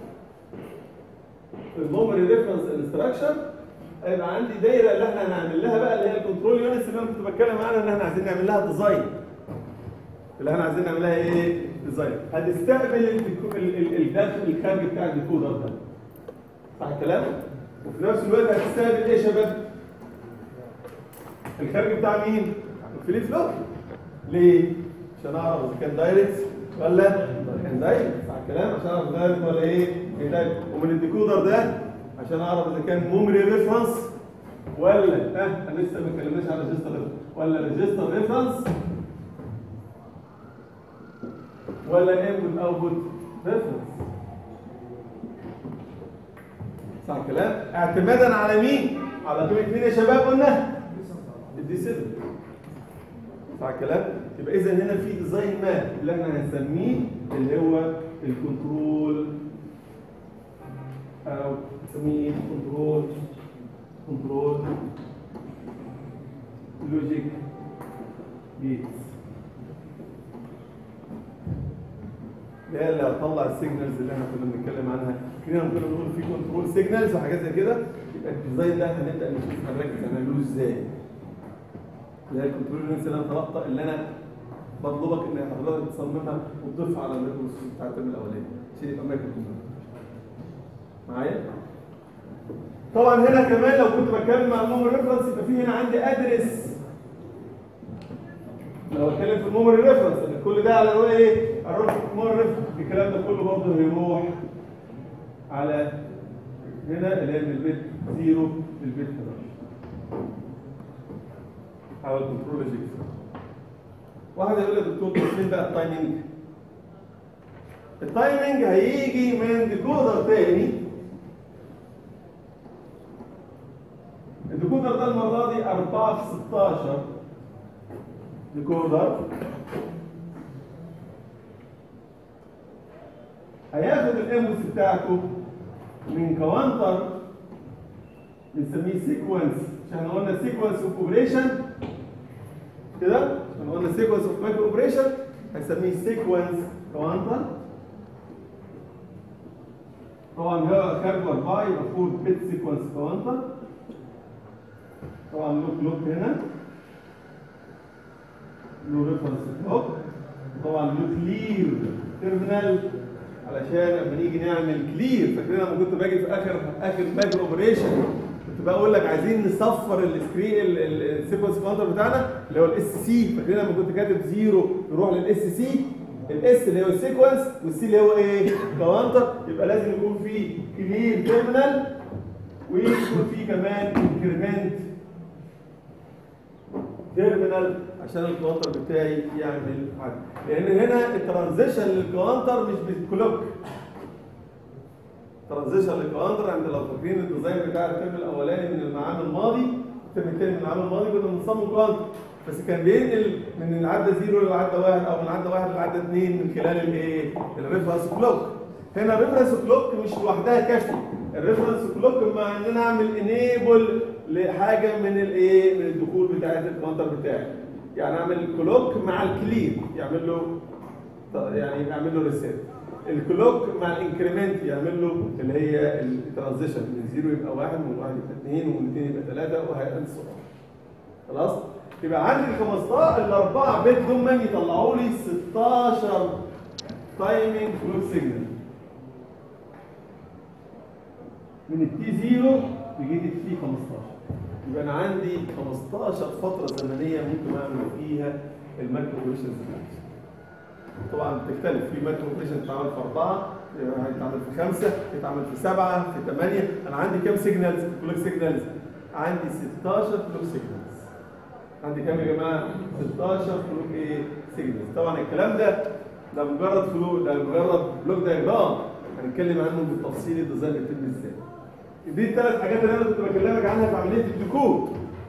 [SPEAKER 1] الميموري ريفرنس انستراكشن. هيبقى عندي دايره اللي احنا هنعمل لها بقى اللي هي الكنترول يونتس اللي انا كنت بتكلم عنها ان احنا عايزين نعمل لها ديزاين. اللي احنا عايزين نعمل لها ايه؟ ديزاين. هتستقبل الكارج بتاع الديكودر ده. صح الكلام؟ وفي نفس الوقت هتستقبل ايه يا شباب؟ الكارج بتاع مين؟ الفليب فلوب. ليه؟ عشان اعرف اذا كان دايركت ولا كان دايركت. صح الكلام؟ عشان اعرف دايركت ولا ايه؟ دايركت. ومن الديكودر ده عشان اعرف اذا كان ميموري ريفرنس ولا لسه ما اتكلمناش على ريجستر ولا ريجستر ريفرنس ولا انبوت اوتبوت ريفرنس. صح الكلام؟ اعتمادا على مين؟ على قيمه مين يا شباب قلنا؟ الدي 7. صح الكلام؟ يبقى اذا هنا في ديزاين ما اللي احنا هنسميه اللي هو الكنترول او نسميه كنترول لوجيك جيتس. اللي هتطلع السيجنالز اللي احنا كنا بنتكلم عنها. كنا بنقول في كنترول سيجنالز وحاجات زي كده. يبقى الديزاين ده هنبدا نشوف هنركز هنعمله ازاي. اللي هي الكنترول يونتس اللي انا طلبتها اللي انا بطلبك ان حضرتك تصممها وتضيفها على الميكروس بتاع الترم الاولاني عشان يبقى مايكرو كنترول. معايا؟ طبعا هنا كمان لو كنت بتكلم عن الميموري ريفرنس يبقى في هنا عندي ادرس. لو اتكلم في الميموري ريفرنس ان كل ده على روايه ايه؟ اروح في الميموري ريفرنس. الكلام ده كله برضه هيروح على هنا اللي هي من البيت 0 للبيت 11 على الكنترول لوجيك. واحد يقول لي يا دكتور فين بقى التايمنج؟ التايمنج هيجي من ديكودر تاني. الديكودر ده المره دي 4 في 16 ديكودر. هياخد الانبوتس بتاعته من كوانتر بنسميه سيكونس. عشان احنا قلنا سيكونس اوف اوبريشن كده، عشان قلنا سيكونس اوف مايكرو اوبريشن هنسميه سيكونس كوانتر. طبعا هو كارب 4 يبقى 4 بت سيكونس كوانتر. طبعا له كلوك هنا، له ريفرنس كلوك، طبعا له كلير تيرمينال علشان لما نيجي نعمل كلير. فاكرين لما كنت باجي في اخر مايكرو اوبريشن كنت بقول لك عايزين نصفر السكرين السيكونس كاونتر بتاعنا اللي هو الاس سي. فاكرين لما كنت كاتب 0 يروح للاس سي، الاس اللي هو السيكونس والسي اللي هو ايه؟ كاونتر. يبقى لازم يكون في كلير تيرمينال ويكون في كمان انكريمنت تيرمينال عشان الكاونتر بتاعي يعمل حاجه. لان هنا الترانزيشن للكاونتر مش بالكلوك. ترانزيشن للكاونتر عند لو فاكرين الديزاين بتاع الترم الاولاني من العام الماضي، الترم الثاني من العام الماضي كنا بنصمم كاونتر بس كان بينقل من العده 0 للعده 1 او من العده 1 للعده 2 من خلال الايه؟ الريفرنس كلوك. هنا الريفرنس كلوك مش لوحدها كافيه. الريفرنس كلوك مع ان انا اعمل انيبل لحاجه من الايه؟ من الدخول بتاعت الكاونتر بتاعي. يعني اعمل كلوك مع الكلير يعمل له ريسيت. الكلوك مع الانكريمنت يعمل له اللي هي الترانزيشن من 0 يبقى 1 ومن 1 يبقى 2 ومن 2 يبقى 3 وهكذا. خلاص؟ يبقى عندي ال 15 الاربعه بت دول يطلعوا لي 16 تايمنج كلوك سيجنال من التي 0 لغايه التي 15. يبقى انا عندي 15 فتره زمنيه ممكن اعمل فيها المايكرو اوبريشنز بتاعتي. طبعا بتختلف، في مايكرو اوبريشن بتتعمل في 4، يتعمل في 5، يتعمل في 7، في 8. انا عندي كام سيجنالز؟ كلوك سيجنالز عندي 16 كلوك سيجنالز. عندي كام يا جماعه؟ 16 كلوك ايه؟ سيجنالز. طبعا الكلام ده مجرد فلو، ده مجرد بلوك دايجرام، هنتكلم عنه بالتفصيل الديزاين بيتم ازاي. دي الثلاث حاجات اللي انا كنت بكلمك عنها في عمليه الديكود.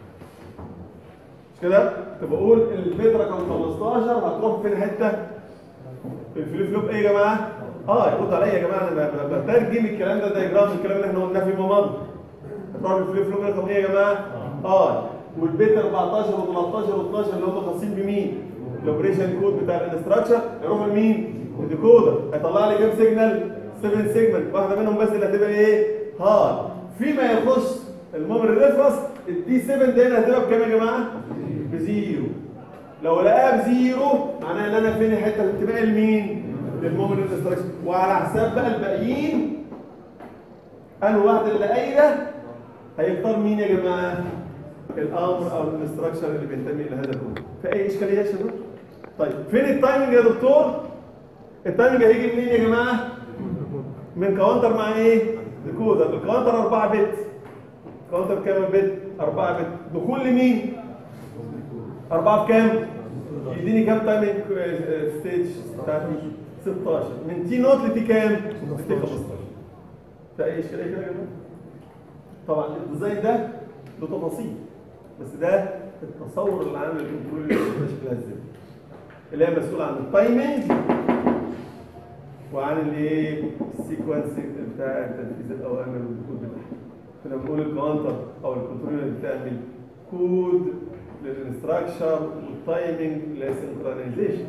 [SPEAKER 1] مش كده؟ كنت بقول البيت رقم 15 هتروح فين حته؟ في الفليب فلوب ايه يا جماعه؟ يرد عليا يا جماعه، انا بترجم الكلام ده دايجرام، الكلام اللي احنا قلناه في ممر. هتروح في الفليب فلوب رقم ايه يا جماعه؟ والبيت 14 و13 و12 اللي هم خاصين بمين؟ الاوبريشن كود بتاع الانستراكشر يروحوا لمين؟ الديكودر. هيطلع لي كام سيجنال؟ 7 سيجمنت، واحده منهم بس اللي هتبقى ايه؟ فيما يخص الميموري ريفرنس الدي 7 ده هنا هتبقى بكام يا جماعه؟ بزيرو. لو لقاها بزيرو معناها ان انا فين الحته الانتماء لمين؟ للميموري انستراكشن. وعلى حساب بقى الباقيين انهي واحد اللي قايله هيختار مين يا جماعه؟ الامر او الانستراكشن اللي بينتمي الى هذا الكود. في اي اشكاليه يا شباب؟ طيب فين التايمنج يا دكتور؟ التايمنج هيجي منين يا جماعه؟ من كاونتر مع ايه؟ ديكودر. الكاونتر 4 بت. كاونتر كام بت؟ 4 بت. دخول لمين؟ 4 بكام؟ يديني كام تايمنج ستيج بتاعتي؟ 16. من تي نوت لتي كام؟ لتي 15. في اي اشكاليه كده يا جماعه؟ طبعا الديزاين ده له تفاصيل، بس ده التصور اللي عامل الكنترول شكلها ازاي، اللي هي مسؤول عن التايمنج وعن الايه؟ السيكونس بتاع تنفيذ الاوامر والكود بتاعها. كنا بنقول الكاونتر او الكنترول بتعمل كود للانستراكشر والتايمنج للسنكرونايزيشن.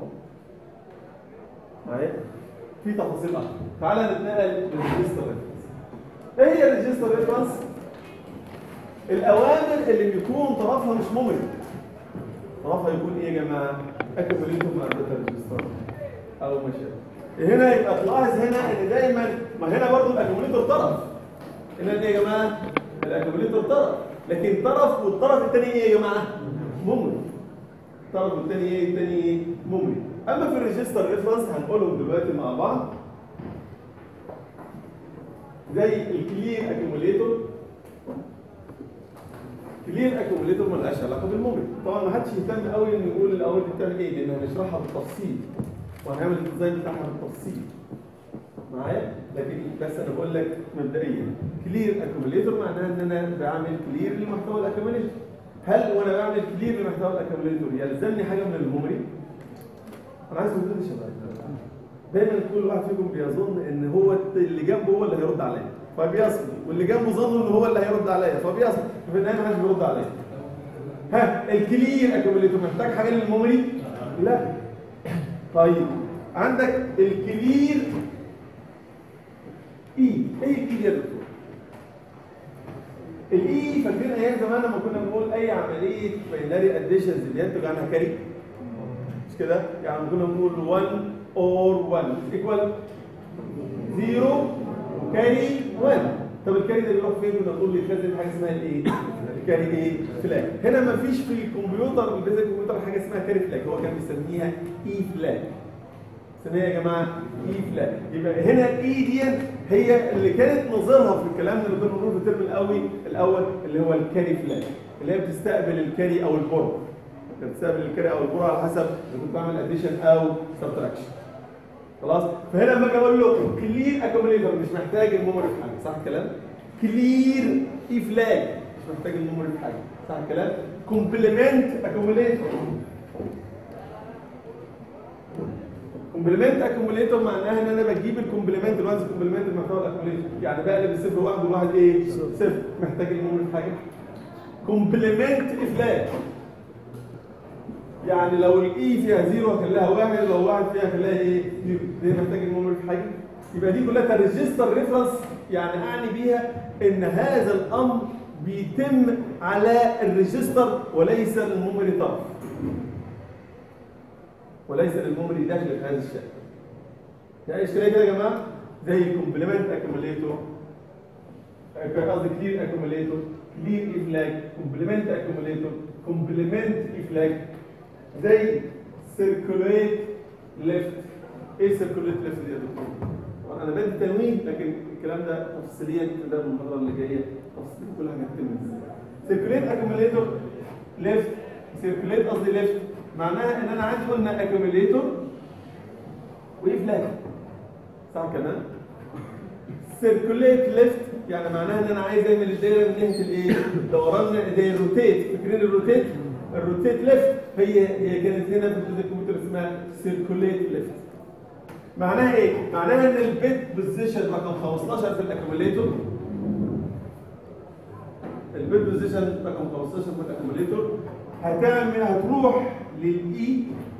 [SPEAKER 1] معايا؟ في تفاصيل اكتر. تعالى نتنقل للريجستر ريفرنس. ايه هي الريجستر ريفرنس؟ الاوامر اللي بيكون طرفها مش ممل. طرفها يكون ايه يا جماعه؟ اكيوميليتور مع الداتا ريجستر او مشابه. هنا يبقى تلاحظ هنا ان دايما، ما هنا برضه الاكيوميليتور طرف. هنا ايه يا جماعه؟ الاكيوميليتور طرف، لكن طرف والطرف الثاني ايه يا جماعه؟ ممل. الطرف الثاني ايه؟ الثاني ايه؟ ممل. اما في الريجستر ريفرنس هنقولهم دلوقتي مع بعض. زي الكلير اكيوميليتور. كلير اكيوميليتور مالهاش علاقه بالمومنت. طبعا ما حدش يهتم قوي انه يقول الاول دي بتعمل ايه، لان هنشرحها بالتفصيل وهنعمل الديزاين بتاعها بالتفصيل معايا. لكن بس انا بقول لك مبدئيا كلير اكيوميليتور معناها ان انا بعمل كلير لمحتوى الاكيوميليتور. هل وانا بعمل كلير لمحتوى الاكيوميليتور يلزمني حاجه من الميموري؟ انا عايز اقول يا شباب، دايما كل واحد فيكم بيظن ان هو اللي جنبه هو اللي هيرد عليا فبيصمت، واللي جنبه ظن ان هو اللي هيرد عليا فبيصمت، في النهايه ما حدش بيرد عليا. الكلير اكيوميليتور محتاج حاجه للميموري؟ لا. طيب عندك الكلير ايه الكلير يا دكتور؟ الاي فاكرين ايام زمان لما كنا بنقول اي عمليه باينري اديشنز بينتج عنها كاري؟ مش كده؟ يعني كنا بنقول 1 اور 1 ايكوال 0 وكاري 1. طب الكاري ده بيروح فين؟ كنا بنقول يخزن حاجه اسمها الايه؟ الكاري ايه؟ فلاج. هنا ما فيش في الكمبيوتر، البيزك كمبيوتر، حاجه اسمها كاري فلاج، هو كان بيسميها اي فلاج. سميها يا جماعه اي فلاج. يبقى هنا الاي دي هي اللي كانت نظيرها في الكلام اللي كنا بنقوله في الترم الاول اللي هو الكاري فلاج، اللي هي بتستقبل الكاري او البور. بتستقبل الكاري او البور على حسب اذا كنت بعمل اديشن او سبتراكشن. خلاص؟ فهنا لما اجي اقول له كلير اكوميليتور مش محتاج الميموري في حاجه، صح الكلام؟ كلير اي فلاج مش محتاج الميموري في حاجه، صح الكلام؟ كومبلمنت اكوميليتور. كومبلمنت اكوميليتور معناها ان انا بجيب الكومبلمنت الوانز كومبلمنت المحتوى الاكوميليتور، يعني بقلب الصفر واحد والواحد ايه؟ صفر. محتاج الميموري في حاجه؟ كومبلمنت افلاج، يعني لو الاي فيها 0 هخليها 1، لو 1 فيها هخليها ايه؟ 0. دي محتاج الميموري في حاجه؟ يبقى دي كلها ريجستر ريفرنس، يعني اعني بيها ان هذا الامر بيتم على الريجستر وليس للميموري طرف، وليس للميموري داخل هذا الشكل. يعني اشتري كده يا جماعه زي كومبلمنت اكيوميليتور، قصدي كلير اكيوميليتور، كلير اي فلاج، كومبلمنت اكيوميليتور، كومبلمنت اي فلاج، زي سيركوليت ليفت. ايه سيركوليت ليفت دي يا دكتور؟ انا بدي تنوين لكن الكلام ده تفصيليا في ده المحاضره اللي جايه تفصيل كل حاجه هتتم ازاي. سيركوليت اكيوميليتور ليفت، سيركوليت قصدي ليفت معناها ان انا عندي قلنا اكيوميليتور وايه فلاج، صح كمان؟ سيركوليت ليفت يعني معناها ان انا عايز اعمل الدايره من ناحيه الايه؟ دوران زي الروتيت، فاكرين الروتيت؟ الروتيت ليفت هي كانت هنا في الكمبيوتر اسمها سيركوليت ليفت. معناها ايه؟ معناها ان البيت بوزيشن رقم 15 في الاكيوميليتور، البيت بوزيشن رقم 15 في الاكيوميليتور هتروح للاي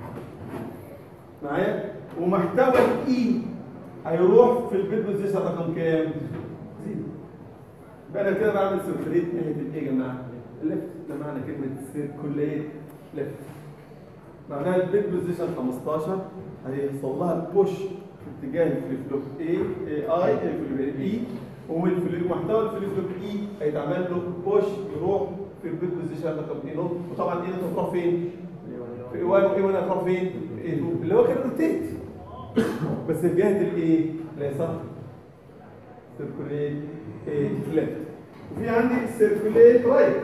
[SPEAKER 1] معايا، ومحتوى الاي هيروح في البيت بوزيشن رقم كام؟ 0. يبقى انا كده بعمل سيركوليت ناحيه الايه يا جماعه؟ الليفت. ده معنى كلمه سيركوليت ليفت. معناها البيت بوزيشن 15 هيحصل لها بوش في اتجاه الفليب فلوب اي اي، ومحتوى الفليب فلوب اي هيتعمل له بوش يروح في البيت بوزيشن رقم اي نوت، وطبعا اي نوت هتروح فين؟ في اي 1 واي 1 هتروح فين؟ اي 2 اللي هو كان روتيت بس في جهه الايه؟ اليسار. سيركوليت ليفت. وفي عندي سيركوليت رايت.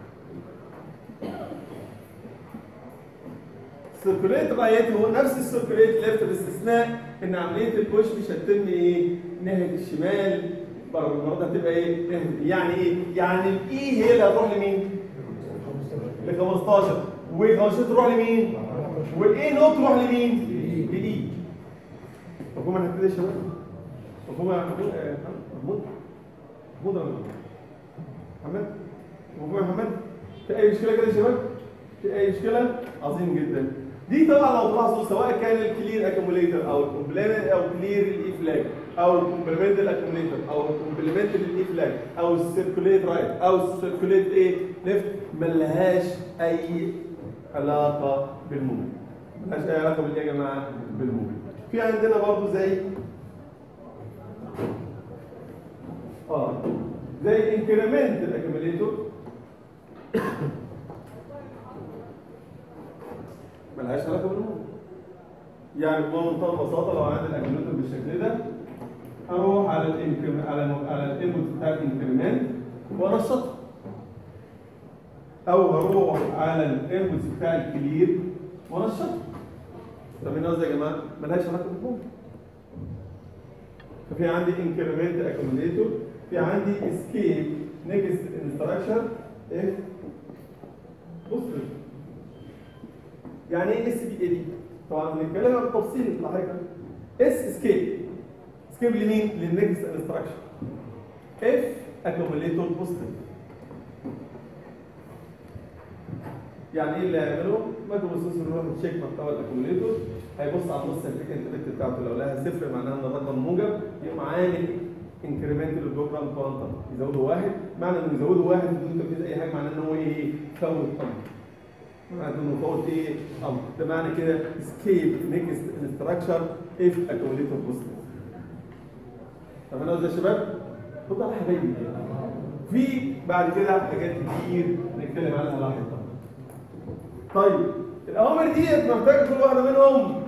[SPEAKER 1] سيركوليت رايت هو نفس السيركوليت ليفت باستثناء ان عمليه البوش مش هتتم ايه؟ ناحيه الشمال، برضه هتبقى ايه؟ يعني ايه؟ يعني الاي هي اللي هتروح لمين؟ ل 15 و15 تروح لمين؟ والاي نوت تروح لمين؟ لاي. مفهوم انا هبتدي يا شباب؟ مفهوم يا محمود؟ محمود ولا محمد؟ مفهوم يا محمد؟ في اي مشكله كده يا شباب؟ في اي مشكله؟ عظيم جدا. دي طبعا لو تلاحظوا سواء كان الكلير اكيوميليتور او الكومبلمنت او كلير الاي فلاج او الكومبلمنت الاكيوميليتور او الكومبلمنت للاي فلاج او السيركوليت رايت او السيركوليت ايه ليفت، ملهاش اي علاقه بالمومنت. ملهاش اي علاقه بالايه يا جماعه؟ بالمومنت. في عندنا برضه زي انكريمنت الاكيوميليتور ملهاش علاقه بالمومنت. يعني بمنتهى البساطه لو عندي الاكيوميليتور بالشكل ده هروح على الانبوت بتاع الانكريمنت وانشطه، او هروح على الانبوت بتاع الكلير وانشطه. فاهمين قصدي يا جماعه؟ ملهاش علاقه بالمومنت. ففي عندي انكريمنت اكيوميليتور، في عندي اسكيب نيكست انستراكشن اف بوستر. يعني ايه اس بي اي دي؟ طبعا بنتكلمها بالتفصيل لاحقا. اس اسكيب، اسكيب لمين؟ للنيكست انستراكشن. اف اكيوميليتور بوستر. يعني ايه اللي هيعمله؟ مايكرو بروسيسور يروح يتشيك محتوى الاكيوميليتور، هيبص على النص الفريكنت بت بتاعته، لو لها صفر معناها ان الرقم موجب، يقوم عامل انكريمنت للبروجرام كوانتم، يزوده واحد. معنى انه يزوده واحد بدون تنفيذ اي حاجه معناه ان هو ايه؟ فوت امر. معنى انه فوت ايه؟ امر. ده معنى كده اسكيب نيكست انستراكشر اف اكيوميليتور بوستر. تمام يا شباب؟ خد على حبايبي. في بعد كده حاجات كتير نتكلم عنها لاحقا. طيب الاوامر ديت محتاجه كل واحده منهم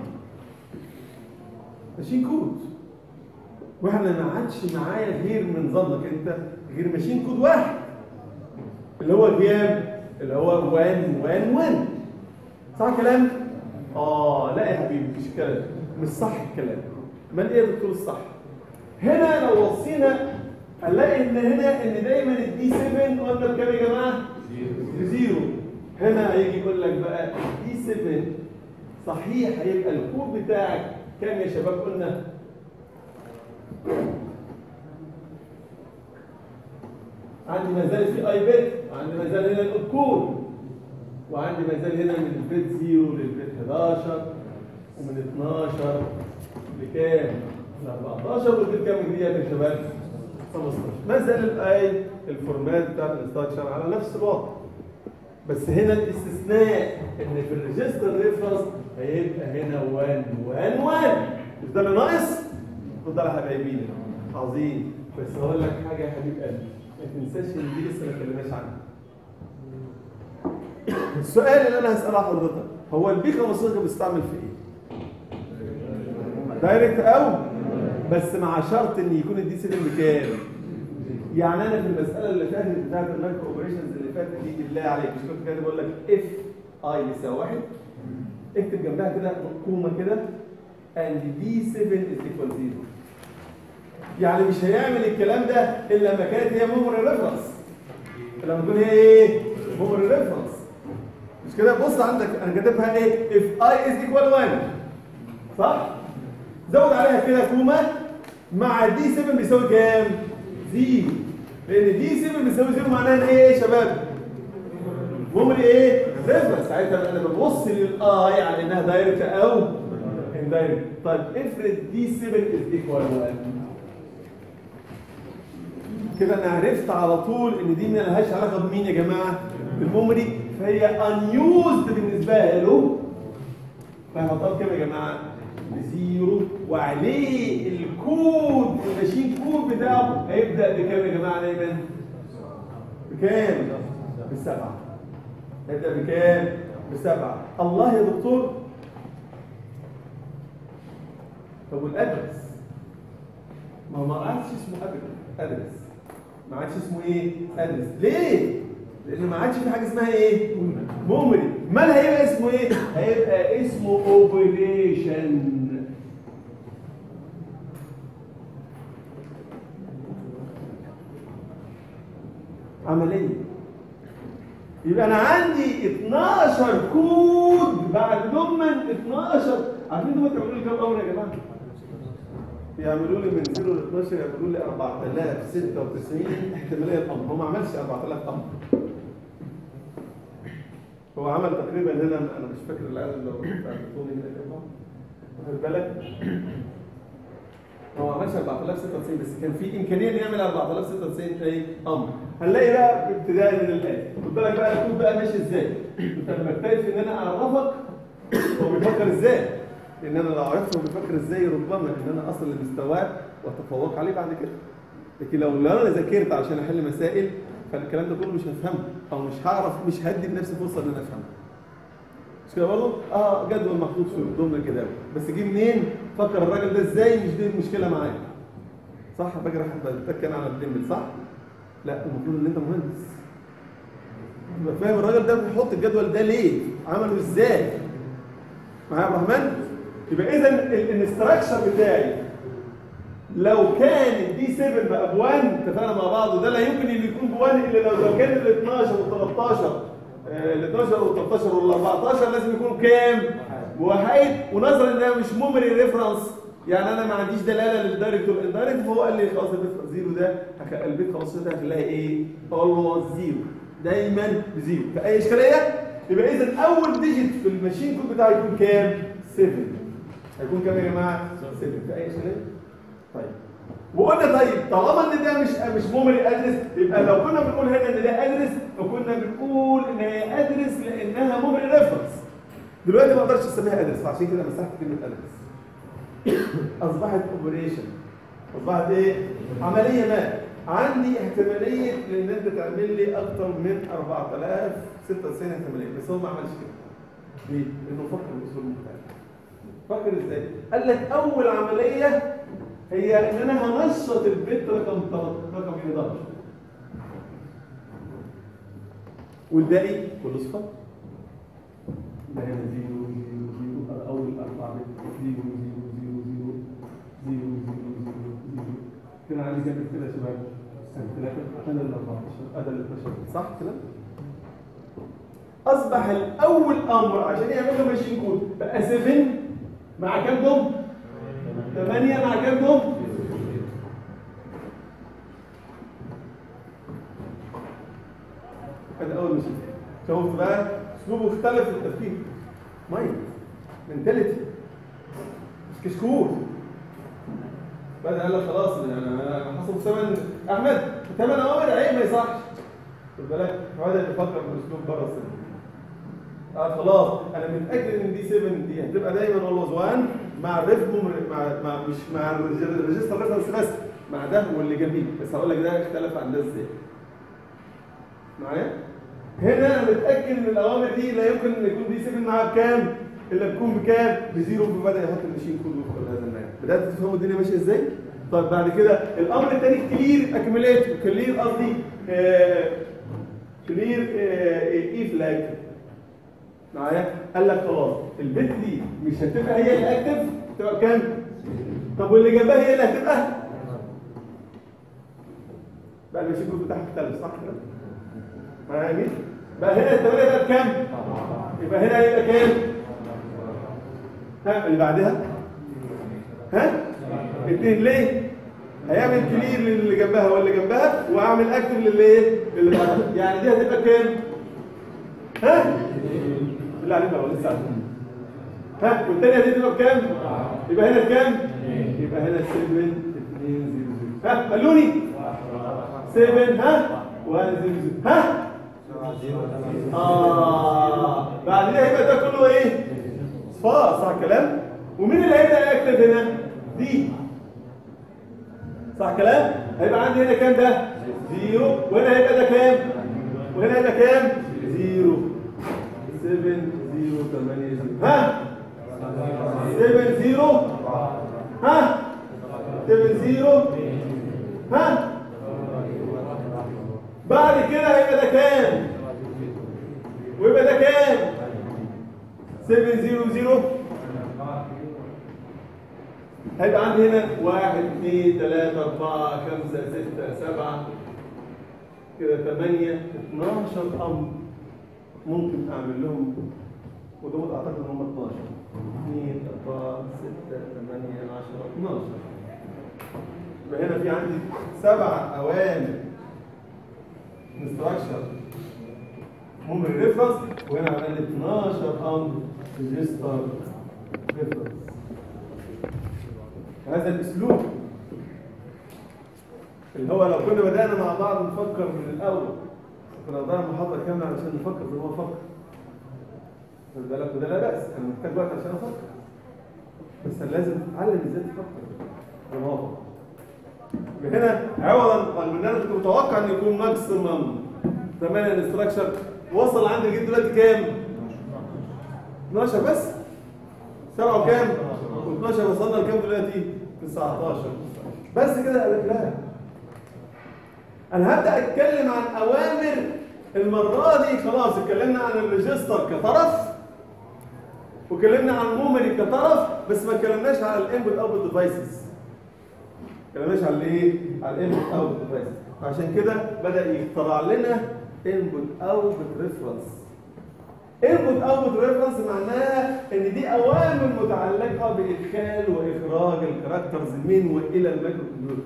[SPEAKER 1] ماشين كود، واحنا ما عادش معايا غير من نظامك انت غير ماشين كود واحد اللي هو كام؟ اللي هو 1 صح الكلام؟ لا يا حبيبي مش الكلام، مش صح الكلام. امال ايه يا دكتور الصح؟ هنا لو وصينا هنلاقي ان هنا ان دايما الدي 7 قلنا بكام يا جماعه؟ بزيرو. هنا هيجي يقول لك بقى دي 7 صحيح هيبقى الكود بتاعك كام يا شباب؟ قلنا عندي ما زال في اي بت، وعندي ما زال هنا الكود، وعندي ما زال هنا من البيت 0 للبيت 11 ومن 12 لكام؟ ل 14 والبيت كام دي يا شباب؟ 15. ما زال الاي الفورمات بتاع الانستراكشر على نفس الوضع. بس هنا الاستثناء ان في الريجستر ريفرنس هيبقى هنا 1 1 1. مش ده اللي ناقص؟ خد ده يا حبايبي عظيم. بس هقول لك حاجه يا حبيب قلبي، ما تنساش ان دي لسه ما اتكلمناش عنها. السؤال اللي انا هساله حضرتك، هو البي 15 بيستعمل في ايه؟ دايركت او بس مع شرط ان يكون الدي 7 بكام؟ يعني انا في المساله اللي فاتت بتاعت المايكرو اوبريشنز اللي فاتت دي بالله عليك مش كنت كاتب بقول لك اف اي يساوي 1، اكتب جنبها كده قومه كده and d7 is equal 0. يعني مش هيعمل الكلام ده الا لما كانت هي ميموري ريفرنس. لما تكون هي ايه؟ ميموري ريفرنس. مش كده؟ بص عندك انا كاتبها ايه؟ if i is equal 1 صح؟ زود عليها كده كومه مع دي 7 بيساوي كام؟ 0. لان دي 7 بيساوي 0 معناها ايه يا شباب؟ ميموري ايه؟ ريفرنس. ساعتها انا ببص للاي على انها دايركت او اندايركت. طيب افرض دي 7 از ايكوال 1 كده انا عرفت على طول ان دي ما لهاش علاقه بمين يا جماعه؟ بالميموري، فهي انيوزد بالنسبه له. فهحطها بكام يا جماعه؟ بزيرو، وعليه الكود الماشين كود بتاعه هيبدا بكام يا جماعه دايما؟ بكام؟ بالسبعه. هيبدا بكام؟ بالسبعه. الله يا دكتور. طب والادرس؟ ما عادش اسمه ادرس. ما عادش اسمه ايه؟ ادرس. ليه؟ لان ما عادش في حاجه اسمها ايه؟ ميموري. امال هيبقى اسمه ايه؟ هيبقى اسمه اوبريشن. عمليه. يبقى انا عندي 12 كود بعد دوما 12. عارفين دول بيعملوا لي كام امر يا جماعه؟ يعملوا لي من 0 ل 12 يعملوا لي 4096 احتماليه الامر. هو ما عملش 4000 امر. هو عمل تقريبا هنا انا مش فاكر العدد اللي بتاعتوني هنا كام. واخد بالك؟ هو ما عملش 4096 بس كان في امكانيه انه يعمل 4096 ايه امر. هنلاقي بقى ابتداء من الان. خد بالك بقى الكود بقى ماشي ازاي؟ انت محتاج ان انا اعرفك هو بيفكر ازاي. لان انا لو عرفت هو بيفكر ازاي ربما ان انا اصل لمستواه واتفوق عليه بعد كده. لكن لو انا ذاكرت علشان احل مسائل فالكلام ده كله مش هفهمه او مش هعرف، مش هدي لنفسي فرصه ان انا افهمه. مش كده برضه؟ جدول محطوط في ضمن كده بس جه منين؟ فكر الراجل ده ازاي؟ مش دي المشكله معايا. صح؟ فاكر احنا بنتكلم على الدمبل صح؟ لا المفروض ان انت مهندس. تبقى فاهم الراجل ده بيحط الجدول ده ليه؟ عمله ازاي؟ معايا يا عبد الرحمن؟ يبقى اذا الانستراكشر بتاعي لو كان الدي 7 بقى ب1 اتفقنا مع بعض وده لا يمكن ان يكون ب1 الا لو كان ال 12 وال 13 ال 12 وال 13 وال 14 لازم يكونوا كام؟ بواحد. ونظرا انها مش ميموري ريفرنس يعني انا ما عنديش دلاله للدايركت والاندايركت فهو قال لي خلاص زيرو ده البيت 15 ده هتلاقي ايه؟ اولويز زيرو دايما بزيرو. فاي اشكاليه؟ يبقى اذا اول ديجيت في الماشين كود بتاعي يكون كام؟ 7. هيكون كام يا جماعه؟ 7. في اي اشكاليه؟ طيب وقلنا طيب طالما ان ده مش ميموري ادرس يبقى لو كنا بنقول هنا ان ده ادرس فكنا بنقول ان هي ادرس لانها ميموري ريفرنس. دلوقتي ما اقدرش اسميها ادرس فعشان كده مسحت كلمه ادرس. اصبحت اوبريشن. اصبحت ايه؟ عمليه ما. عندي احتماليه ان انت تعمل لي اكثر من 4096 احتماليه بس هو ما عملش كده. ليه؟ لانه فكر باسلوب مختلف. فكر ازاي؟ قال لك اول عمليه هي ان انا هنشط البت رقم 11 والباقي كله صفر. ده هنا 0 0 0 اول 4 بت 0 0 0 0 0 0 0 كده عندي كام كده يا شباب؟ 3 انا ال 14 ادي ال 12 صح كده؟ اصبح الاول امر عشان يعمل له ماشين كود بقى 7 مع كام دوم؟ 8 مع كام دوم؟ هذا اول ماشين. شوف بقى اسلوبه اختلف في التفكير. مايند منتاليتي مش كشكول. بدأ قال لك خلاص انا حصل 8 احمد 8 اوامر عيب ما يصحش. خد بالك بدأ يفكر باسلوب بره السن. خلاص انا متاكد ان دي 7 دي هتبقى دايما اولوز 1 مع الريتم مع مش مع الريجستر ريفرنس بس مع ده واللي جنبيه، بس هقول لك ده اختلف عن ده ازاي. معايا؟ هنا انا متاكد ان الاوامر دي لا يمكن ان يكون دي 7 معاها بكام؟ الا تكون بكام؟ بزيرو. فبدا يحط الماشين كود وفق هذا المعنى. بدات تفهموا الدنيا ماشيه ازاي؟ طيب بعد كده الامر الثاني كلير اكيوميليت، كلير قصدي كلير اي فلاج. معايا؟ قال لك خلاص البت دي مش هتبقى هي الاكتف، تبقى بكام؟ طب واللي جنبها هي اللي هتبقى؟ بقى الماشين كود بتاعها اختلف، صح كده؟ معايا مين؟ بقى هنا الثمانية بقى بكام؟ يبقى هنا هيبقى كام؟ ها اللي بعدها؟ ها؟ 2 ليه؟ هيعمل كلير للي جنبها واللي جنبها واعمل اكتف للي ايه؟ اللي بعدها، يعني دي هتبقى كام؟ ها؟ اللي علينا ولا لسه عارفين؟ ها؟ والثانية دي هتبقى بكام؟ يبقى هنا بكام؟ يبقى هنا 7 2 0 0. ها؟ قالوني 7 ها؟ 1 0 0. ها؟ بعد كده هيبقى ده كله ايه؟ صفار، صح الكلام؟ ومين اللي هيبدا يكتب هنا؟ دي. صح الكلام؟ هيبقى عندي هنا كام ده؟ 0 وهنا هيبقى ده كام؟ وهنا هيبقى كام؟ 0 7 0 8 0. ها؟ 7 0 ها؟ 7 0 ها؟ بعد كده هيبقى ده كام؟ ويبقى ده كام؟ 7 0 0. هيبقى عندي هنا 1 2 3 4 5 6 7 كده 8 12 امر ممكن اعمل لهم، ودول اعتقد ان هم 12 2 4 6 8 10 12. يبقى هنا في عندي 7 اوامر انستراكشر ميموري ريفرنس، وهنا عملنا 12 امر ريجستر ريفرنس. هذا الاسلوب اللي هو لو كنا بدانا مع بعض نفكر من الاول كنا نضيع محاضره كامله علشان نفكر زي ما هو فكر. خد بالك وده لا باس، انا محتاج وقت عشان افكر، بس انا لازم اتعلم ازاي تفكر زي ما هو فكر. هنا عوضا ان انا كنت متوقع ان يكون ماكسيمم 8 انستراكشر، وصل عندي لغايه دلوقتي كام؟ 12 بس. 7 وكام؟ و12 وصلنا لكام دلوقتي؟ 19 بس كده. قال لك لا، انا هبدا اتكلم عن اوامر. المره دي خلاص اتكلمنا عن الريجستر كطرف واتكلمنا عن الميموري كطرف، بس ما اتكلمناش على الانبوت اوتبوت ديفايسز. ما اتكلمناش على ايه؟ على الانبوت اوتبوت ديفايسز. عشان كده بدا يخترع لنا انبوت اوتبوت ريفرنس. انبوت اوتبوت ريفرنس معناها ان دي اوامر متعلقه بادخال واخراج الكاركترز من والى المايكرو كمبيوتر.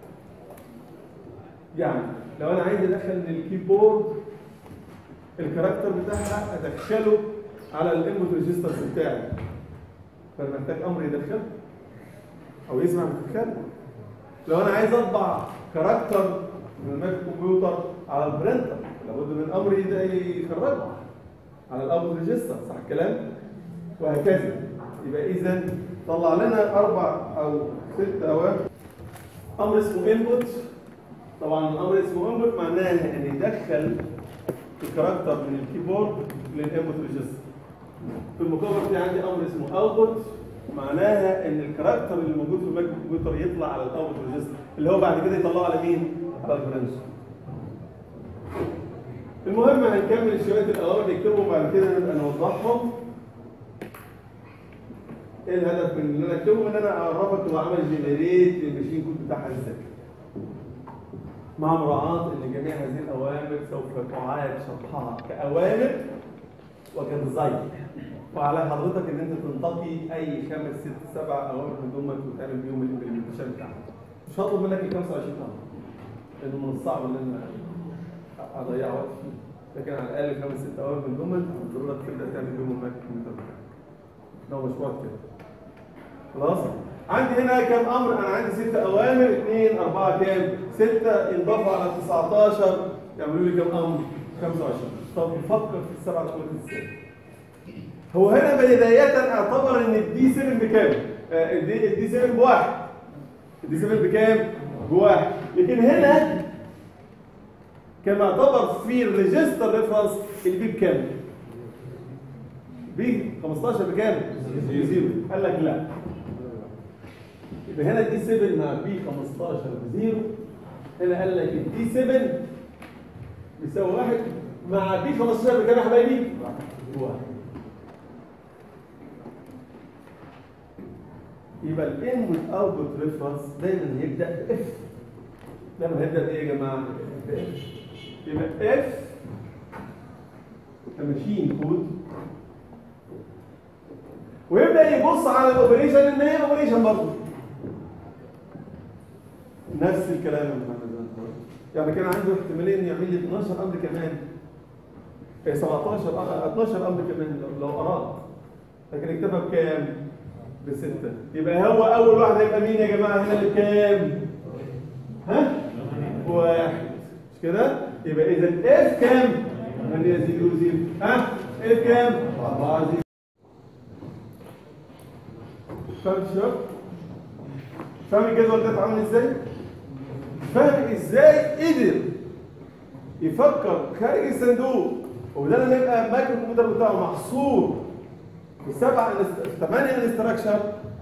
[SPEAKER 1] يعني لو انا عايز ادخل من الكيبورد الكاركتر بتاعها ادخله على الانبوت ريجسترز بتاعي، فانا محتاج امر يدخله او يسمع من الكلام. لو انا عايز اطبع كاركتر من المايكرو كمبيوتر على البرينتر لابد من امر يخرجه على الاوتبوت ريجستر، صح الكلام؟ وهكذا. يبقى اذا طلع لنا 4 أو 6 اوامر. امر اسمه انبوت. طبعا الامر اسمه انبوت معناها ان يدخل الكاركتر من الكيبورد للانبوت ريجستر. في المقابل في عندي امر اسمه اوتبوت، معناها ان الكاركتر اللي موجود في المايكرو كمبيوتر يطلع على الاوتبوت ريجستر اللي هو بعد كده يطلعه على مين؟ على البرنس. المهم هنكمل شويه الاوامر نكتبهم بعد كده نبقى نوضحهم. ايه الهدف من ان انا اكتبهم؟ ان انا اعرفك واعمل جنريت للماشين كود بتاعها ازاي، مع مراعاه ان جميع هذه الاوامر سوف تعاد شرحها كاوامر وكديزاين، وعلى حضرتك ان انت تنتقي اي 5 6 7 اوامر من دول وتعمل بيهم الامبلمنتيشن بتاعها. مش هطلب منك ال 25 امر لانه من الصعب ان انا اضيع وقت فيه، لكن على الاقل 5 6 اوامر من دول ضروري تبدا تعمل بيهم المايكرو كمبيوتر بتاعك. ده مشروع كده خلاص. عندي هنا كام امر؟ انا عندي 6 اوامر، 2 4 كام؟ 6 ينضافوا على 19 يعملوا لي كام امر؟ 25. طب نفكر في السبع امور ازاي؟ هو هنا بداية اعتبر ان الدي 7 بكام؟ الدي 7 بواحد. الدي 7 بكام؟ بواحد. لكن هنا كان اعتبر في الريجستر ريفرنس البي بكام؟ بي 15 بكام؟ بزيرو. قال لك لا. يبقى هنا الدي 7 مع بي 15 بزيرو. هنا قال لك الدي 7 بيساوي 1 مع بي 15 بكام يا حبايبي؟ بواحد. يبقى الانبوت اوتبوت ريفرنس دايما هيبدا باف. دايما هيبدا بايه يا جماعه؟ باف. يبقى اف كماشين كود ويبدا يبص على الاوبريشن ان هي اوبريشن برضه. نفس الكلام يا محمد. يعني كان عنده احتماليه ان يعمل لي 12 امر كمان. 12 امر كمان لو اراد. لكن اكتبها بكام؟ ب6. يبقى هو اول واحد هيبقى مين يا جماعه هنا اللي بكام؟ ها؟ 1. مش كده؟ يبقى اذا اف كام؟ 8 0 0. ها؟ اف كام؟ 4 0. فاهم الشباب؟ فاهم الجدول ده اتعمل ازاي؟ فاهم ازاي قدر يفكر خارج الصندوق وده لما يبقى مايكرو كمبيوتر بتاعه محصور بسبعة 8 انستراكشن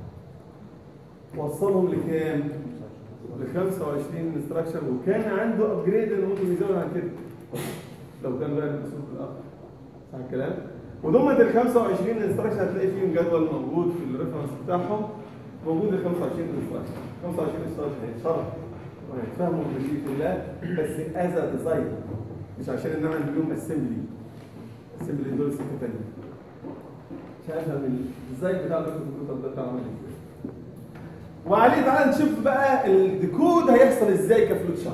[SPEAKER 1] وصلهم لكام؟ ل 25 انستراكشن وكان عنده ابجريد اللي ممكن يزود عن كده لو كان بقى المسؤول في الاخر. صح الكلام؟ وضمن ال 25 انستراكشن هتلاقي فيهم جدول موجود في الريفرنس بتاعهم موجود ال 25 انستراكشن. 25 انستراكشن هيتشرح وهيتفهموا بشيء الله بس از ديزاين مش عشان ان انا اعمل لهم اسمبلي. اسمبلي دول سكه ثانيه. عشان افهم الديزاين بتاع الكمبيوتر ده اتعمل ازاي. وعليه تعالى نشوف بقى الديكود هيحصل ازاي كفلوت شارت.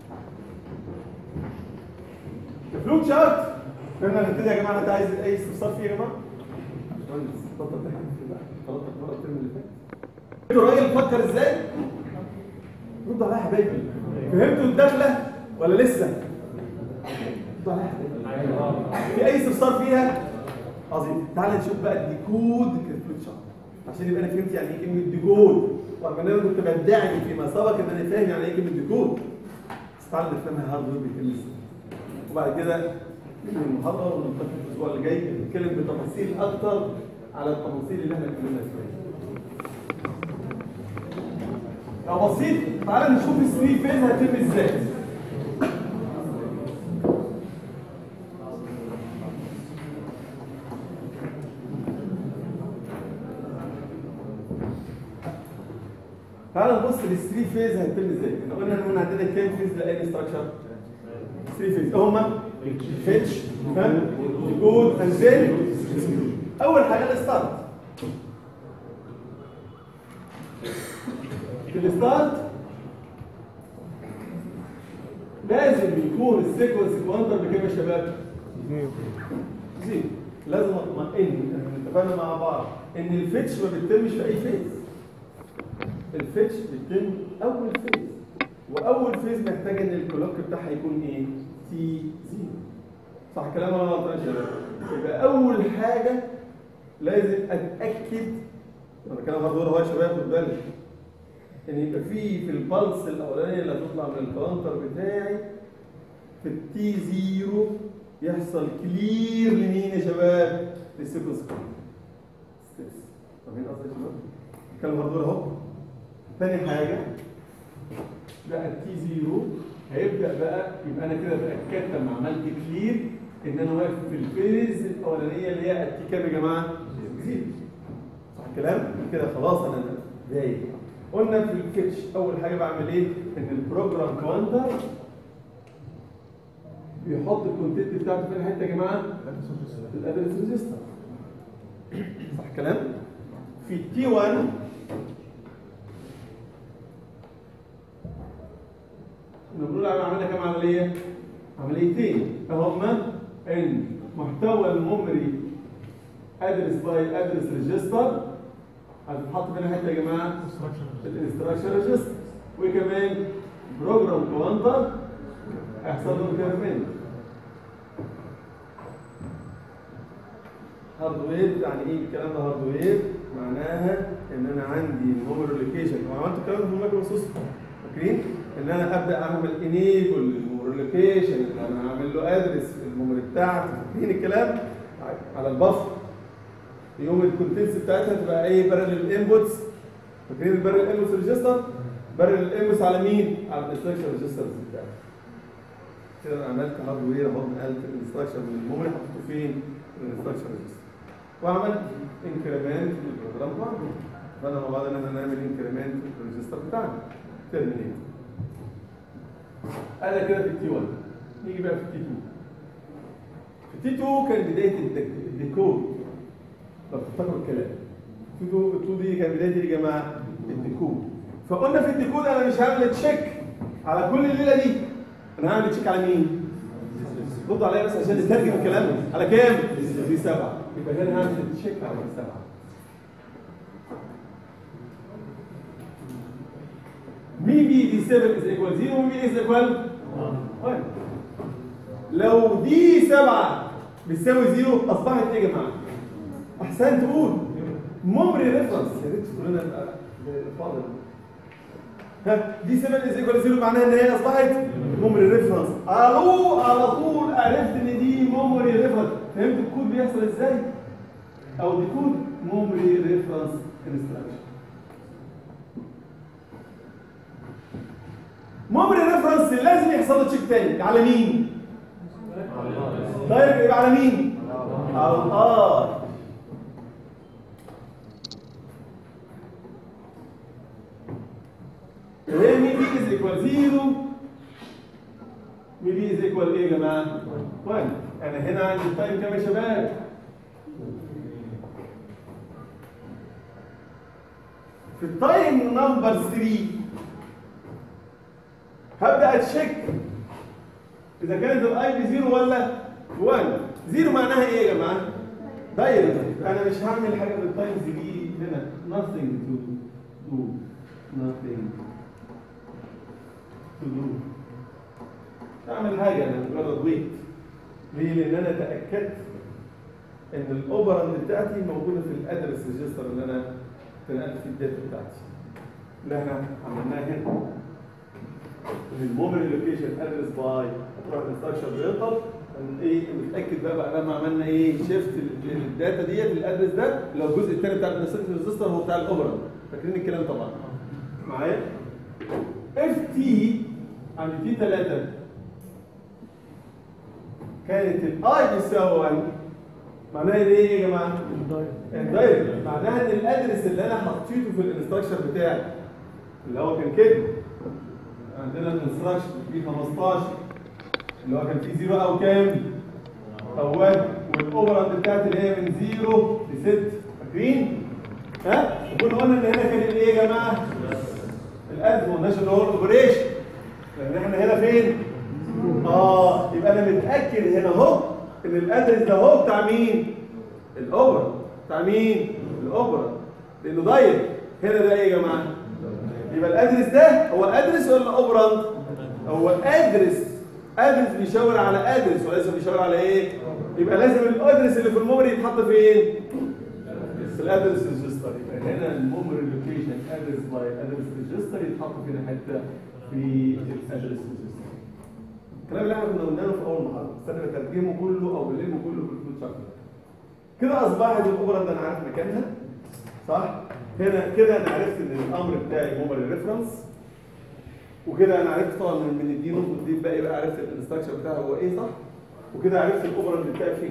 [SPEAKER 1] كفلوت شارت قلنا نبتدي يا جماعه. انت عايز اي استفسار فيه يا جماعه؟ باشمهندس اتفضل تحكي بقى. خلاص المره الترم اللي فات. انتوا الراجل فكر ازاي؟ ردوا عليا يا حبايبي. فهمتوا الدخله ولا لسه؟ ردوا عليا يا حبايبي. في اي استفسار فيها؟ عظيم. تعالى نشوف بقى الديكود كفلوت شارت عشان يبقى انا فهمت يعني ايه كلمه ديكود. رغم ان انا كنت بدعي فيما سبق ان انا فاهم يعني ايه كلمه ديكود. بس تعالى نفهمها هاردوير بيتم ازاي. وبعد كده نكمل المحاضره وننتقل الاسبوع اللي جاي نتكلم بتفاصيل اكتر على التفاصيل اللي احنا اتكلمنا فيها. لو بسيط تعالى نشوف الثري فيز هتتم ازاي. تعالى نبص للثري فيز هيتم ازاي. احنا قلنا ان عندنا كام فيز لاي ستراكشر؟ 3 فيز هما فيتش ديكود انزل. اول حاجه الستارت. في الستارت لازم يكون السيكونس كوانتر بكام يا شباب؟ 0. لازم اطمئن اتفقنا مع بعض ان الفيتش ما بيتمش في اي فيز. الفيتش بيتم اول فيز واول فيز محتاج ان الكلوك بتاعها يكون ايه؟ تي 0. صح الكلام ولا غلطان يا شباب؟ يبقى اول حاجه لازم اتاكد انا كده هدور اهو يا شباب خد بالك ان يبقى في البلس الاولانيه اللي هتطلع من الكاونتر بتاعي في التي 0 يحصل كلير لمين يا شباب؟ للسيكونس كاونتر. فاهمين قصدي يا شباب؟ الكلام هدور اهو. ثاني حاجه بقى التي 0 هيبدا بقى يبقى انا كده اتاكدت لما عملت كلير ان انا واقف في الفيز الاولانيه اللي هي التي كام يا جماعه؟ 0. صح الكلام؟ كده خلاص انا دايق. قلنا في الفيتش اول حاجه بعمل ايه؟ ان البروجرام كاونتر بيحط الكونتنت بتاعته فين الحته يا جماعه؟ في الادرس ريجستر. صح الكلام؟ في تي 1 نقول عملنا كام عمليه؟ عمليتين هما ان محتوى الميموري ادرس باي ادرس ريجستر هتتحط فين حته يا جماعه؟ الانستراكشن ريجستر. وكمان بروجرام كوانتر هيحصل له انكريمنت. هاردوير يعني ايه الكلام ده؟ هاردوير معناها ان انا عندي الميموري لوكيشن، وعملت الكلام ده في المايكروسوفت فاكرين؟ ان انا ابدا اعمل انيبل للميموري لوكيشن، ان انا اعمل له ادرس في الميموري بتاعتي، فاكرين الكلام؟ على البفر يوم الكونتنتس بتاعتها تبقى ايه؟ بارل انبوتس. فاكرين البارل انبوتس ريجستر؟ بارل انبوتس على مين؟ على الانستراكشن ريجسترز بتاعتي. كده انا عملت هاردوير اهو، نقلت الانستراكشن من الميموري حطيته فين؟ في الانستراكشن ريجستر. وعملت انكريمنت للبروجرام كوانتر. فانا مع بعض ان احنا نعمل انكريمنت للريجستر بتاعنا. ترمينيت. انا كده في التي 1. نيجي بقى في التي 2. في التي 2 كان بدايه الديكود. لو تفتكروا الكلام. التي 2 دي كان بدايه يا جماعه الديكود. فقلنا في الديكود انا مش هعمل تشيك على كل الليله دي. انا هعمل تشيك على مين؟ ردوا عليا بس عشان نترجم الكلام. على كام؟ دي 7. يبقى هنا هعمل تشيك على 7. مي بي دي 7 is equal 0 ومي is equal 1. لو دي 7 بتساوي 0 اصبحت ايه يا جماعه؟ احسن تقول ميموري ريفرنس. يا ريت تقول لنا فاضل. ها دي 7 is equal 0 معناها ان هي اصبحت ميموري ريفرنس. على طول عرفت ان دي ميموري ريفرنس. فهمت الكود بيحصل ازاي؟ او دي كود ميموري ريفرنس انستراكشن. ميموري ريفرنس لازم يحصل له تشيك تاني على مين؟ دايركت. يبقى على مين؟ على الار. وهي مي بي از ايكوال 0. مي بي از ايكوال ايه يا جماعه؟ 1. انا هنا عندي التايم كام يا شباب؟ في التايم نمبر 3 هبدا اتشيك اذا كانت الاي بي 0 ولا 1. 0 معناها ايه يا جماعه؟ دايركت. انا مش هعمل حاجه بالتايمز دي هنا. nothing to do. nothing to do. مش هعمل حاجه، انا مجرد ويت. ليه؟ لان انا تاكدت ان الاوبراند بتاعتي موجوده في الادرس ريجستر اللي انا نقلت فيه الداتا بتاعتي اللي احنا عملناها هنا. الميموري لوكيشن ادرس باي هتروح الانستراكشن ريجستر. ايه متاكد بقى لما عملنا ايه؟ شيفت الداتا ديت للادرس ده اللي هو الجزء الثاني بتاع الانستراكشن ريجستر هو بتاع الاوبراند. فاكرين الكلام طبعا معايا؟ اف تي عند تي 3 كانت الاي بيساوي 1. معناها ايه يا جماعه؟ الدايركت. معناها ان الادرس اللي انا حطيته في الانستراكشن بتاعي اللي هو كان كده عندنا الانستراكشن في 15 اللي هو كان فيه 0 او كام؟ او 1. والاوبراند بتاعتي اللي هي من 0 ل 6. فاكرين؟ ها؟ وكنا قلنا ان هنا كان ايه يا جماعه؟ الادرس ما قلناش اللي هو الاوبريشن. لان احنا هنا فين؟ يبقى انا متاكد هنا اهو ان الادرس ده اهو بتاع مين؟ الاوبراند. بتاع مين؟ الاوبراند. لانه دايركت. هنا ده ايه يا جماعه؟ يبقى الادرس ده هو ادرس ولا اوبراند؟ هو ادرس. ادرس بيشاور على ادرس وليس بيشاور على ايه؟ يبقى لازم الادرس اللي في الميموري يتحط فين؟ في الادرس ريجستر. يبقى هنا الميموري لوكيشن ادرس باي ادرس ريجستر يتحط فين حته؟ في الادرس ريجستر. الكلام اللي احنا كنا قلناه في اول محاضره استنى بترجمه كله او بلمه كله في الفلوت شابتر. كده اصبحت الاوبراند انا عارف مكانها صح؟ هنا كده انا عرفت ان الامر بتاعي ميموري ريفرنس. وكده انا عرفت طبعا من الدي نوت والدي باقي بقى عرفت الانستراكشن بتاعي هو ايه صح؟ وكده عرفت الاوبراند بتاعي فين.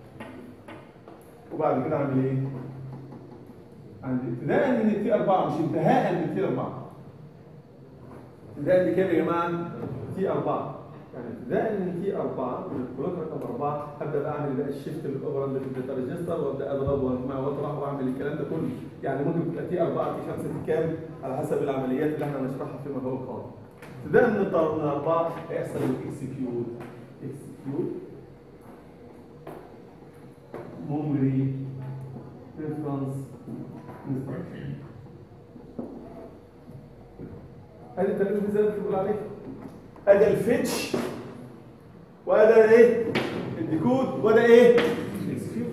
[SPEAKER 1] وبعد كده اعمل ايه؟ عند ابتداء من التي 4 مش انتهاء من التي 4. ابتداء بكام يا جماعه؟ تي 4. يعني ابتداء من تي 4 من البلوك رقم 4 ابدا بقى اعمل بقى الشيفت للاوبراند في الداتا ريجستر وابدا اضرب واجمع واطرح واعمل الكلام ده كله. يعني ممكن تبقى تي 4 تي 5 تي كام على حسب العمليات اللي احنا هنشرحها فيما هو قادم. ابتداء من 4 هيحصل الاكسكيوت. اكسكيوت ميموري ريفرنس ادي التركيب زي ما بتقول عليه، ادي الفيتش وادي ايه؟ الديكود وده ايه؟ الاكسكيوت.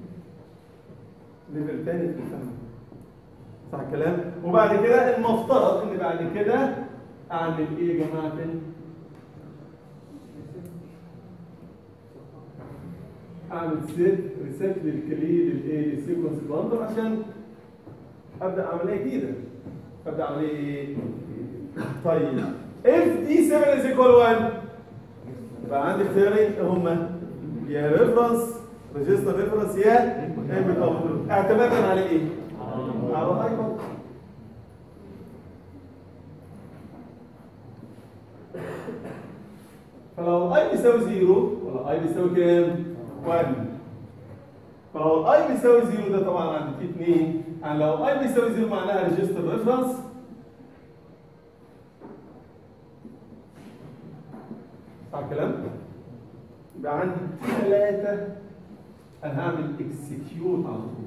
[SPEAKER 1] ليفل تاني في الفهم، صح الكلام؟ وبعد كده المفترض ان بعد كده اعمل ايه يا جماعه تاني؟ اعمل ريسيت للسيكونس باندر عشان ابدا عمليه جديده. ابدا عمليه ايه؟ طيب if D7 is equal 1 يبقى عندي اختيارين هما يا ريفرنس ريجستر ريفرنس يا انبوت اوتبوت. اعتمادا على ايه؟ على الاي بوت. فلو الاي بيساوي 0 ولا الاي بيساوي كام؟ 1. فلو الاي بيساوي 0 ده طبعا عند تي 2، يعني لو الاي بيساوي 0 معناها ريجستر ريفرنس. صح الكلام؟ يبقى عندي 3 انا هعمل اكسكيوت على طول.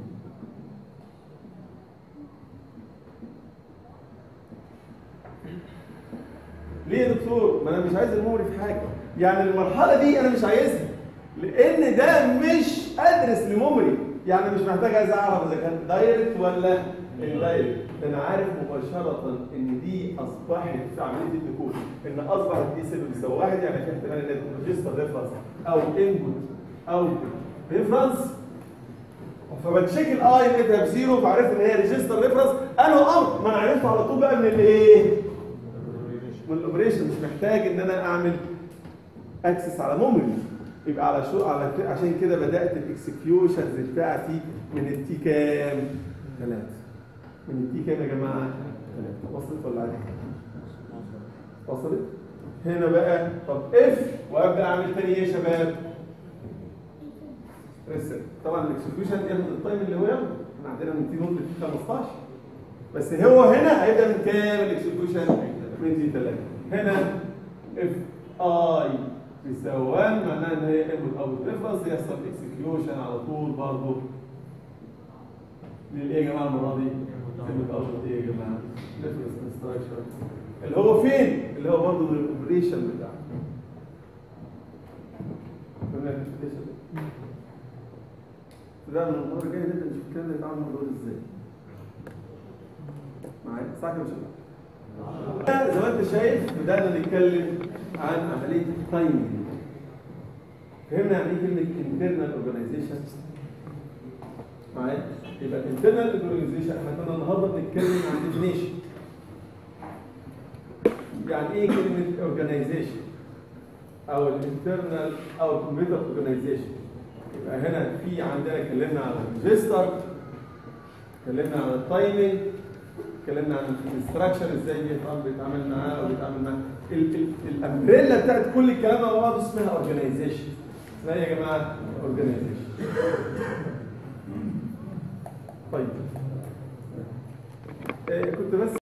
[SPEAKER 1] ليه يا دكتور؟ ما انا مش عايز الميموري في حاجه، يعني المرحله دي انا مش عايزها لان ده مش ادرس لميموري، يعني مش محتاج عايز اعرف اذا كان دايركت ولا اندايركت. انا عارف مباشره ان دي اصبحت في عمليه الديكود ان اصبحت دي 7 بيساوي 1، يعني في احتمال ان تكون ريجستر ريفرنس او انبوت او ريفرنس. فبتشيك الاي لقيتها بزيرو فعرفت ان هي ريجستر ريفرنس. انا امر ما انا عرفته على طول بقى من الايه؟ من الاوبريشن، مش محتاج ان انا اعمل اكسس على ميموري. يبقى على عشان كده بدات الاكسكيوشنز بتاعتي من التي كام؟ 3. من التي كام يا جماعه؟ 3. وصلت ولا عادي؟ وصلت؟ هنا بقى طب اف وابدا اعمل تاني ايه يا شباب؟ ريست. طبعا الاكسكيوشن ياخد التايم اللي هو ياخده، احنا عندنا من تي نوت ل 15، بس هو هنا هيبدا من كام الاكسكيوشن؟ من تي 3. هنا اف اي بيساوي 1 معناها ان هي انبوت اوت ريفرنس، يحصل اكسكيوشن على طول برضه للايه يا جماعه المره دي؟ انبوت اوت ايه يا جماعه؟ ريفرنس انستراكشر اللي هو فين؟ اللي هو برضه الاوبريشن بتاعه. ده من المره الجايه نبدا نشوف الكلام ده يتعامل مع دول ازاي. معايا؟ صح كده مش زي ما انت شايف بدانا نتكلم عن عمليه التايمنج. فهمنا يعني ايه كلمه internal organization؟ معايا؟ يبقى internal organization احنا كنا النهارده بنتكلم عن definition. يعني ايه كلمه organization؟ او الانترنال او الكمبيوتر organization. يبقى هنا في عندنا اتكلمنا عن الريجستر، اتكلمنا عن التايمنج، اتكلمنا عن الانستراكشن ازاي بيتعامل معاه او بيتعامل معاه. الامبريلا بتاعت كل الكلام ده مع بعض اسمها اورجانيزيشن. اسمها ايه يا جماعه؟ اورجانيزيشن. طيب كنت بس